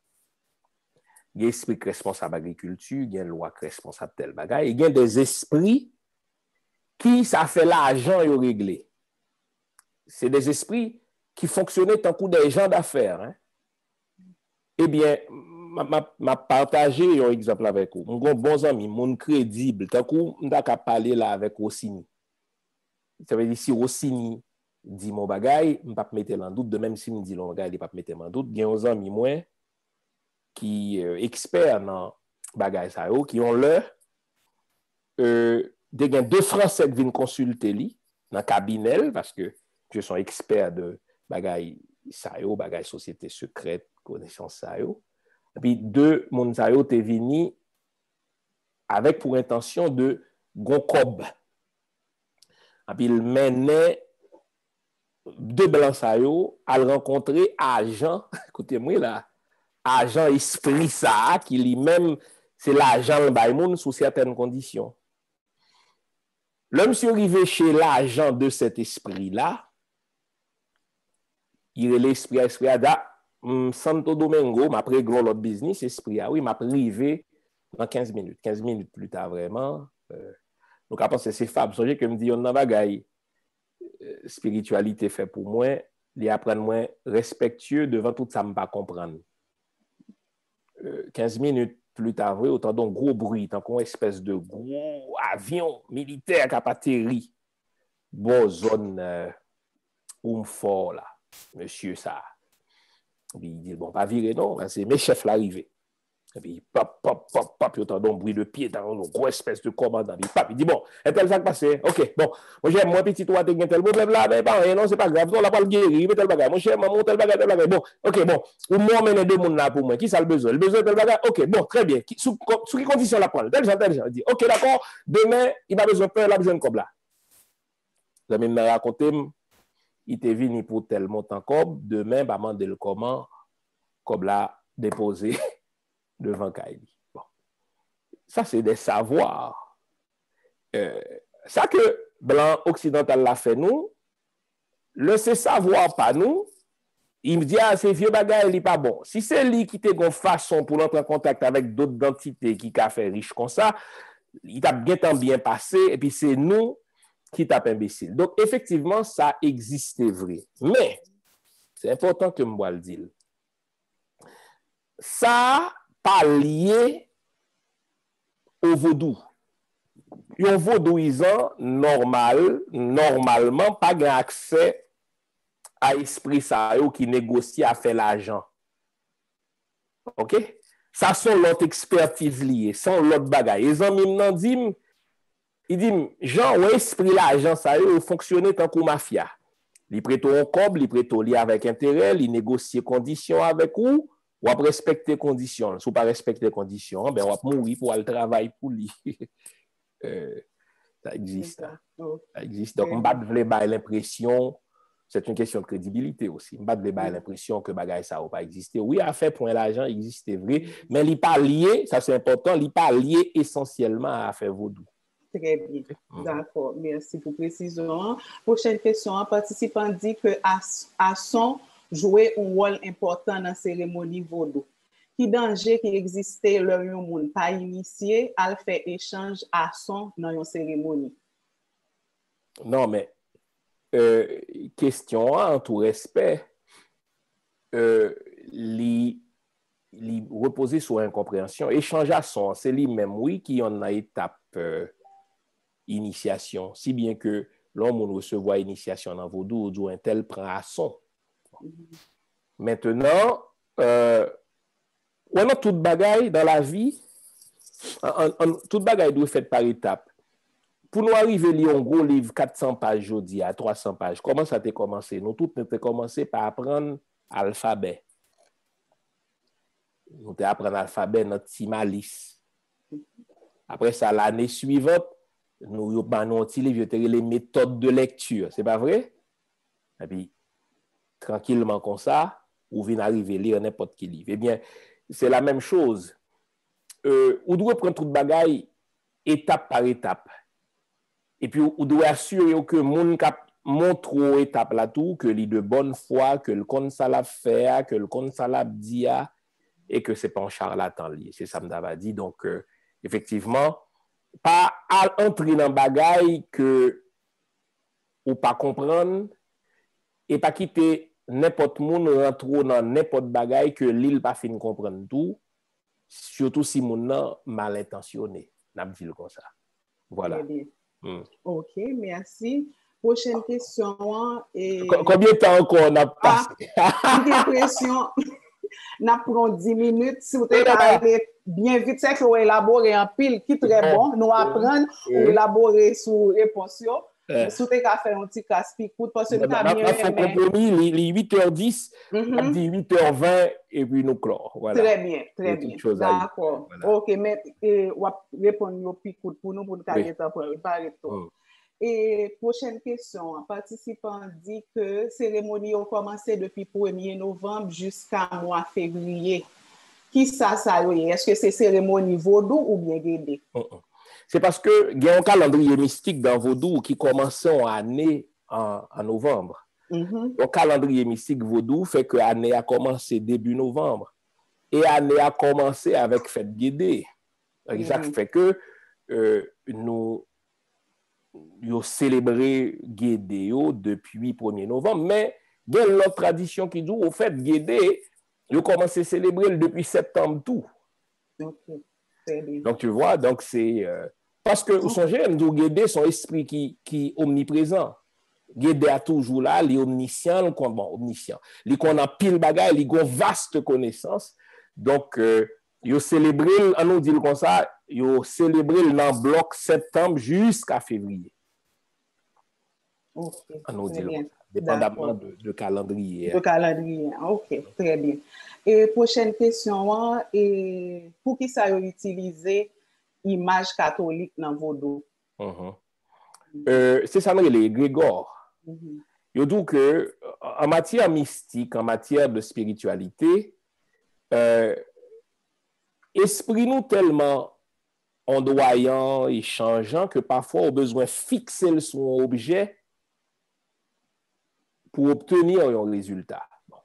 Il y a esprit responsable agriculture, il y a une loi responsable tel bagage, il y a des esprits qui, ça fait l'argent et réglé. C'est des esprits qui fonctionnaient tant que des gens d'affaires. Hein? Eh bien, m'a partagé un exemple avec vous. Mon bon ami, mon crédible, tant que je vais parler là avec Rossini. Ça veut dire si Rossini dit mon bagay, je ne vais pas mettre en doute. De même si je dis mon bagay, je ne vais pas mettre en doute. Il y a un ami moi qui est euh, expert dans bagay ça, qui ont leur euh, deux Français qui viennent consulter lui dans le cabinet parce que je suis expert de bagay ça, bagay société secrète, connaissance ça. Et puis deux Monsayo te venu avec pour intention de Goncob. Et puis il menait deux blancs ça à rencontrer agent, écoutez-moi là, agent esprit ça qui lui-même c'est l'agent Baïmoun sous certaines conditions. L'homme s'est arrivé chez l'agent de cet esprit là. Il est l'esprit esprit à Santo Domingo, m'a pris l'autre business, esprit, ah oui, m'a privé dans quinze minutes. quinze minutes plus tard, vraiment. Euh, donc, après, c'est Fab. Songez que me dit, on n'a pas gagné. spiritualité fait pour moi, il apprendre moi respectueux devant tout ça, je ne pas comprendre. Euh, quinze minutes plus tard, autant d'un gros bruit, tant qu'on espèce de gros avion militaire qui a atterri. Bon, zone euh, où fort là, monsieur ça. Puis il dit, bon, pas virer, non, c'est mes chefs l'arrivée. Et puis, pop, pop, pop, pop, il entend un bruit de pied dans une grosse espèce de commandant. Puis, pop, il dit, bon, et tel ça qui passe. Ok, bon, moi j'aime, moi petit, toi, t'es tel problème là, mais pas, non, c'est pas grave, on l'a pas le guérir, mais tel bagage. Moi j'aime, maman, tel bagage, tel bagage. Bon, ok, bon, ou moi, mène deux mondes là pour moi. Qui ça le besoin? Le besoin de tel bagage? Ok, bon, très bien. Qui, sous, sous quelles conditions la prendre? Tel, tel, tel. Il dit, ok, d'accord, demain, il va besoin de faire, il a besoin de cob là. Vous avez raconté, il était venu pour tel montant cob, demain, bah, mandé le comment, cob là, déposé devant Kaili. Bon. Ça, c'est des savoirs. Euh, ça que blanc occidental l'a fait nous, le c'est savoir pas nous, il me dit, ah, c'est vieux bagage, il n'est pas bon. Si c'est lui qui te gon façon pour entrer en contact avec d'autres entités qui a fait riche comme ça, il t'a bien tant bien passé, et puis c'est nous qui tape imbécile. Donc, effectivement, ça existait vrai. Mais, c'est important que moi le dise. Ça pas lié au vaudou. Un vaudouisant normal, normalement, pas gain accès à esprit ça qui négocie à faire l'argent. OK? Ça sont l'autre expertise liée, sont l'autre bagaille. Les amis m'ont dit, il dit, Jean, ou esprit l'argent, ça y fonctionne tant que mafia. Il prête un cob, il prête li avec intérêt, il négocie conditions avec vous. Ou à respecter les conditions. Si vous ne respectez pas les conditions, ben, on va mourir pour aller travailler pour lui. euh, ça existe. Ça existe. Donc, on ne va pas l'impression, c'est une question de crédibilité aussi. On ne va pas l'impression que bagay ça n'a pas existé. Oui, à faire point l'argent existe, vrai, mais il n'est pas lié, ça c'est important, il n'est pas lié essentiellement à faire vaudou. Très bien. D'accord. Merci pour précision. Prochaine question. Un participant dit que à son jouer un rôle important dans la cérémonie vaudou. Qui danger qui existait le monde pas initié à faire échange à son dans une cérémonie? Non, mais euh, question en tout respect, euh, li, li reposer sur incompréhension. Échange à son, c'est lui-même, oui, qui en a étape euh, initiation, si bien que l'homme recevoir initiation dans vaudou, ou un tel prend à son. Maintenant, euh, on a toute bagaille dans la vie, en, en, toute bagaille doit être faite par étapes. Pour nous arriver à lire un gros livre, quatre cents pages aujourd'hui, à trois cents pages, comment ça a commencé? Nous tous, nous avons commencé par apprendre l'alphabet. Nous avons appris l'alphabet, notre Timalis. Après ça, l'année suivante, nous avons les méthodes de lecture. C'est pas vrai? Et puis, tranquillement comme ça, ou vient arriver à lire n'importe quel livre. Eh bien, c'est la même chose. Euh, on doit prendre toute bagaille étape par étape. Et puis, on doit assurer que mon cap montre aux étapes là tout, que les de bonne foi, que le con ça l'a fait, que le con ça l'a dit, et que c'est pas un charlatan lié. C'est ça que m'avait dit. Donc, euh, effectivement, pas à entrer dans bagaille que ou pas comprendre, et pas quitter n'importe monde rentre dans n'importe bagaille que l'île pas fin comprendre tout, surtout si mon nan mal intentionné, n'a dit comme ça. Voilà. Mm. OK, merci. Prochaine question. Et... Combien de temps encore on a passé? Ah, j'ai l'impression n'a pris dix minutes. Si vous avez allé bien vite, c'est que vous élaborez en pile qui est très bon. Nous apprenons ou élaborer sous réponse. Euh, si vous avez fait un petit casse-pique, parce que nous avons bien compromis, les huit heures dix, on dit huit heures vingt et puis nous clore. Voilà. Très bien, très bien. D'accord. Voilà. OK, mais on va répondre au picout pour nous, pour nous oui. Temps pour préparer tout. Mm. Et prochaine question, un participant dit que cérémonie a commencé depuis premier novembre jusqu'à mois février. Qui ça, ça est? Est-ce que c'est cérémonie vaudou ou bien guédé? Mm -mm. C'est parce que il y a un calendrier mystique dans vaudou qui commence en année en, en novembre. Mm-hmm. Le calendrier mystique vaudou fait que l'année a commencé début novembre et l'année a commencé avec fête guédé. Mm-hmm. Ça fait que euh, nous yo célébré Guédé yo depuis premier novembre, mais il y a l'autre tradition qui dit, au fait, Guédé, yo commencé à célébrer depuis septembre tout. Ok, très bien. Donc, tu vois, donc c'est... Euh, parce que, vous songez, Guédé, son esprit qui, qui est omniprésent. Guédé a toujours là, il est omniscient, bon, omniscient. Il qu'on a pile bagaille, il a une vaste connaissance. Donc, euh, il a célébré, on nous dit comme ça, il a célébré dans le bloc septembre jusqu'à février. Ok, On nous dit bien. Dépendamment de, de calendrier. De calendrier, ok, très bien. Et prochaine question, et pour qui ça a utilisé image catholique dans vos dos? Mm-hmm. Euh, c'est ça, les Grégor. Mm-hmm. Je dis que en matière mystique, en matière de spiritualité, euh, esprit nous tellement ondoyant et changeant que parfois on a besoin de fixer son objet pour obtenir un résultat. Bon.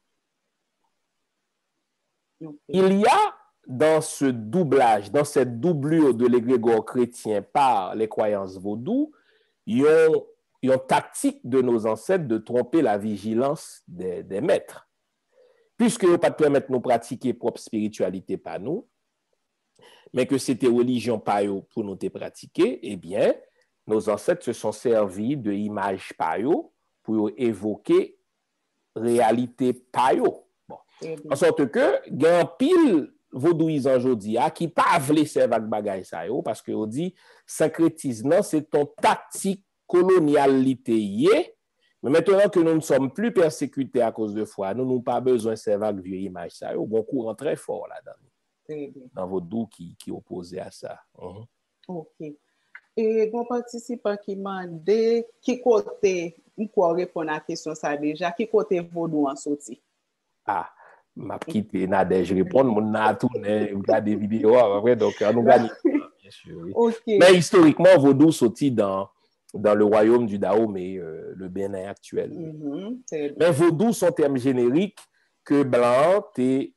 Okay. Il y a dans ce doublage, dans cette doublure de l'égrégore chrétien par les croyances vaudou, il y a une tactique de nos ancêtres de tromper la vigilance des, des maîtres. Puisque ils ne pas permettre de pratiquer propre spiritualité par nous, mais que c'était religion par eux pour nous pratiquer, eh bien, nos ancêtres se sont servis de images par eux pour évoquer réalité par eux. Bon. En sorte que, il y a un pile vaudouisant aujourd'hui qui ne pas voulu servir avec bagay ça yo, parce que on dit syncrétisme, c'est ton tactique colonialité. Mais maintenant que nous ne sommes plus persécutés à cause de foi, nous n'avons pas besoin de servir avec vieux image ça yo. Bon courant très fort là-dedans. Dans vaudou qui, qui opposé à ça. Uh-huh. Ok. Et bon participant qui m'a dit qui côté, quoi répondre à la question ça déjà, qui côté vaudou en sorti? Ah, m'a quitté Nadège répondre, mon a tourné, regarder des vidéos après, donc on nous gagne. Bien sûr, oui. Okay. Mais historiquement, vaudou sorti dans, dans le royaume du Dahomey, euh, le Bénin actuel. Mm-hmm. Mais vaudou, son terme générique, que blanc, t'es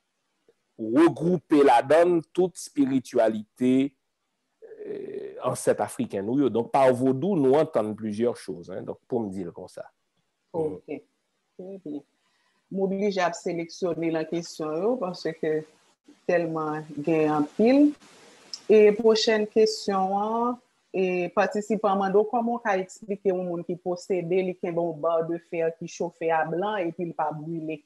regrouper là-dedans toute spiritualité euh, ancêtre africaine. Donc, par vaudou, nous entendons plusieurs choses. Hein, donc, pour me dire comme ça. Ok, très bien. M'oblige à sélectionner la question parce que tellement gain en pile. Et prochaine question, et participant mando, comment on expliquer au monde qui possède les bon barre de fer qui chauffe à blanc et puis il pas brûler?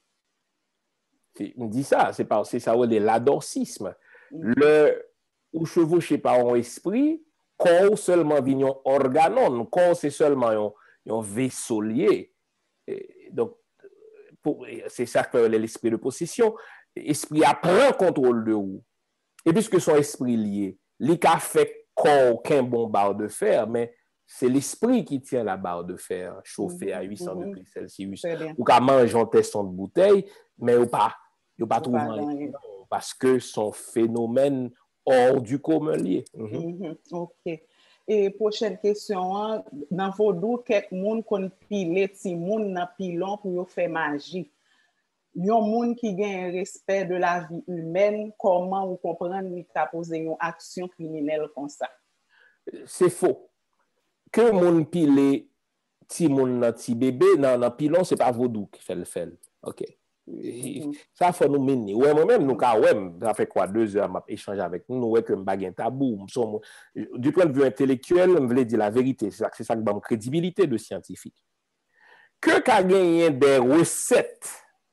On dit ça, c'est parce que ça c'est l'adorcisme. Mm-hmm. Le ou chevauché par un esprit, corps seulement vignon organon, corps c'est seulement un, un vaisseau lié. Et donc, c'est ça que l'esprit de possession. L'esprit apprend contrôle de vous. Et puisque son esprit lié, il a fait corps qu'un bon barre de fer, mais c'est l'esprit qui tient la barre de fer chauffée mm-hmm. à huit cents mm-hmm. degrés Celsius. Ou qu'à manger en testant de bouteille, mais ou pas. Il pas trouvé rien parce que son phénomène hors du commun lié. Mm-hmm. Mm-hmm. Ok. Et prochaine question, dans vaudou, quelques monde qu'on pile ti moun nan pilon pour faire magie. Yon moun qui gagne respect de la vie humaine, comment vous comprenez qu'il a posé une action criminelle comme ça? C'est faux. Que moun pile ti moun nan ti bébé nan pilon, c'est pas vaudou qui fait le fait. OK. Mm-hmm. Ça faut nous mener. Ouais, moi-même, nous, quand ouais, ça fait quoi, deux heures, m'a échangé avec nous, nous, ouais, que m'bagay un tabou. Du point de vue intellectuel, je voulais dire la vérité. C'est ça, c'est ça qui donne crédibilité de scientifique. Que quand gagné des recettes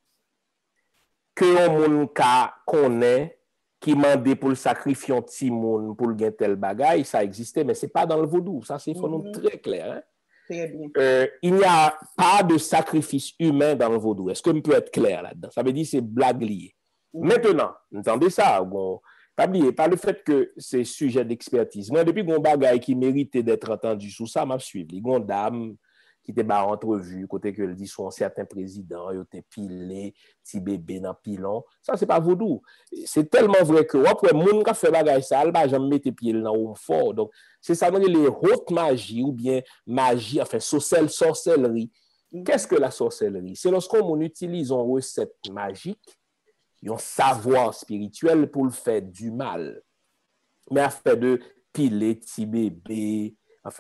que on moun ka connaît, qui mandé pour le sacrifier un petit moun pour le gagner tel bagaille, ça existait, mais c'est pas dans le vaudou. Ça, c'est faut nous mm-hmm. très clair, hein? Euh, il n'y a pas de sacrifice humain dans le vaudou. Est-ce que je peux être clair là-dedans? Ça veut dire que c'est blague liée. Mm-hmm. Maintenant, entendez ça, bon, pas oublier, pas le fait que c'est sujet d'expertise. Moi, depuis qu'on bagaille qui méritait d'être entendu sous ça, m'a suivi. Les grandes dames qui étaient en entrevue, côté que le dit soit un certain président, ils étaient pilés, petit bébé dans pilon. Ça, c'est pas vaudou. C'est tellement vrai que, après, moun ka fait bagaille ça, elle va jamais mettre pied dans un fort. Donc, c'est ça, les hautes magies ou bien magie, enfin, sorcelle, sorcellerie. Mm-hmm. Qu'est-ce que la sorcellerie? C'est lorsqu'on utilise une recette magique, un savoir spirituel pour le faire du mal. Mais à faire de piler, petit bébé, enfin,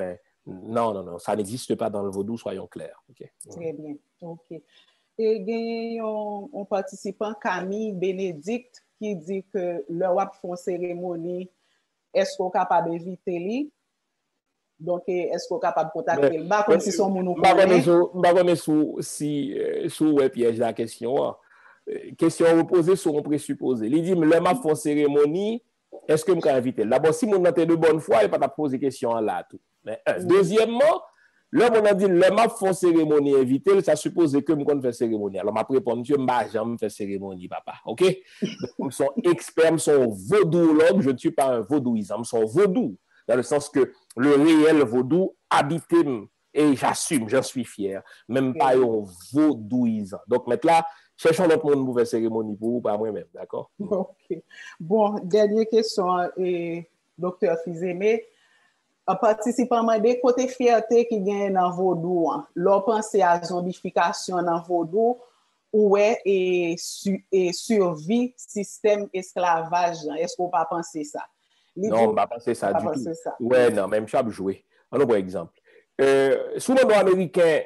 Non, non, non, ça n'existe pas dans le vaudou, soyons clairs. Okay. Très bien, ok. Et il y a un participant, Camille Bénédicte, qui dit que le wap font cérémonie, est-ce qu'on est capable d'éviter? Donc, est-ce qu'on est capable de contacter le bas comme si son moun nous connaît? Je ne sais pas si vous piège la question. Question reposée sur un présupposé. Il dit, le map font cérémonie, est-ce que je peux inviter? D'abord, si mon est de bonne foi, il ne va pas poser question là. Tout. Mais, un. Deuxièmement, là, on a dit, le map font cérémonie invité, ça suppose que je peux faire cérémonie. Alors, je réponds, monsieur, je ne jamais faire cérémonie, papa. OK? Donc, ils sont experts, ils sont vaudouologues, je ne suis pas un vaudouisant, ils sont vaudous. Dans le sens que le réel vaudou habite, et j'assume, j'en suis fier, même pas un vaudouisant. Donc, maintenant, cherchons l'autre monde pour faire cérémonie pour vous, pas moi-même, d'accord? OK. Bon, dernière question, et, docteur Fils-Aimé. Un participant m'a dit côté fierté qui gagne dans vaudou, hein. L'on pense à zombification dans vaudou, ou est et, su, et survie système esclavage. Est-ce qu'on va penser ça? Non, on ne va pas penser ça du tout. Ça. Ouais, non, même ça, jouer. Un autre exemple. Euh, sous le droit américain,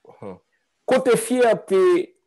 côté fierté,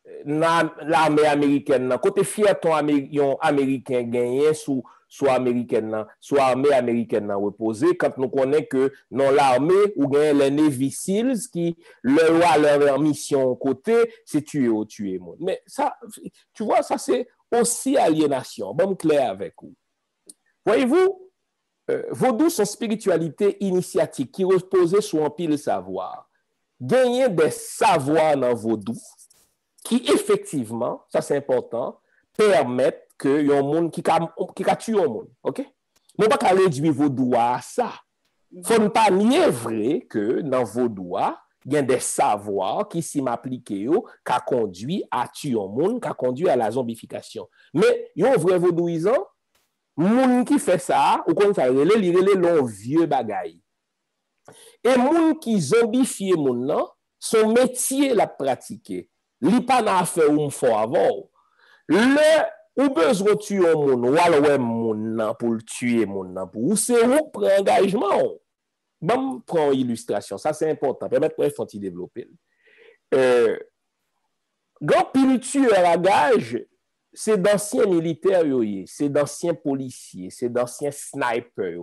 l'armée américaine, côté fierté américain gagné sous soit américaine, soit armée américaine reposée, quand nous connaissons que dans l'armée, ou gagne les Navy Seals qui, leur, leur mission côté, c'est tuer ou tuer. Mais ça, tu vois, ça c'est aussi aliénation. Bon, clair avec vous. Voyez-vous, euh, vaudou, son spiritualité initiatique qui reposait sur un pile savoir. Gagner des savoirs dans vaudou qui, effectivement, ça c'est important, permettent que y a un monde qui a qui a tué un monde, OK? Mais pas qu'à réduire vaudou à ça. Faut ne pas nier vrai que dans vaudou, il y a des savoirs qui s'y m'appliquent qui a conduit à tuer un monde, qui a conduit à la zombification. Mais il y a un vrai vaudouisant, moun qui fait ça, ou comme ça, il relè long vieux bagay. Et moun qui zombifie moun nan, son métier la pratiquer. Li pa na fait ou m'fò avant. Le ou besoin tuer moun, ou alwe moun nan pour le tuer moun nan pour ou c'est ou prend engagement. Bon, prend illustration, ça c'est important. Permettre pour faut-il développer. Euh grand pile tueur à gage, c'est d'anciens militaires, c'est d'anciens policiers, c'est d'anciens snipers.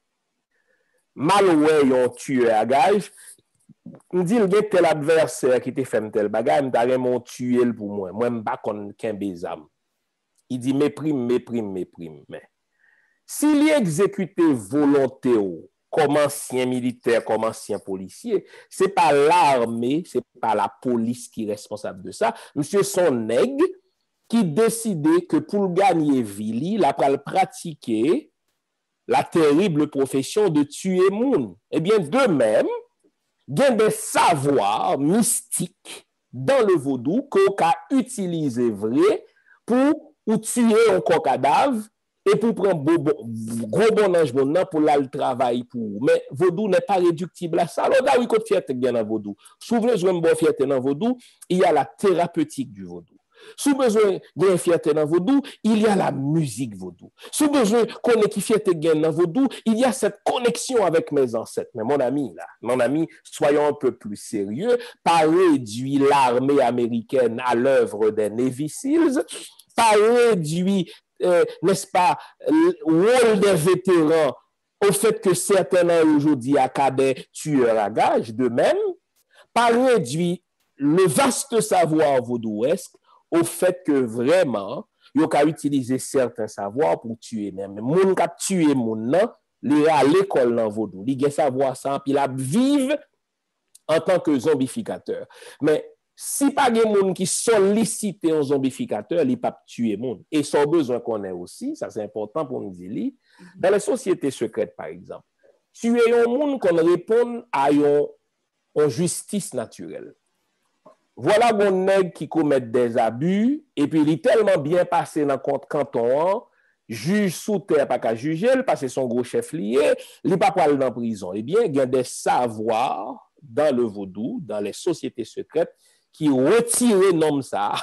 Maloué, yon tueur à gage, me dit le tel adversaire qui te fait tel bagage, me t'a mon tuer pour moi, moi me pas kon ken bezam. Il dit méprime, méprime, méprime. Mais s'il y exécuté volonté comme ancien militaire, comme ancien policier, c'est pas l'armée, c'est pas la police qui est responsable de ça. Monsieur son nègre qui décidait que pour gagner Vili, il a pratiquer la terrible profession de tuer moun. Eh bien, de même, il y a des savoirs mystiques dans le vaudou qu'on a utilisé vrai pour ou tuer un cadavre et pour prendre bon, bon, gros bon ange bon pour là le travail pour. Mais vaudou n'est pas réductible à ça. Alors là, oui, quand fierté bien dans vaudou. Souvenez-vous, une bonne fierté dans vaudou, il y a la thérapeutique du vaudou. Sous besoin d'une fierté dans vaudou, il y a la musique vaudou. Sous besoin qu'on ait qui fierté dans vaudou, il y a cette connexion avec mes ancêtres. Mais mon ami, là, mon ami, soyons un peu plus sérieux, pas réduire l'armée américaine à l'œuvre des Navy Seals, pas réduire, euh, n'est-ce pas, le rôle des vétérans au fait que certains aujourd'hui à des tueurs à gages, de même, pas réduire le vaste savoir vaudouesque au fait que vraiment, il y a utilisé certains savoirs pour tuer même. Moun ka tué moun nan, li à l'école dans vaudou. Li gen savoir ça, puis la vive en tant que zombificateur. Mais si pas gen moun qui sollicite un zombificateur, li pa tuer moun. Et son besoin qu'on ait aussi, ça c'est important pour nous dire, dans les sociétés secrètes par exemple, tuer un moun qu'on répond à une justice naturelle. Voilà mon nègre qui commet des abus, et puis il est tellement bien passé dans le canton, juge sous terre, pas qu'à juger, parce que son gros chef lié, il n'est pas pour aller dans la prison. Eh bien, il y a des savoirs dans le vaudou, dans les sociétés secrètes, qui retirent nom ça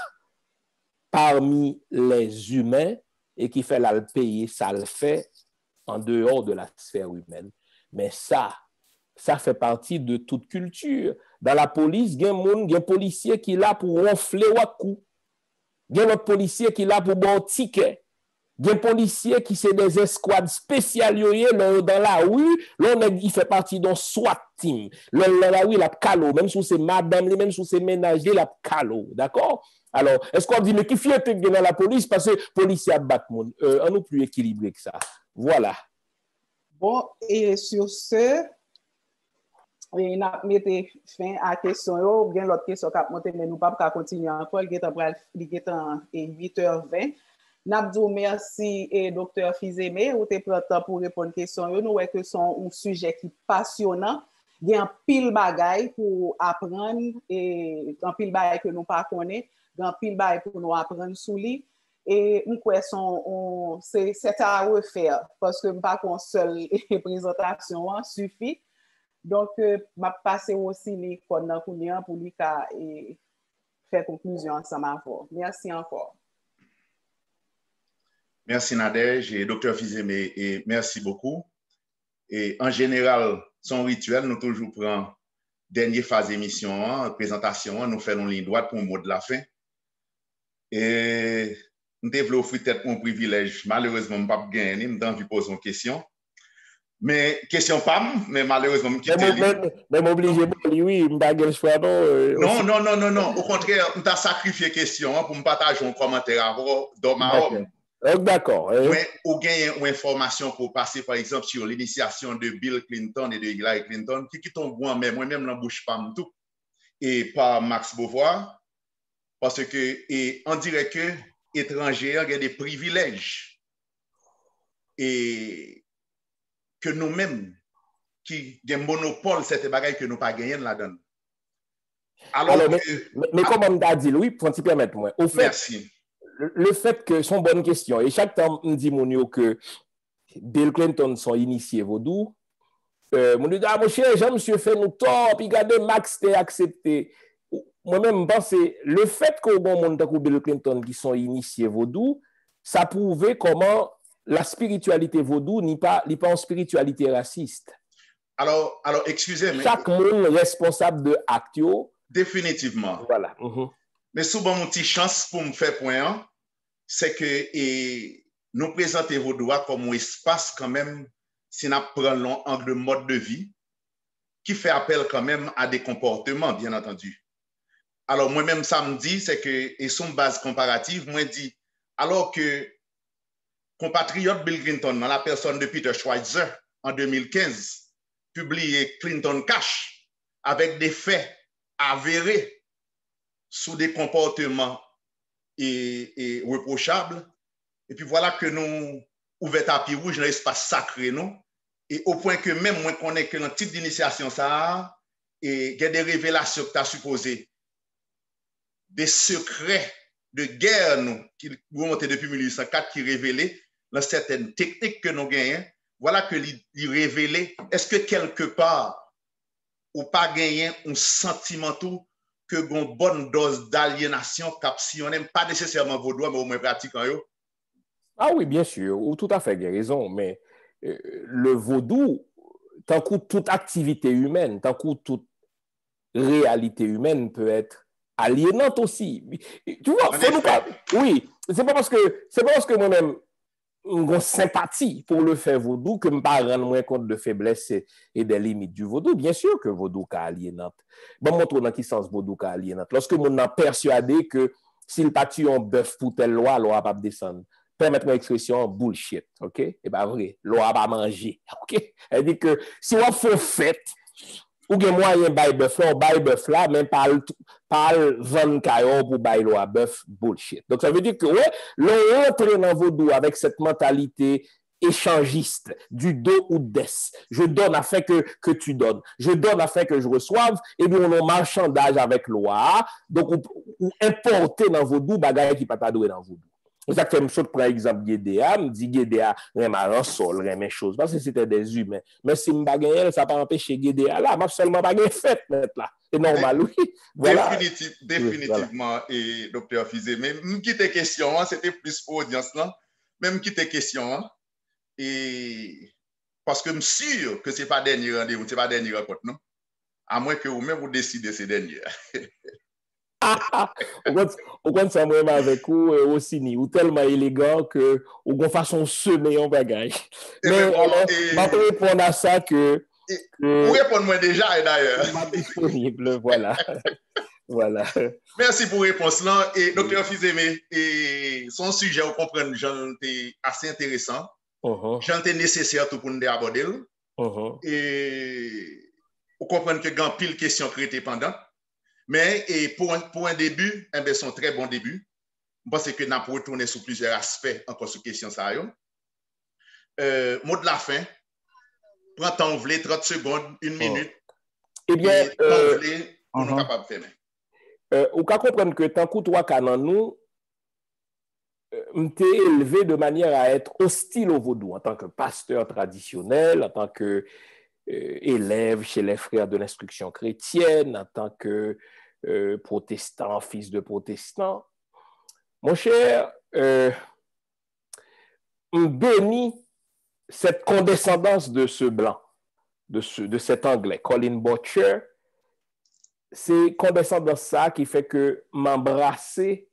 parmi les humains et qui fait la le payer, ça le fait en dehors de la sphère humaine. Mais ça, ça fait partie de toute culture. Dans la police, il y a un policier qui est là pour ronfler ou coup. Il y a un autre policier qui est là pour bon ticket. Il y a un policier qui c'est des escouades spéciales dans la rue. Là, il fait partie d'un SWAT team. Là, dans la rue, il a calo. Même si c'est madame, même si c'est ménager, il a calo. D'accord? Alors, est-ce qu'on dit, mais qui fait dans la police parce que le policier a battu le monde? Euh, on est plus équilibré que ça. Voilà. Bon, et sur ce, on a mis fin à la question. Bien l'autre question qui a monté, mais nous ne pouvons pas continuer encore. Il est en huit heures vingt. Nabdou, merci et docteur Fils-Aimé, ou te prend temps pour répondre aux questions. Nous voyons que c'est un sujet qui est passionnant. Il y a un pile bagaille pour apprendre et un pile bagaille que nous pas connaît, un pile bagaille pour nous apprendre sous lui. Et nous question c'est c'est à refaire parce que pas qu'on seule présentation suffit. Donc m'a passer aussi les codes pour lui et faire conclusion ensemble avec. Merci encore. Merci Nadège et docteur Fils-Aimé, et merci beaucoup. Et en général, son rituel, nous toujours prenons dernière phase d'émission, présentation, nous faisons une ligne droite pour le mot de la fin. Et nous développons peut-être mon privilège. Malheureusement, je ne peux pas gagner, je n'ai poser une question. Mais question pas, mais malheureusement, je quitte. Mais m'oblige, oui, je ne pas le choix. Non, non, non, non, non. Au contraire, je t'ai sacrifié la question pour me partager un commentaire avant dans ma homme. D'accord. Hein? Ou gagne une information pour passer, par exemple, sur l'initiation de Bill Clinton et de Hillary Clinton, qui qui tombe moi-même, moi-même, n'en bouge pas tout. Et par Max Beauvoir, parce que, et on dirait que étrangers ont des privilèges. Et que nous-mêmes, qui avons un monopole, c'est des bagages que nous pas gagné là-dedans. Alors, Alors, que, mais, mais, mais comme on t'a dit, Louis, pour t'y permettre, moi, au fait, merci. Le fait que c'est une bonne question, et chaque temps, on dit mon que Bill Clinton sont initiés vaudou, euh, on dit, ah, mon cher, Jean-Monsieur fait nous tort, puis regardez, Max t'est accepté. Moi-même, je pense le fait qu'au bon monde de Bill Clinton qui sont initiés vaudou, ça prouvait comment la spiritualité vaudou n'est pas, n'est pas une spiritualité raciste. Alors, alors excusez-moi. Chaque monde est responsable de actio. Définitivement. Voilà. Mm-hmm. Mais souvent, mon petit chance pour me faire point, c'est que et, nous présenter vos droits comme un espace quand même, si nous prenons un angle de mode de vie, qui fait appel quand même à des comportements, bien entendu. Alors, moi-même, ça me dit, c'est que, et son base comparative, moi, dit, alors que compatriote Bill Clinton, dans la personne de Peter Schweizer, en deux mille quinze, publié Clinton Cash, avec des faits avérés sous des comportements et, et reprochables. Et puis voilà que nous ouvrons tapis rouge dans l'espace sacré, non? Et au point que même moi, qu'on est que dans le type d'initiation, ça, et il y a des révélations que tu as supposées, des secrets de guerre, nous, qui remontent depuis mille huit cent quatre, qui révélaient dans certaines techniques que nous gagnons. Voilà que les révéler. Est-ce que quelque part, ou pas gagner un sentiment tout que une bonne dose d'aliénation, cap si on n'aime pas nécessairement vos doigts, mais au moins pratiquant yo? Ah oui, bien sûr, ou tout à fait raison, mais euh, le vaudou, tant que toute activité humaine, tant que toute réalité humaine peut être aliénante aussi. Tu vois, faut nous pas... Oui, c'est pas parce que c'est pas parce que moi-même une sympathie pour le faire vaudou que je ne me pas rendre moins compte de faiblesse et, et des limites du vaudou. Bien sûr que vaudou est aliénante. Bon, montre dans quel sens vaudou est aliénante. Lorsque on a persuadé que s'il pas tué un bœuf pour telle loi, la loi va pas descendre. Permettez-moi l'expression bullshit, ok? Et pas vrai, la loi va manger, ok? Elle dit que si on fait fête, ou bien moyen bail bœuf là, on bail bœuf là, même pas pas vingt caillots pour bail loi bœuf bullshit. Donc ça veut dire que ouais, l'on entre dans vaudou avec cette mentalité échangiste, du do ou des. Je donne afin que, que tu donnes. Je donne afin que je reçoive. Et bien, on a marchandage avec loi. Donc, on, on importer dans vaudou, bagaille qui pas t'adouer dans vaudou. C'est ça que je me par exemple, Gédéa, me dit Gédéa, remet un sol, remet chose, parce que c'était des humains. Mais si je ne pas ça n'a pas empêché Gédéa là, je seulement pas fait là. C'est normal, oui. Voilà. Définitive, définitivement, voilà. Et docteur Fils-Aimé, mais même quitter question, c'était plus pour audience là, même quitter question, hein, et parce que je suis sûr que ce n'est pas dernier rendez-vous, ce n'est pas dernier rencontre, non? À moins que vous-même vous décidez ces derniers. Au compte, ça moi avec vous aussi, ni ou tellement élégant que ou qu'on façon semer en bagage. Mais alors, je vais répondre à ça que. Vous répondez moi déjà d'ailleurs. Disponible, voilà. Voilà. Merci pour la réponse là. Et docteur Fils-Aimé, et son sujet, vous comprenez, c'est assez intéressant. Uh-huh. J'en nécessaire tout pour nous aborder. Uh-huh. Et vous comprenez que grand pile question créée pendant. Mais et pour, un, pour un début, eh bien, c'est un très bon début. Je pense que nous avons retourné sur plusieurs aspects encore sur question ça. Euh, mot de la fin. Prends ton vlé, trente secondes, une minute. Eh bien, et euh, vlé, pour uh-huh. nous capables de faire. Euh, ou qu'à comprendre que tant que toi, canon nous, m'étais élevé de manière à être hostile au vaudou en tant que pasteur traditionnel, en tant que euh, élève chez les frères de l'instruction chrétienne, en tant que euh, protestant, fils de protestant. Mon cher, euh, bénis cette condescendance de ce blanc, de, ce, de cet anglais, Colin Butcher. C'est condescendance ça qui fait que m'embrasser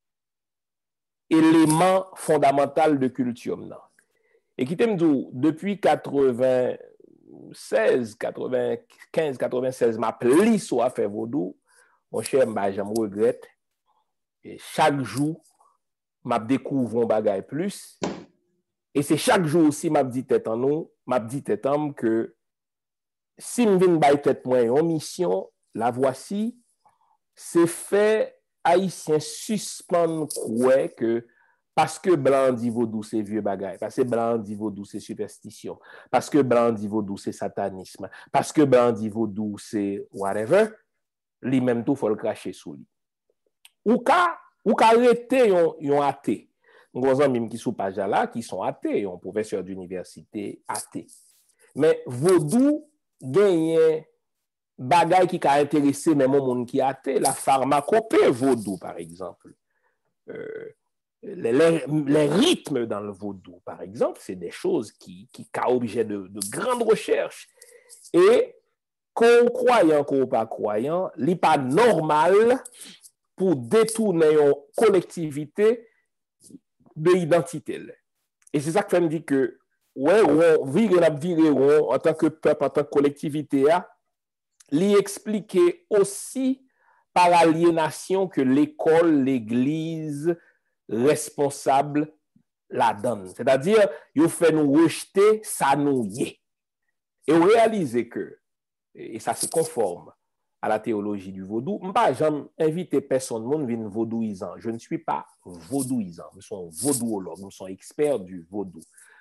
élément fondamental de culture. Et qui t'aime dire, depuis quatre-vingt-seize, quatre-vingt-quinze, quatre-vingt-seize, m'a pli soit fait vaudou, mon cher, bah, je me regrette. Et chaque jour, m'a découvert un bagage plus. Et c'est chaque jour aussi, m'a dit tête en nous, m'a dit tête en que si je viens de tête moi en mission, la voici, c'est fait haïtien suspendre quoi que parce que blanc dit vaudou c'est vieux bagaille, parce que blanc dit vaudou c'est superstition, parce que blanc dit vaudou c'est satanisme, parce que blanc dit vaudou c'est whatever, lui même tout faut le cracher sous lui. Ou ka ou ka arrêter yon yon athée. Nous avons même qui sous page là qui sont athées, un professeur d'université athée. Mais vaudou gagne bagay qui a intéressé même au monde qui a été la pharmacopée vaudou par exemple. Euh, les, les, les rythmes dans le vaudou par exemple, c'est des choses qui qui ont objet de, de grandes recherches et qu'on croyant qu'on pas croyant, n'est pas normal pour détourner une collectivité de l'identité. Et c'est ça que me dit que ouais, on vire la vire en tant que peuple, en tant que collectivité a lui expliquer aussi par aliénation que l'école, l'église responsable la donne. C'est-à-dire, il fait nous rejeter ça nous y est. Et on réalise que, et ça se conforme à la théologie du vaudou, je ne vais pas inviter personne à venir vaudouisant. Je ne suis pas vaudouisant. Je suis un vaudouologue, je suis expert du vaudou.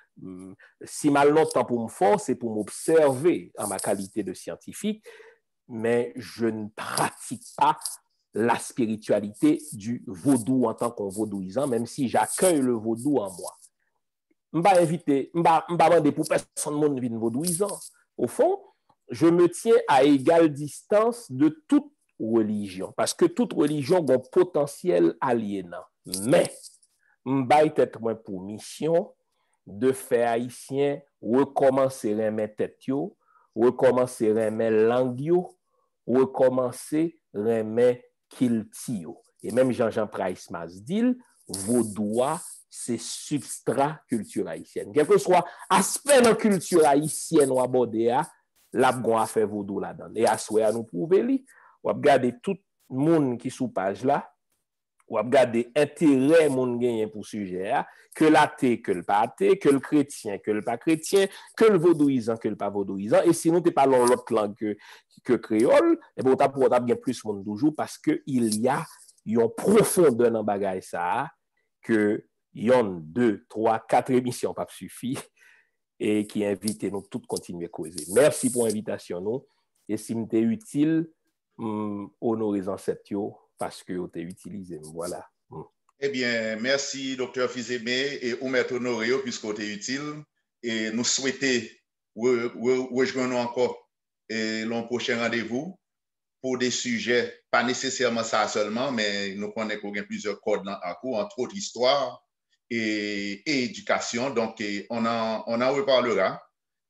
Si mal longtemps pour me forcer, c'est pour m'observer en ma qualité de scientifique, mais je ne pratique pas la spiritualité du vaudou en tant qu'un vaudouisant, même si j'accueille le vaudou en moi. Je ne vais pas inviter, je ne vais pas demander pour personne de venir vaudouisant. Au fond, je me tiens à égale distance de toute religion, parce que toute religion a un potentiel aliénant. Mais, je vais être pour mission de faire haïtien recommencer à remettre tête, recommencer à remettre langue, recommencer à remettre kiltio. Et même Jean-Jean Price dit, vaudois, c'est substrat culture haïtienne. Quel que soit aspect de la culture haïtienne ou abordé, la gon a fait vaudou là-dedans. Et à souhait à nous prouver, li, ou regarder tout le monde qui sous page là, ou regarder intérêt moun gagne pour sujet, que l'athée, que le pas athée, que le chrétien, que le pas chrétien, que le vaudouisant, que le pas vaudouisant. Et sinon, tu parles l'autre langue que, que créole, et bon, tu as bien plus monde toujours parce qu'il y a une profondeur dans le bagage ça, que yon deux, trois, quatre émissions pas suffit et qui invite nous tous à continuer à causer. Merci pour l'invitation, nous. Et si m'était utile, hum, honorer ancêtres parce que vous avez utilisé. Voilà. Hum. Eh bien, merci, docteur Fils-Aimé, et vous m'êtes honoré puisque vous êtes utile. Et nous souhaitons rejoindre encore l'an prochain rendez-vous pour des sujets, pas nécessairement ça seulement, mais nous connaissons qu'il y a plusieurs codes en cours, entre autres histoire et, et éducation. Donc, on en, on en reparlera.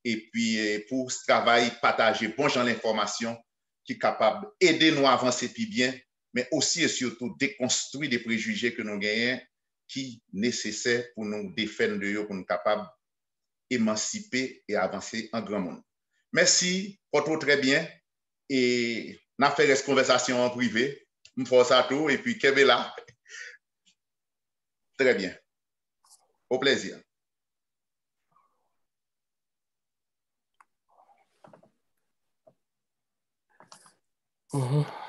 et puis pour ce travail, partager bon genre d'informations qui est capable d'aider nous à avancer plus bien, mais aussi et surtout déconstruire des préjugés que nous gagnons qui sont nécessaires pour nous défendre de eux, pour nous capables d'émanciper et avancer en grand monde. Merci, pour très bien. Et on a fait cette conversation en privé. Je fais ça tout et puis Kevin là. Très bien. Au plaisir. Mm-hmm.